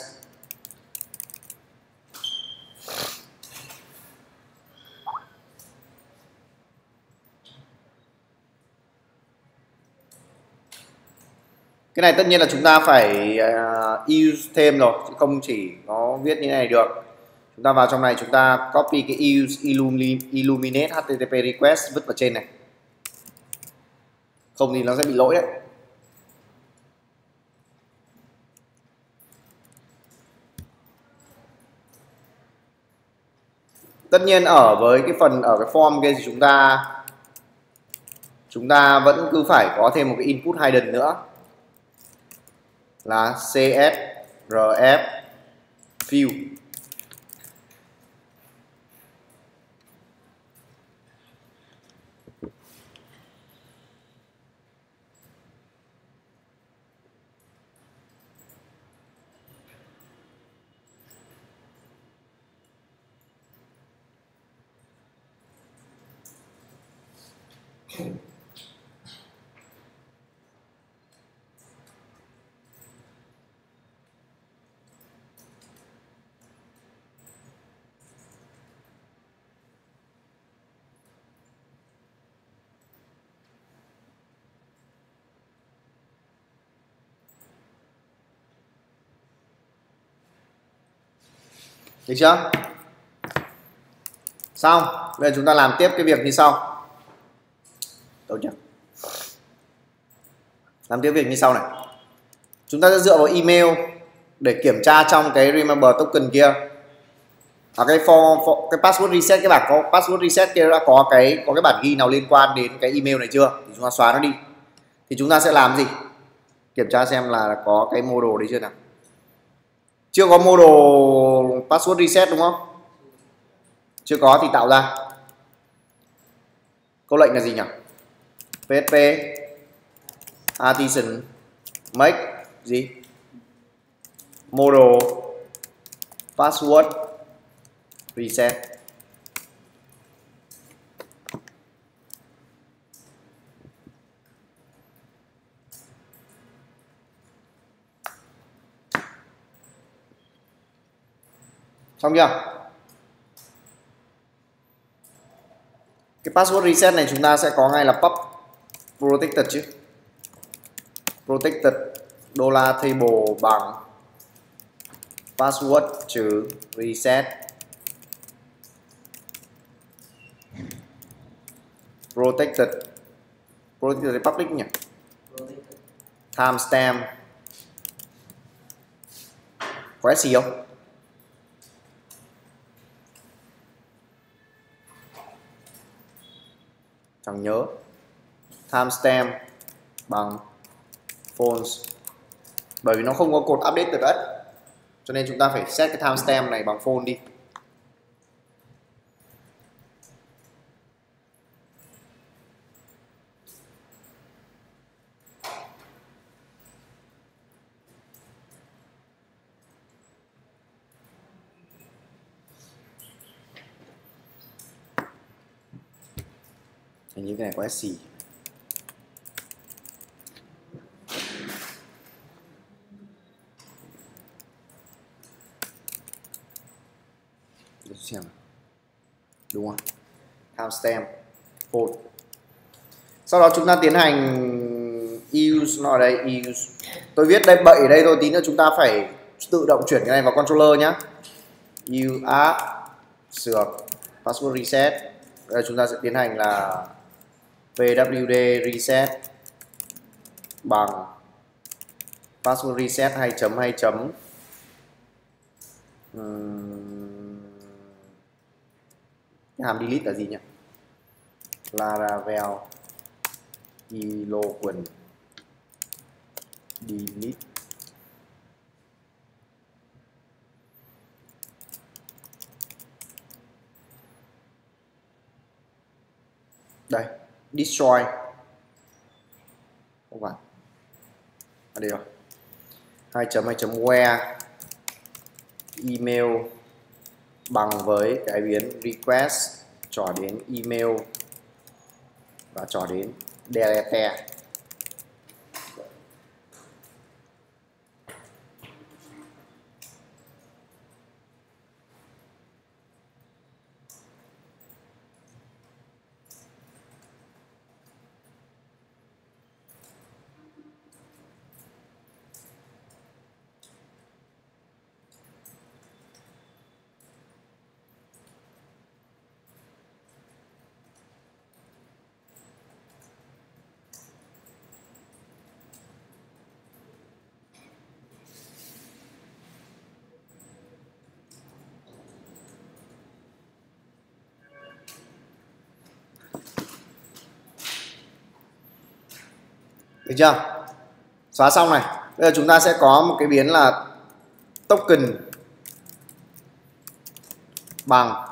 Cái này tất nhiên là chúng ta phải uh, use thêm rồi, chứ không chỉ có viết như này được. Chúng ta vào trong này, chúng ta copy cái use illuminate http request vứt vào trên này, không thì nó sẽ bị lỗi đấy. Tất nhiên ở với cái phần ở cái form kia thì chúng ta chúng ta vẫn cứ phải có thêm một cái input hidden nữa là csrf field. Được chưa? Xong, bây giờ chúng ta làm tiếp cái việc như sau. Đâu chưa? Làm tiếp việc như sau này. Chúng ta sẽ dựa vào email để kiểm tra trong cái remember token kia. Ở cái for, for cái password reset, cái bảng có password reset kia đã có cái có cái bản ghi nào liên quan đến cái email này chưa? Thì chúng ta xóa nó đi. Thì chúng ta sẽ làm gì? Kiểm tra xem là có cái model đấy chưa nào. Chưa có model password reset đúng không? Chưa có thì tạo ra. Câu lệnh là gì nhỉ? php artisan make gì? Model password reset. Xong chưa? Cái password reset này chúng ta sẽ có ngay là pub protected chứ. Protected đô la table bằng password trừ reset. Protected protected public nhỉ? Timestamp có gì không? Chẳng nhớ. Timestamp bằng false, bởi vì nó không có cột update được đấy, cho nên chúng ta phải set cái timestamp này bằng false đi. Hình như cái này có ét xê. Để xem. Đúng không? Timestamp code. Sau đó chúng ta tiến hành use nó ở đây, use. Tôi viết đây bậy ở đây thôi, tí nữa chúng ta phải tự động chuyển cái này vào controller nhá. Use app sửa password reset. Đây chúng ta sẽ tiến hành là pwd reset bằng password reset hai chấm hai chấm uhm, cái hàm delete là gì nhỉ? Laravel eloquent delete. Đây, destroy. Không phải. À đây rồi. hai chấm hai chấm where email bằng với cái biến request trỏ đến email và trỏ đến delete. Được chưa? Xóa xong này. Bây giờ chúng ta sẽ có một cái biến là token bằng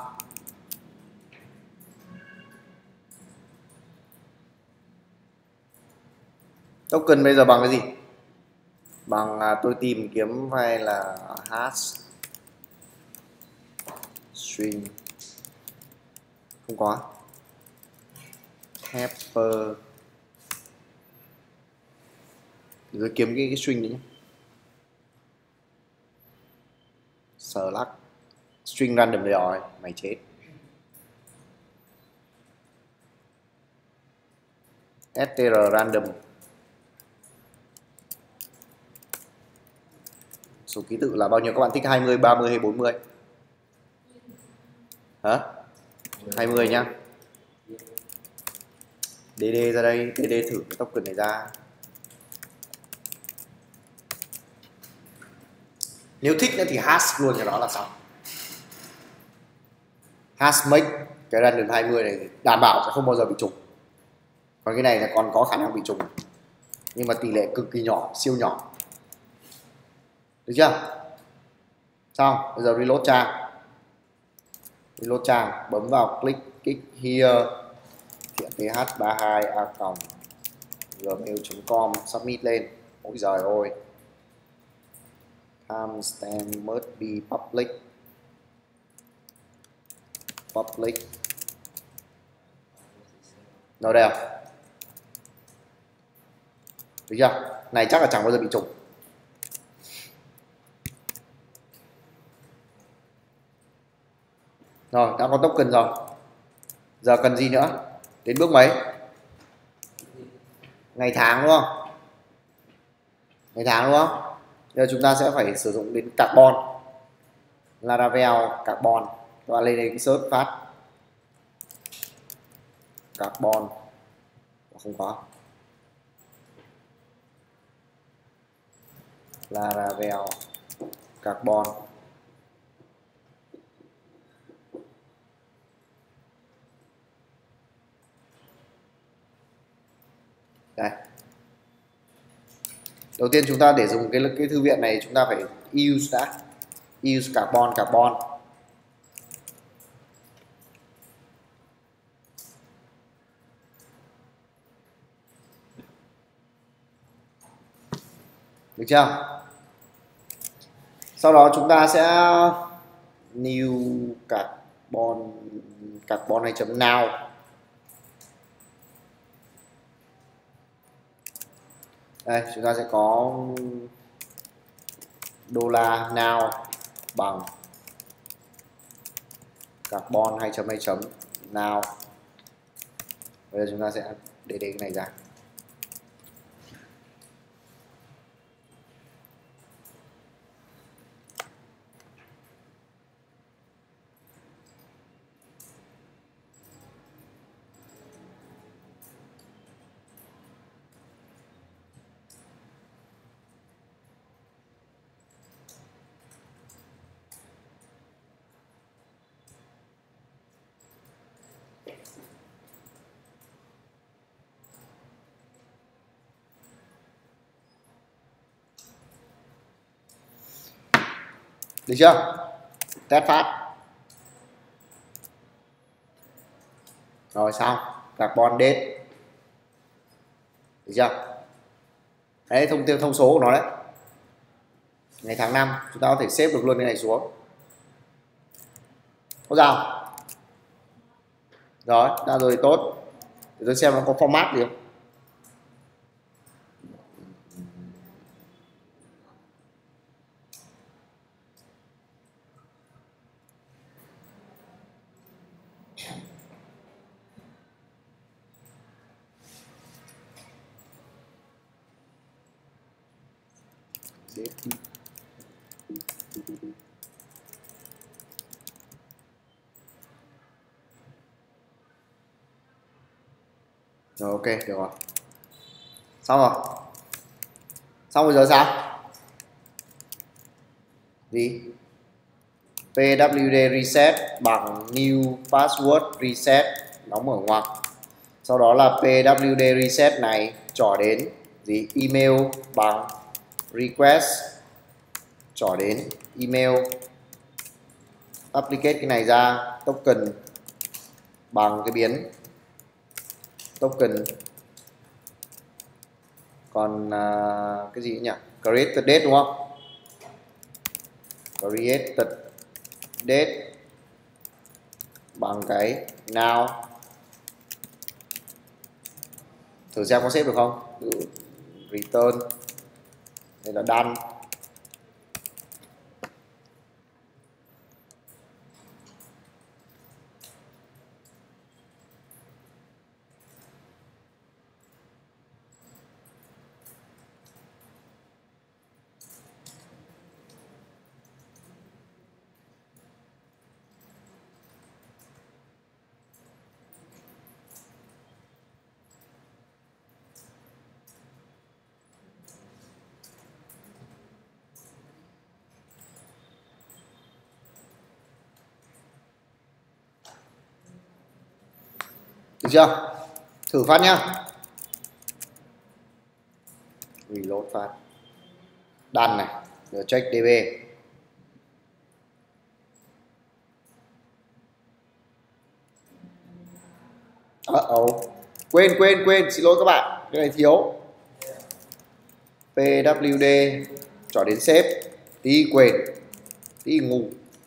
token bây giờ bằng cái gì? Bằng à, tôi tìm kiếm hay là hash string, không có helper, rồi kiếm cái, cái string đấy nhé. Select string random rồi, mày chết. str random, số ký tự là bao nhiêu các bạn thích, hai mươi, ba mươi hay bốn mươi? Hả? hai mươi nhá. dd ra đây, dd thử cái token này ra. Nếu thích nữa thì hash luôn cho nó là xong. Hash make cái random hai mươi này đảm bảo sẽ không bao giờ bị trùng. Còn cái này là còn có khả năng bị trùng, nhưng mà tỷ lệ cực kỳ nhỏ, siêu nhỏ. Được chưa? Xong, bây giờ reload trang. Reload trang, bấm vào click click here, hiện th ba mươi hai a còng gmail chấm com, submit lên. Ôi giời ơi. Timestamp must be public. Public. Đâu đây à? Được chưa? Này chắc là chẳng bao giờ bị trùng. Rồi, đã có token rồi. Giờ cần gì nữa? Đến bước mấy? Ngày tháng đúng không? Ngày tháng đúng không? Giờ chúng ta sẽ phải sử dụng đến carbon. Laravel carbon. Các bạn lên đây cái search phát. Carbon. Không có. Laravel carbon. Đây. Đầu tiên chúng ta để dùng cái cái thư viện này chúng ta phải use đã. Use carbon carbon. Được chưa? Sau đó chúng ta sẽ new carbon carbon hay chấm now. Đây, chúng ta sẽ có đô la now bằng carbon hai chấm hai chấm now. Bây giờ chúng ta sẽ để để cái này ra. Được chưa? Test phát. Rồi xong. Carbon date. Được chưa? Đấy, thông tin thông số của nó đấy. Ngày tháng năm. Chúng ta có thể xếp được luôn cái này xuống. Có ra không? Rồi, ra rồi thì tốt. Để tôi xem nó có format gì không. Rồi ok, được rồi. Xong rồi. Xong bây giờ sao? Gì? pê vê kép đê reset bằng new password reset đóng mở ngoặc. Sau đó là pê vê kép đê reset này trỏ đến gì? Email bằng request trỏ đến email. Duplicate cái này ra, token bằng cái biến token. Còn uh, cái gì nhỉ? Created date đúng không? Created date bằng cái now. Thử xem có xếp được không? Return. Đây là done. Được chưa? Thử phát nhá. Reload phát. Done này. Giờ check đê bê. Uh oh. Quên quên quên, xin lỗi các bạn. Cái này thiếu. pê vê kép đê trỏ đến save. Tí quên. Tí ngu.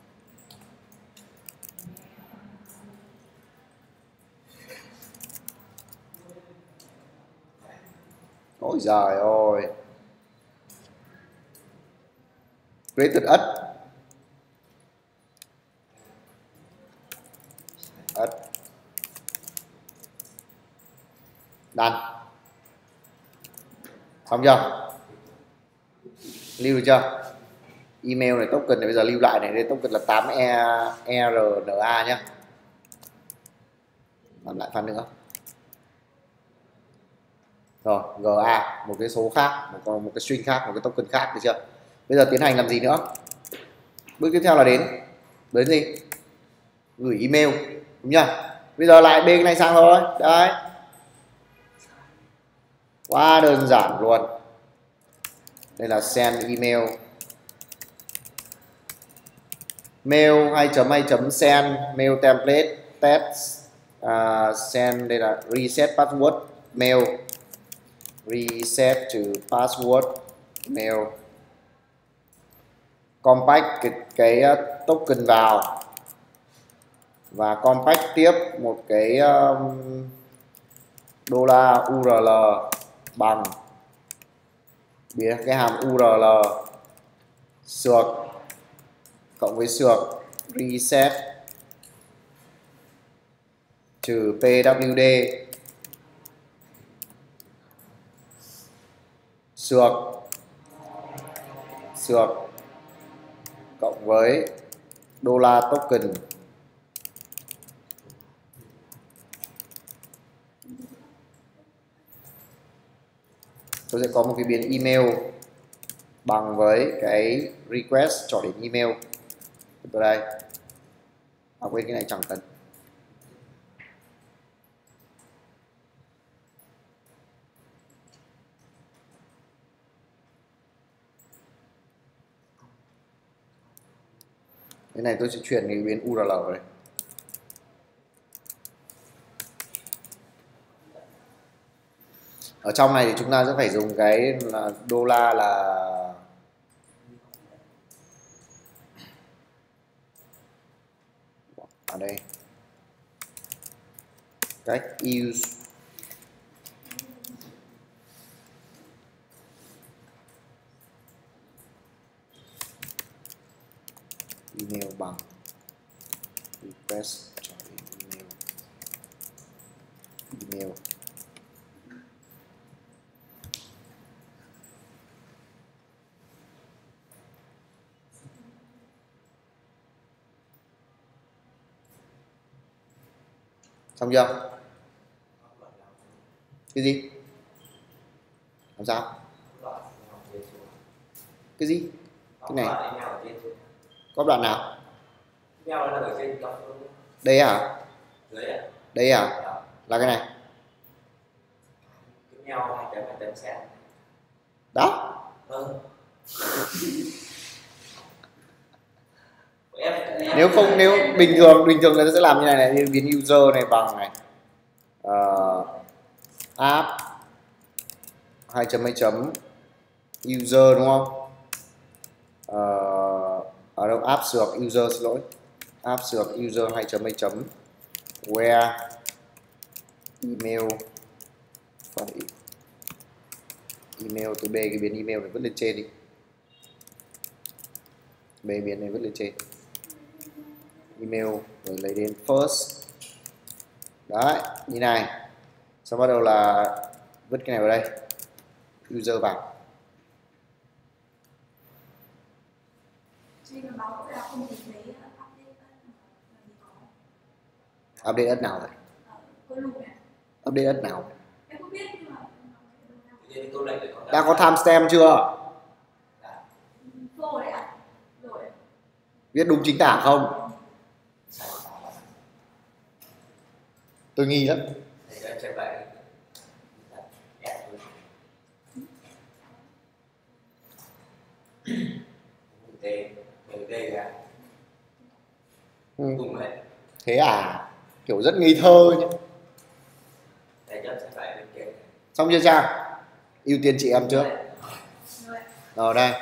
Ôi giời ơi. Created ất. Ất. Done. Xong chưa? Lưu được chưa? Email này, token này bây giờ lưu lại này. Đây token là tám e rờ en a nhá. Làm lại phần nữa. Rồi, giê a, một cái số khác, một, một cái string khác, một cái token khác, được chưa? Bây giờ tiến hành làm gì nữa? Bước tiếp theo là đến đến gì? Gửi email, đúng chưa? Bây giờ lại bê cái này sang thôi. Đấy. Quá đơn giản luôn. Đây là send email. Mail hai chấm hai chấm send mail template test uh, send. Đây là reset password mail. Reset to password mail. Compact cái, cái token vào và compact tiếp một cái um, đô la u rờ lờ bằng biến cái hàm u rờ lờ sược cộng với sược reset trừ pê vê kép đê sược sược cộng với đô la token. Tôi sẽ có một cái biến email bằng với cái request trỏ đến email. Tôi đây. À quên, cái này chẳng cần. Cái này tôi sẽ chuyển cái biến u rờ lờ vào đây. Ở trong này thì chúng ta sẽ phải dùng cái là đô la là ở đây cách use email bằng request cho đến email email xong chưa? Cái gì? Làm sao? Cái gì? Cái này có đoạn nào? Đây à? Đây à? Là cái này đó. Nếu không, nếu bình thường bình thường người ta sẽ làm như này này, biến user này bằng này uh, app hai chấm hai chấm user đúng không? Uh, ở đâu app sược user, xin lỗi, app sược user hai chấm hai chấm where email phải email từ b, cái biến email này vứt lên trên đi, b biến này vứt lên trên email rồi lấy đến first đấy như này, xong bắt đầu là vứt cái này vào đây user vào. Update ất nào rồi? Update ất nào? Đã có timestamp chưa? Viết đúng chính tả không? Tôi nghi lắm. Ừ. Thế à? Kiểu rất ngây thơ nhé. Xong chưa Trang? Ưu tiên chị em trước. Rồi đây.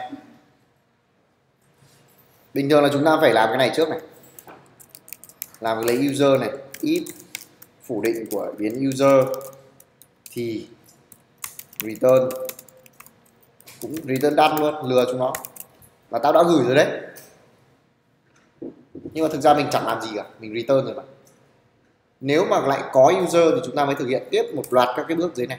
Bình thường là chúng ta phải làm cái này trước này. Làm cái lấy user này, if phủ định của biến user thì return cũng return đắt luôn, lừa chúng nó là tao đã gửi rồi đấy, nhưng mà thực ra mình chẳng làm gì cả, mình return rồi mà. Nếu mà lại có user thì chúng ta mới thực hiện tiếp một loạt các cái bước dưới này.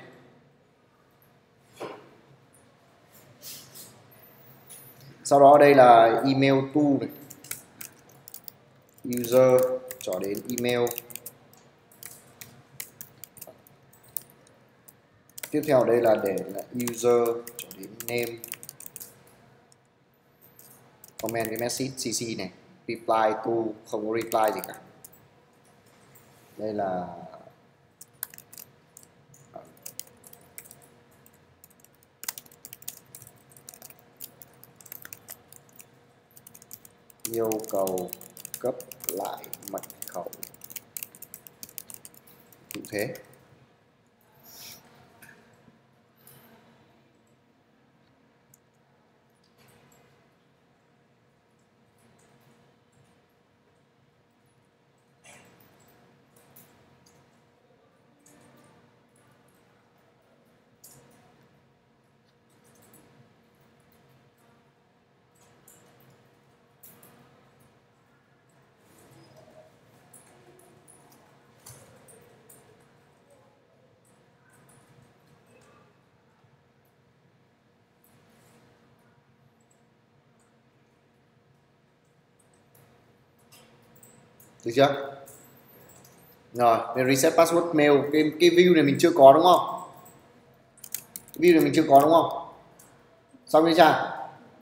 Sau đó đây là email to này, user cho đến email. Tiếp theo đây là để là user cho đến name, comment cái message cc này, reply to không có reply gì cả. Đây là yêu cầu cấp lại mật khẩu cụ thể. Được chưa? Rồi, nên reset password mail, cái, cái view này mình chưa có đúng không? Cái view này mình chưa có đúng không? Xong chưa Trang?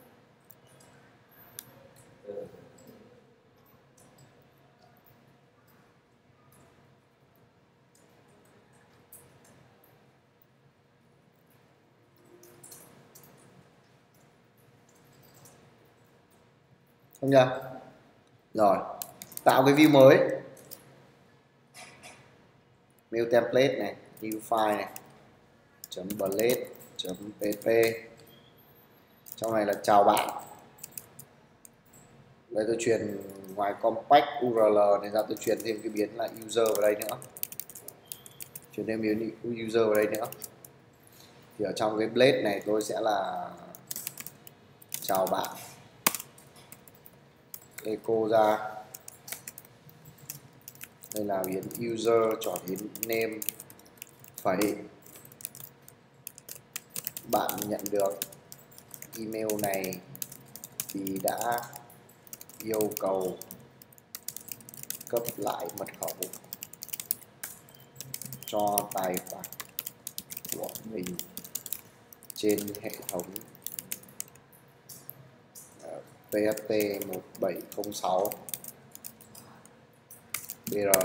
Xong chưa? Rồi, tạo cái view mới, mail template này, new file này, chấm blade chấm pp, trong này là chào bạn, Đây tôi truyền ngoài compact u rờ lờ này ra, tôi truyền thêm cái biến là user vào đây nữa, truyền thêm biến user vào đây nữa. Thì ở trong cái blade này tôi sẽ là chào bạn, echo ra, đây là biến user cho đến name phẩy, bạn nhận được email này thì đã yêu cầu cấp lại mật khẩu cho tài khoản của mình trên hệ thống pê ép tê một bảy không sáu bê rờ.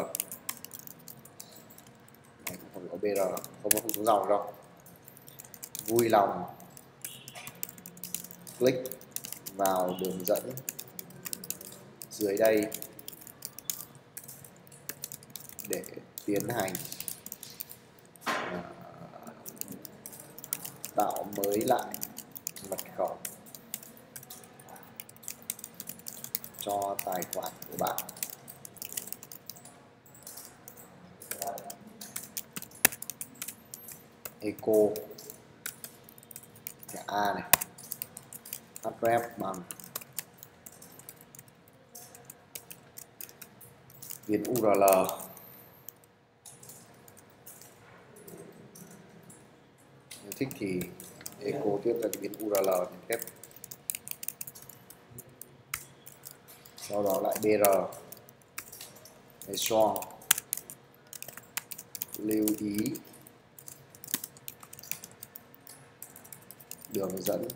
Này không có bê rờ, không có không xuống dòng đâu. Vui lòng click vào đường dẫn dưới đây để tiến hành uh, tạo mới lại mật khẩu cho tài khoản của bạn. Echo cái A này, address bằng biến u rờ lờ, nếu thích thì echo tiếp ra biến u rờ lờ tiếp, sau đó lại bê rờ để strong, lưu ý đường dẫn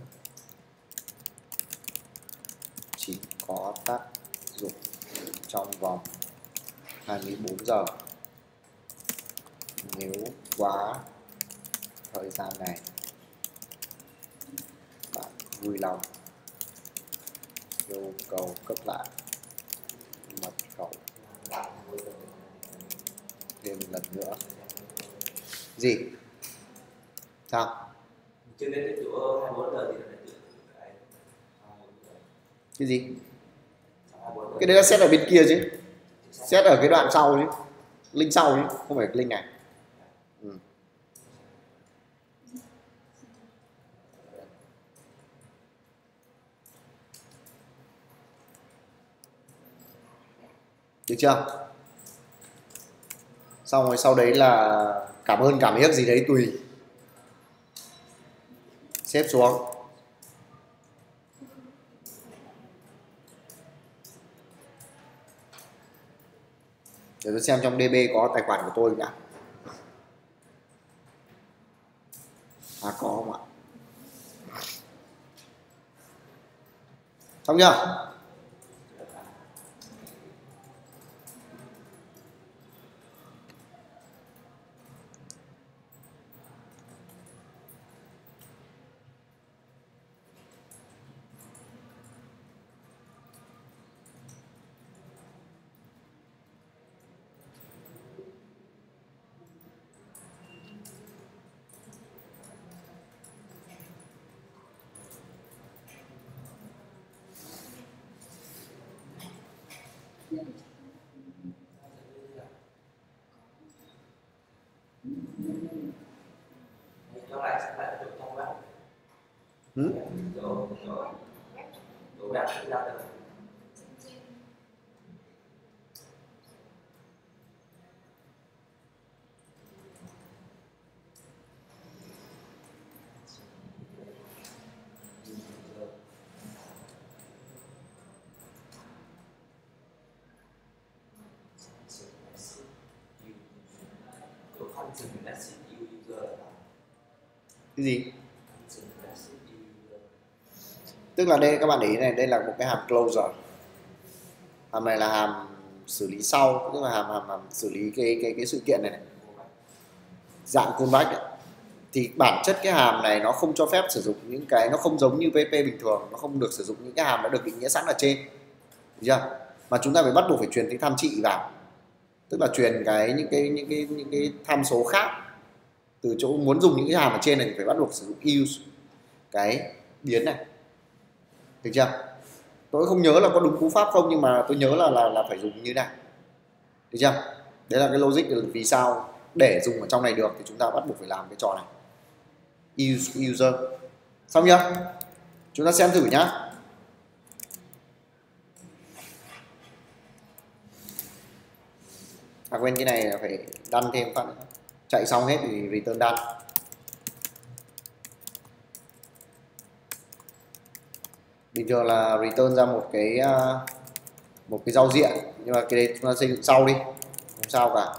chỉ có tác dụng trong vòng hai mươi bốn giờ, nếu quá thời gian này bạn vui lòng yêu cầu cấp lại mật khẩu thêm lần nữa. Gì? Sao? Chưa đến cái chỗ hai mươi bốn giờ thì là tự cái gì? Cái đấy là set ở bên kia chứ, set ở cái đoạn sau chứ, link sau chứ, không phải cái link này. Ừ. Được chưa? Xong rồi sau đấy là cảm ơn cảm ơn gì đấy tùy, xếp xuống. Để tôi xem trong đê bê có tài khoản của tôi đã. À có không ạ? Xong chưa? nó lại sẽ lại chỗ trong web, Ừ? chỗ chỗ chỗ web sẽ ra được. Cái gì? Tức là đây các bạn để ý này, đây là một cái hàm closure. Hàm này là hàm xử lý sau, tức là hàm hàm, hàm xử lý cái cái cái sự kiện này, này. Dạng callback ấy. Thì bản chất cái hàm này nó không cho phép sử dụng những cái, nó không giống như pê hát pê bình thường, nó không được sử dụng những cái hàm đã được định nghĩa sẵn ở trên. Được chưa? Mà chúng ta phải bắt buộc phải truyền cái tham trị vào. Tức là truyền cái những cái những cái những cái tham số khác từ chỗ muốn dùng những cái hàm ở trên này thì phải bắt buộc sử dụng use cái biến này. Được chưa? Tôi không nhớ là có đúng cú pháp không, nhưng mà tôi nhớ là là là phải dùng như này, được chưa? Đấy là cái logic vì sao để dùng ở trong này được thì chúng ta bắt buộc phải làm cái trò này. User xong chưa? Chúng ta xem thử nhá. À quên, cái này là phải đăng thêm phát nữa. Chạy xong hết thì return đăng. Bình thường là return ra một cái một cái giao diện, nhưng mà cái đấy chúng ta xây dựng sau đi, không sao cả.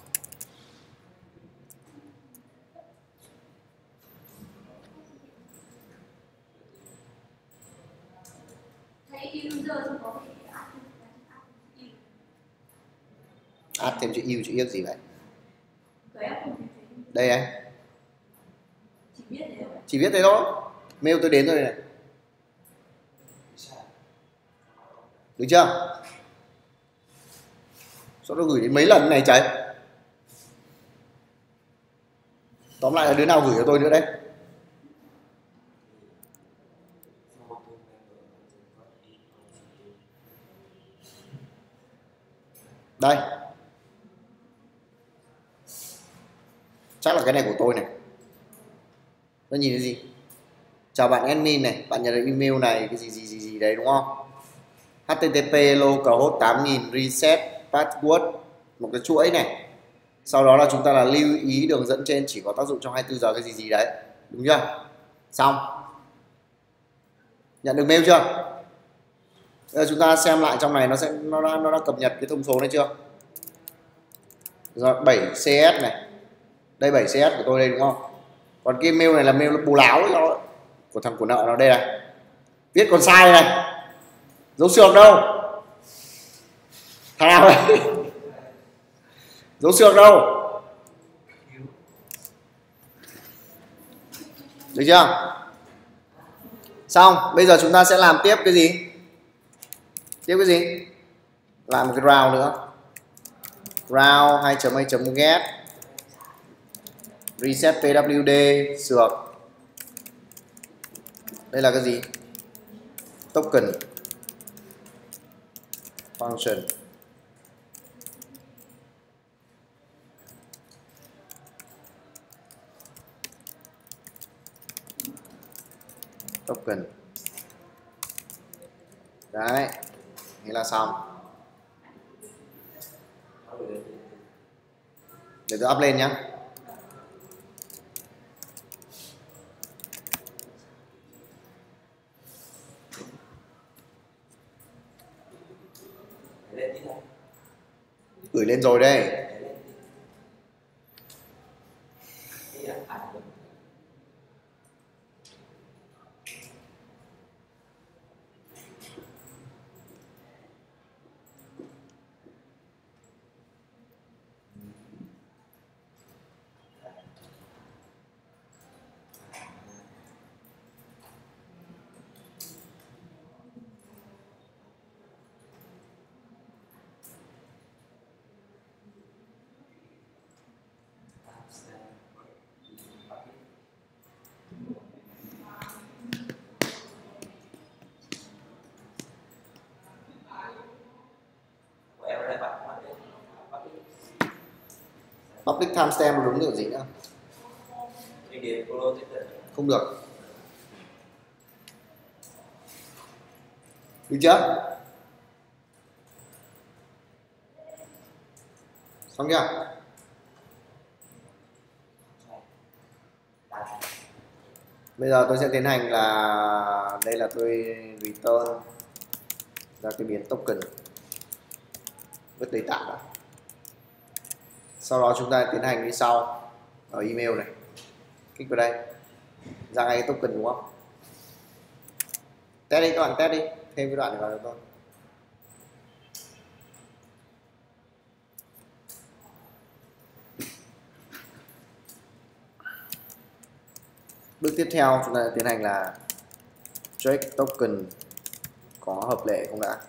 Add thêm chữ u chữ yếc gì vậy? Đây này. Chỉ viết thế thôi. Mail tôi đến rồi này. Được chưa? Sao nó gửi đến mấy lần này trời? Tóm lại là đứa nào gửi cho tôi nữa đấy? Đây. Chắc là cái này của tôi này. Nó nhìn thấy gì? Chào bạn admin này, bạn nhận được email này cái gì gì gì gì đấy đúng không? hát tê tê pê localhost tám nghìn reset password, một cái chuỗi này. Sau đó là chúng ta là lưu ý đường dẫn trên chỉ có tác dụng trong hai mươi tư giờ cái gì gì đấy, đúng chưa? Xong. Nhận được mail chưa? Bây giờ chúng ta xem lại trong này nó sẽ nó đã, nó đã cập nhật cái thông số này chưa? Rồi bảy xê ét này. Đây bảy xê ét của tôi đây đúng không? Còn cái mail này là mail bù láo ấy, nó của thằng của nợ nó đây này. Viết còn sai này. Dấu xược đâu? Thằng nào đấy? Dấu xược đâu? Được chưa? Xong, bây giờ chúng ta sẽ làm tiếp cái gì? Tiếp cái gì? Làm một cái round nữa. Round hai chấm a chấm get reset pê vê kép đê xược. Đây là cái gì? Token function. Token. Đấy, thế là xong. Để tôi up lên nhé. Gửi lên rồi đây. Public timestamp đúng được gì nữa? Không được. Được chưa? Xong chưa? Bây giờ tôi sẽ tiến hành là đây là tôi return ra cái biến token, vứt đầy tạm đã. Sau đó chúng ta tiến hành như sau. Ở email này, kích vào đây, ra ngay cái token đúng không? Test đi các bạn, test đi, thêm cái đoạn này vào cho tôi. Bước tiếp theo chúng ta tiến hành là check token có hợp lệ không đã.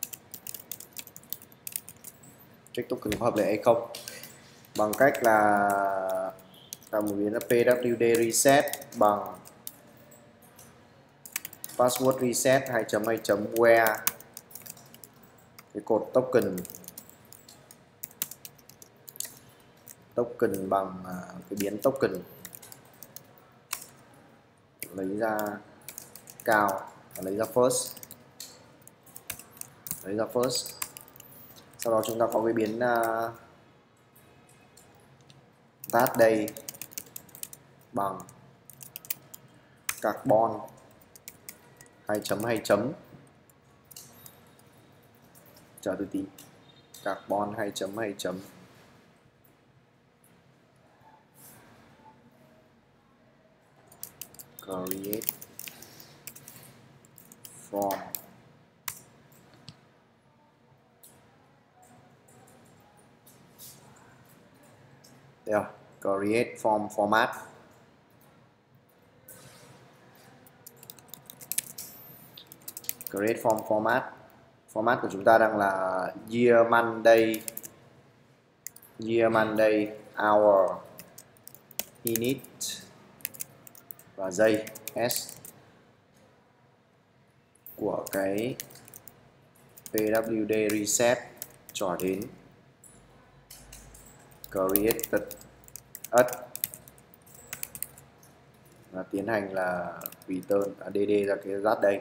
Check token có hợp lệ hay không bằng cách là tạo một biến là pê vê kép đê reset bằng password reset hai chấm hai chấm where cái cột token token bằng cái biến token, lấy ra cao và lấy ra first, lấy ra first. Sau đó chúng ta có cái biến uh, that day bằng carbon hai chấm hai chấm, chờ tôi tí, carbon hai chấm hai chấm create form Đây, create form format. Create form format. Format của chúng ta đang là year, month, day, year, month, day, hour, minute và giây s của cái pê vê kép đê reset cho đến created us và tiến hành là return à, dd ra cái that đây.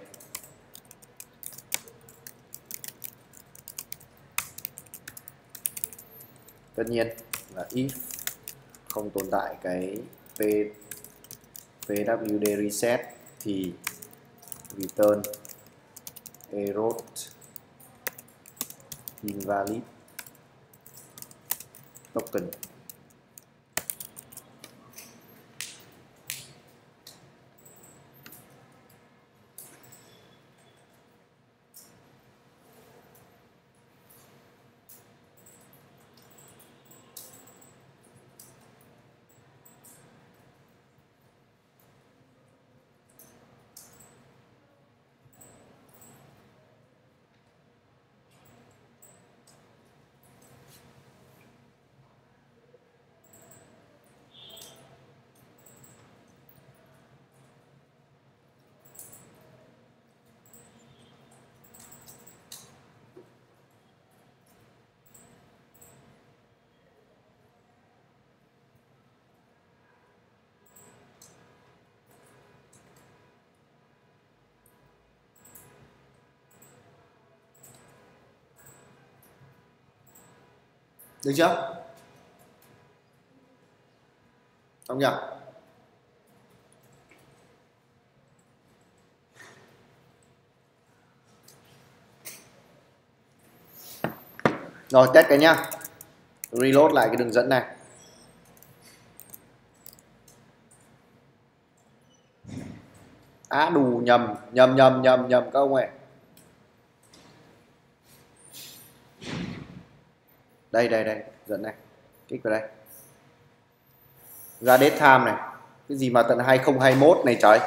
Tất nhiên là if không tồn tại cái p pê vê kép đê reset thì return error invalid token. Được chưa? Xong nhỉ? Rồi test cái nhá. Reload lại cái đường dẫn này. Á đù nhầm, nhầm nhầm nhầm nhầm các ông ơi. Đây đây đây, dẫn này. Kích vào đây. Ra date time này. Cái gì mà tận hai không hai mốt này trời.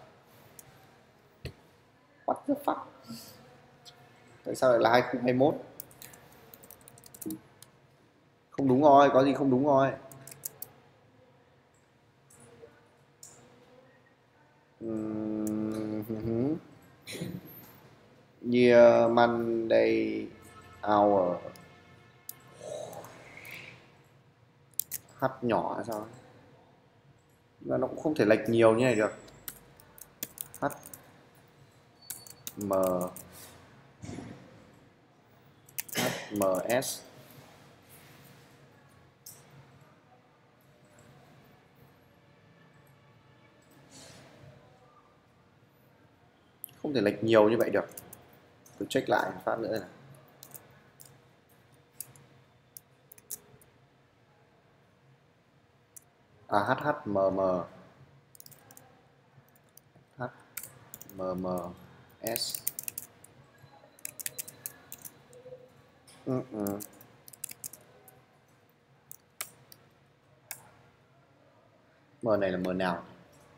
What the fuck? Tại sao lại là hai không hai mốt? Không đúng rồi, có gì không đúng rồi. Uhm, year, month, day, hour. H nhỏ là sao? Mà nó cũng không thể lệch nhiều như này được. H M H M S không thể lệch nhiều như vậy được. Tôi check lại một phát nữa này. À H H M M H M M S ừ, ừ. M này là M nào?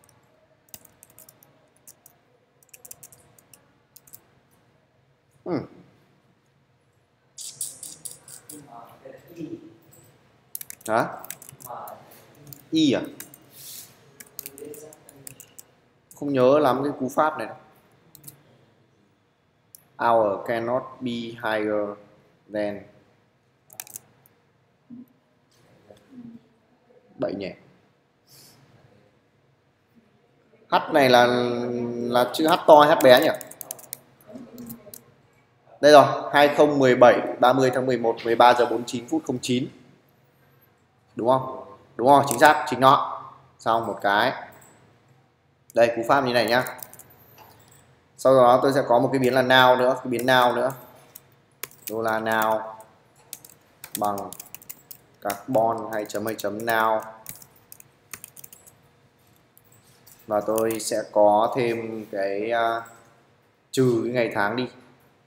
Ừ. Hả? Y à? Không nhớ lắm cái cú pháp này. Our cannot be higher than bảy nhỉ. H này là là chữ H to hay H bé nhỉ? Đây rồi, hai không một bảy ba mươi tháng mười một mười ba giờ bốn mươi chín phút không chín. Đúng không? Đúng rồi, chính xác, chính nó. Xong một cái. Đây cú pháp như này nhá. Sau đó tôi sẽ có một cái biến là now nữa, cái biến now nữa. Đô la now bằng carbon hay chấm hay chấm now. Và tôi sẽ có thêm cái uh, trừ cái ngày tháng đi.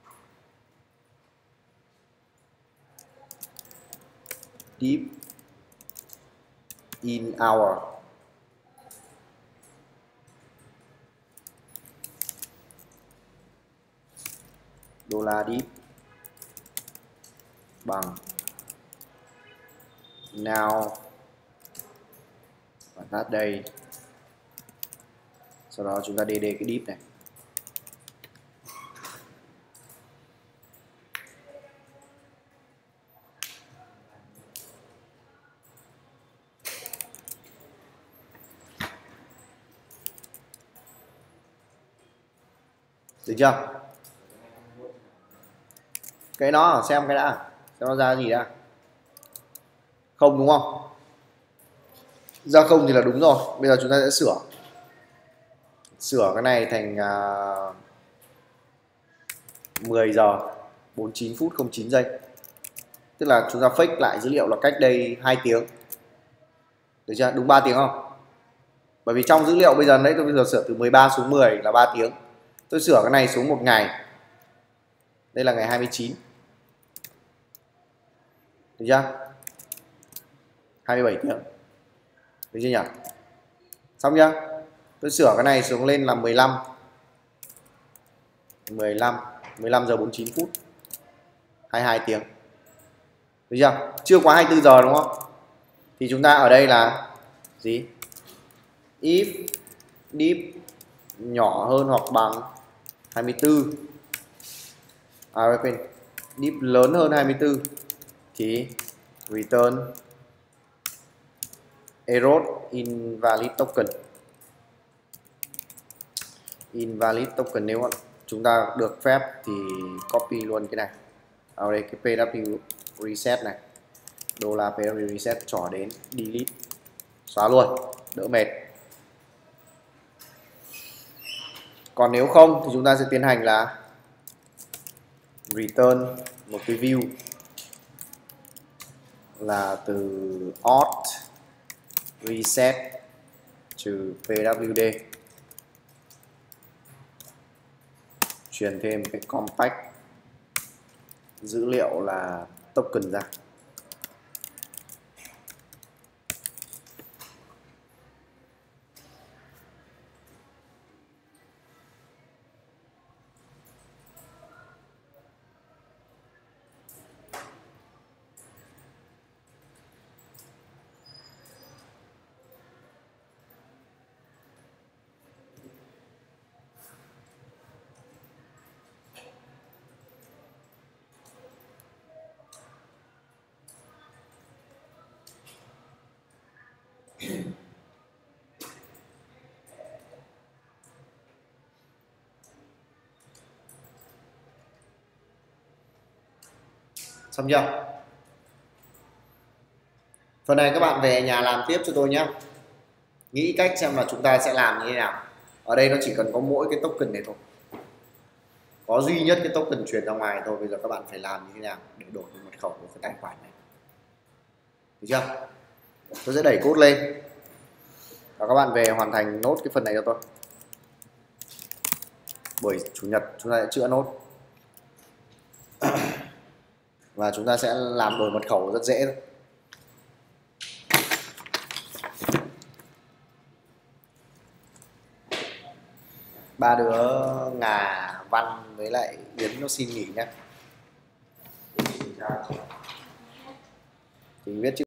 Deep in hour. Đô la deep bằng now và that day. Sau đó chúng ta dd cái deep này. Được chưa? Cái đó xem cái đã, xem nó ra gì đã. Không đúng không? Ra không thì là đúng rồi. Bây giờ chúng ta sẽ sửa. Sửa cái này thành uh, mười giờ bốn mươi chín phút không chín giây. Tức là chúng ta fake lại dữ liệu là cách đây hai tiếng. Được chưa? Đúng ba tiếng không? Bởi vì trong dữ liệu bây giờ đấy tôi bây giờ sửa từ mười ba xuống mười là ba tiếng. Tôi sửa cái này xuống một ngày. Đây là ngày hai mươi chín. Được chưa? hai mươi bảy tiếng. Được chưa nhỉ? Xong chưa? Tôi sửa cái này xuống lên là mười lăm. mười lăm, mười lăm giờ bốn mươi chín phút. hai mươi hai tiếng. Được chưa? Chưa quá hai mươi tư giờ đúng không? Thì chúng ta ở đây là gì? If deep nhỏ hơn hoặc bằng hai mươi tư. À quên, deep lớn hơn hai mươi tư thì return error invalid token. Invalid token nếu chúng ta được phép thì copy luôn cái này. Ở đây cái pê vê kép reset này. Đô la pê vê kép reset trỏ đến delete. Xóa luôn, đỡ mệt. Còn nếu không thì chúng ta sẽ tiến hành là return một cái view là từ auth reset trừ pê vê kép truyền thêm cái compact dữ liệu là token ra. Xong chưa? Phần này các bạn về nhà làm tiếp cho tôi nhé. Nghĩ cách xem là chúng ta sẽ làm như thế nào. Ở đây nó chỉ cần có mỗi cái token này thôi. Có duy nhất cái token truyền ra ngoài thôi. Bây giờ các bạn phải làm như thế nào để đổi mật khẩu của cái tài khoản này. Được chưa? Tôi sẽ đẩy code lên và các bạn về hoàn thành nốt cái phần này cho tôi. Buổi chủ nhật chúng ta sẽ chữa nốt. Và chúng ta sẽ làm đổi mật khẩu rất dễ thôi. Ba đứa Ngà, Văn với lại Yến nó xin nghỉ nhé. Thì viết chữ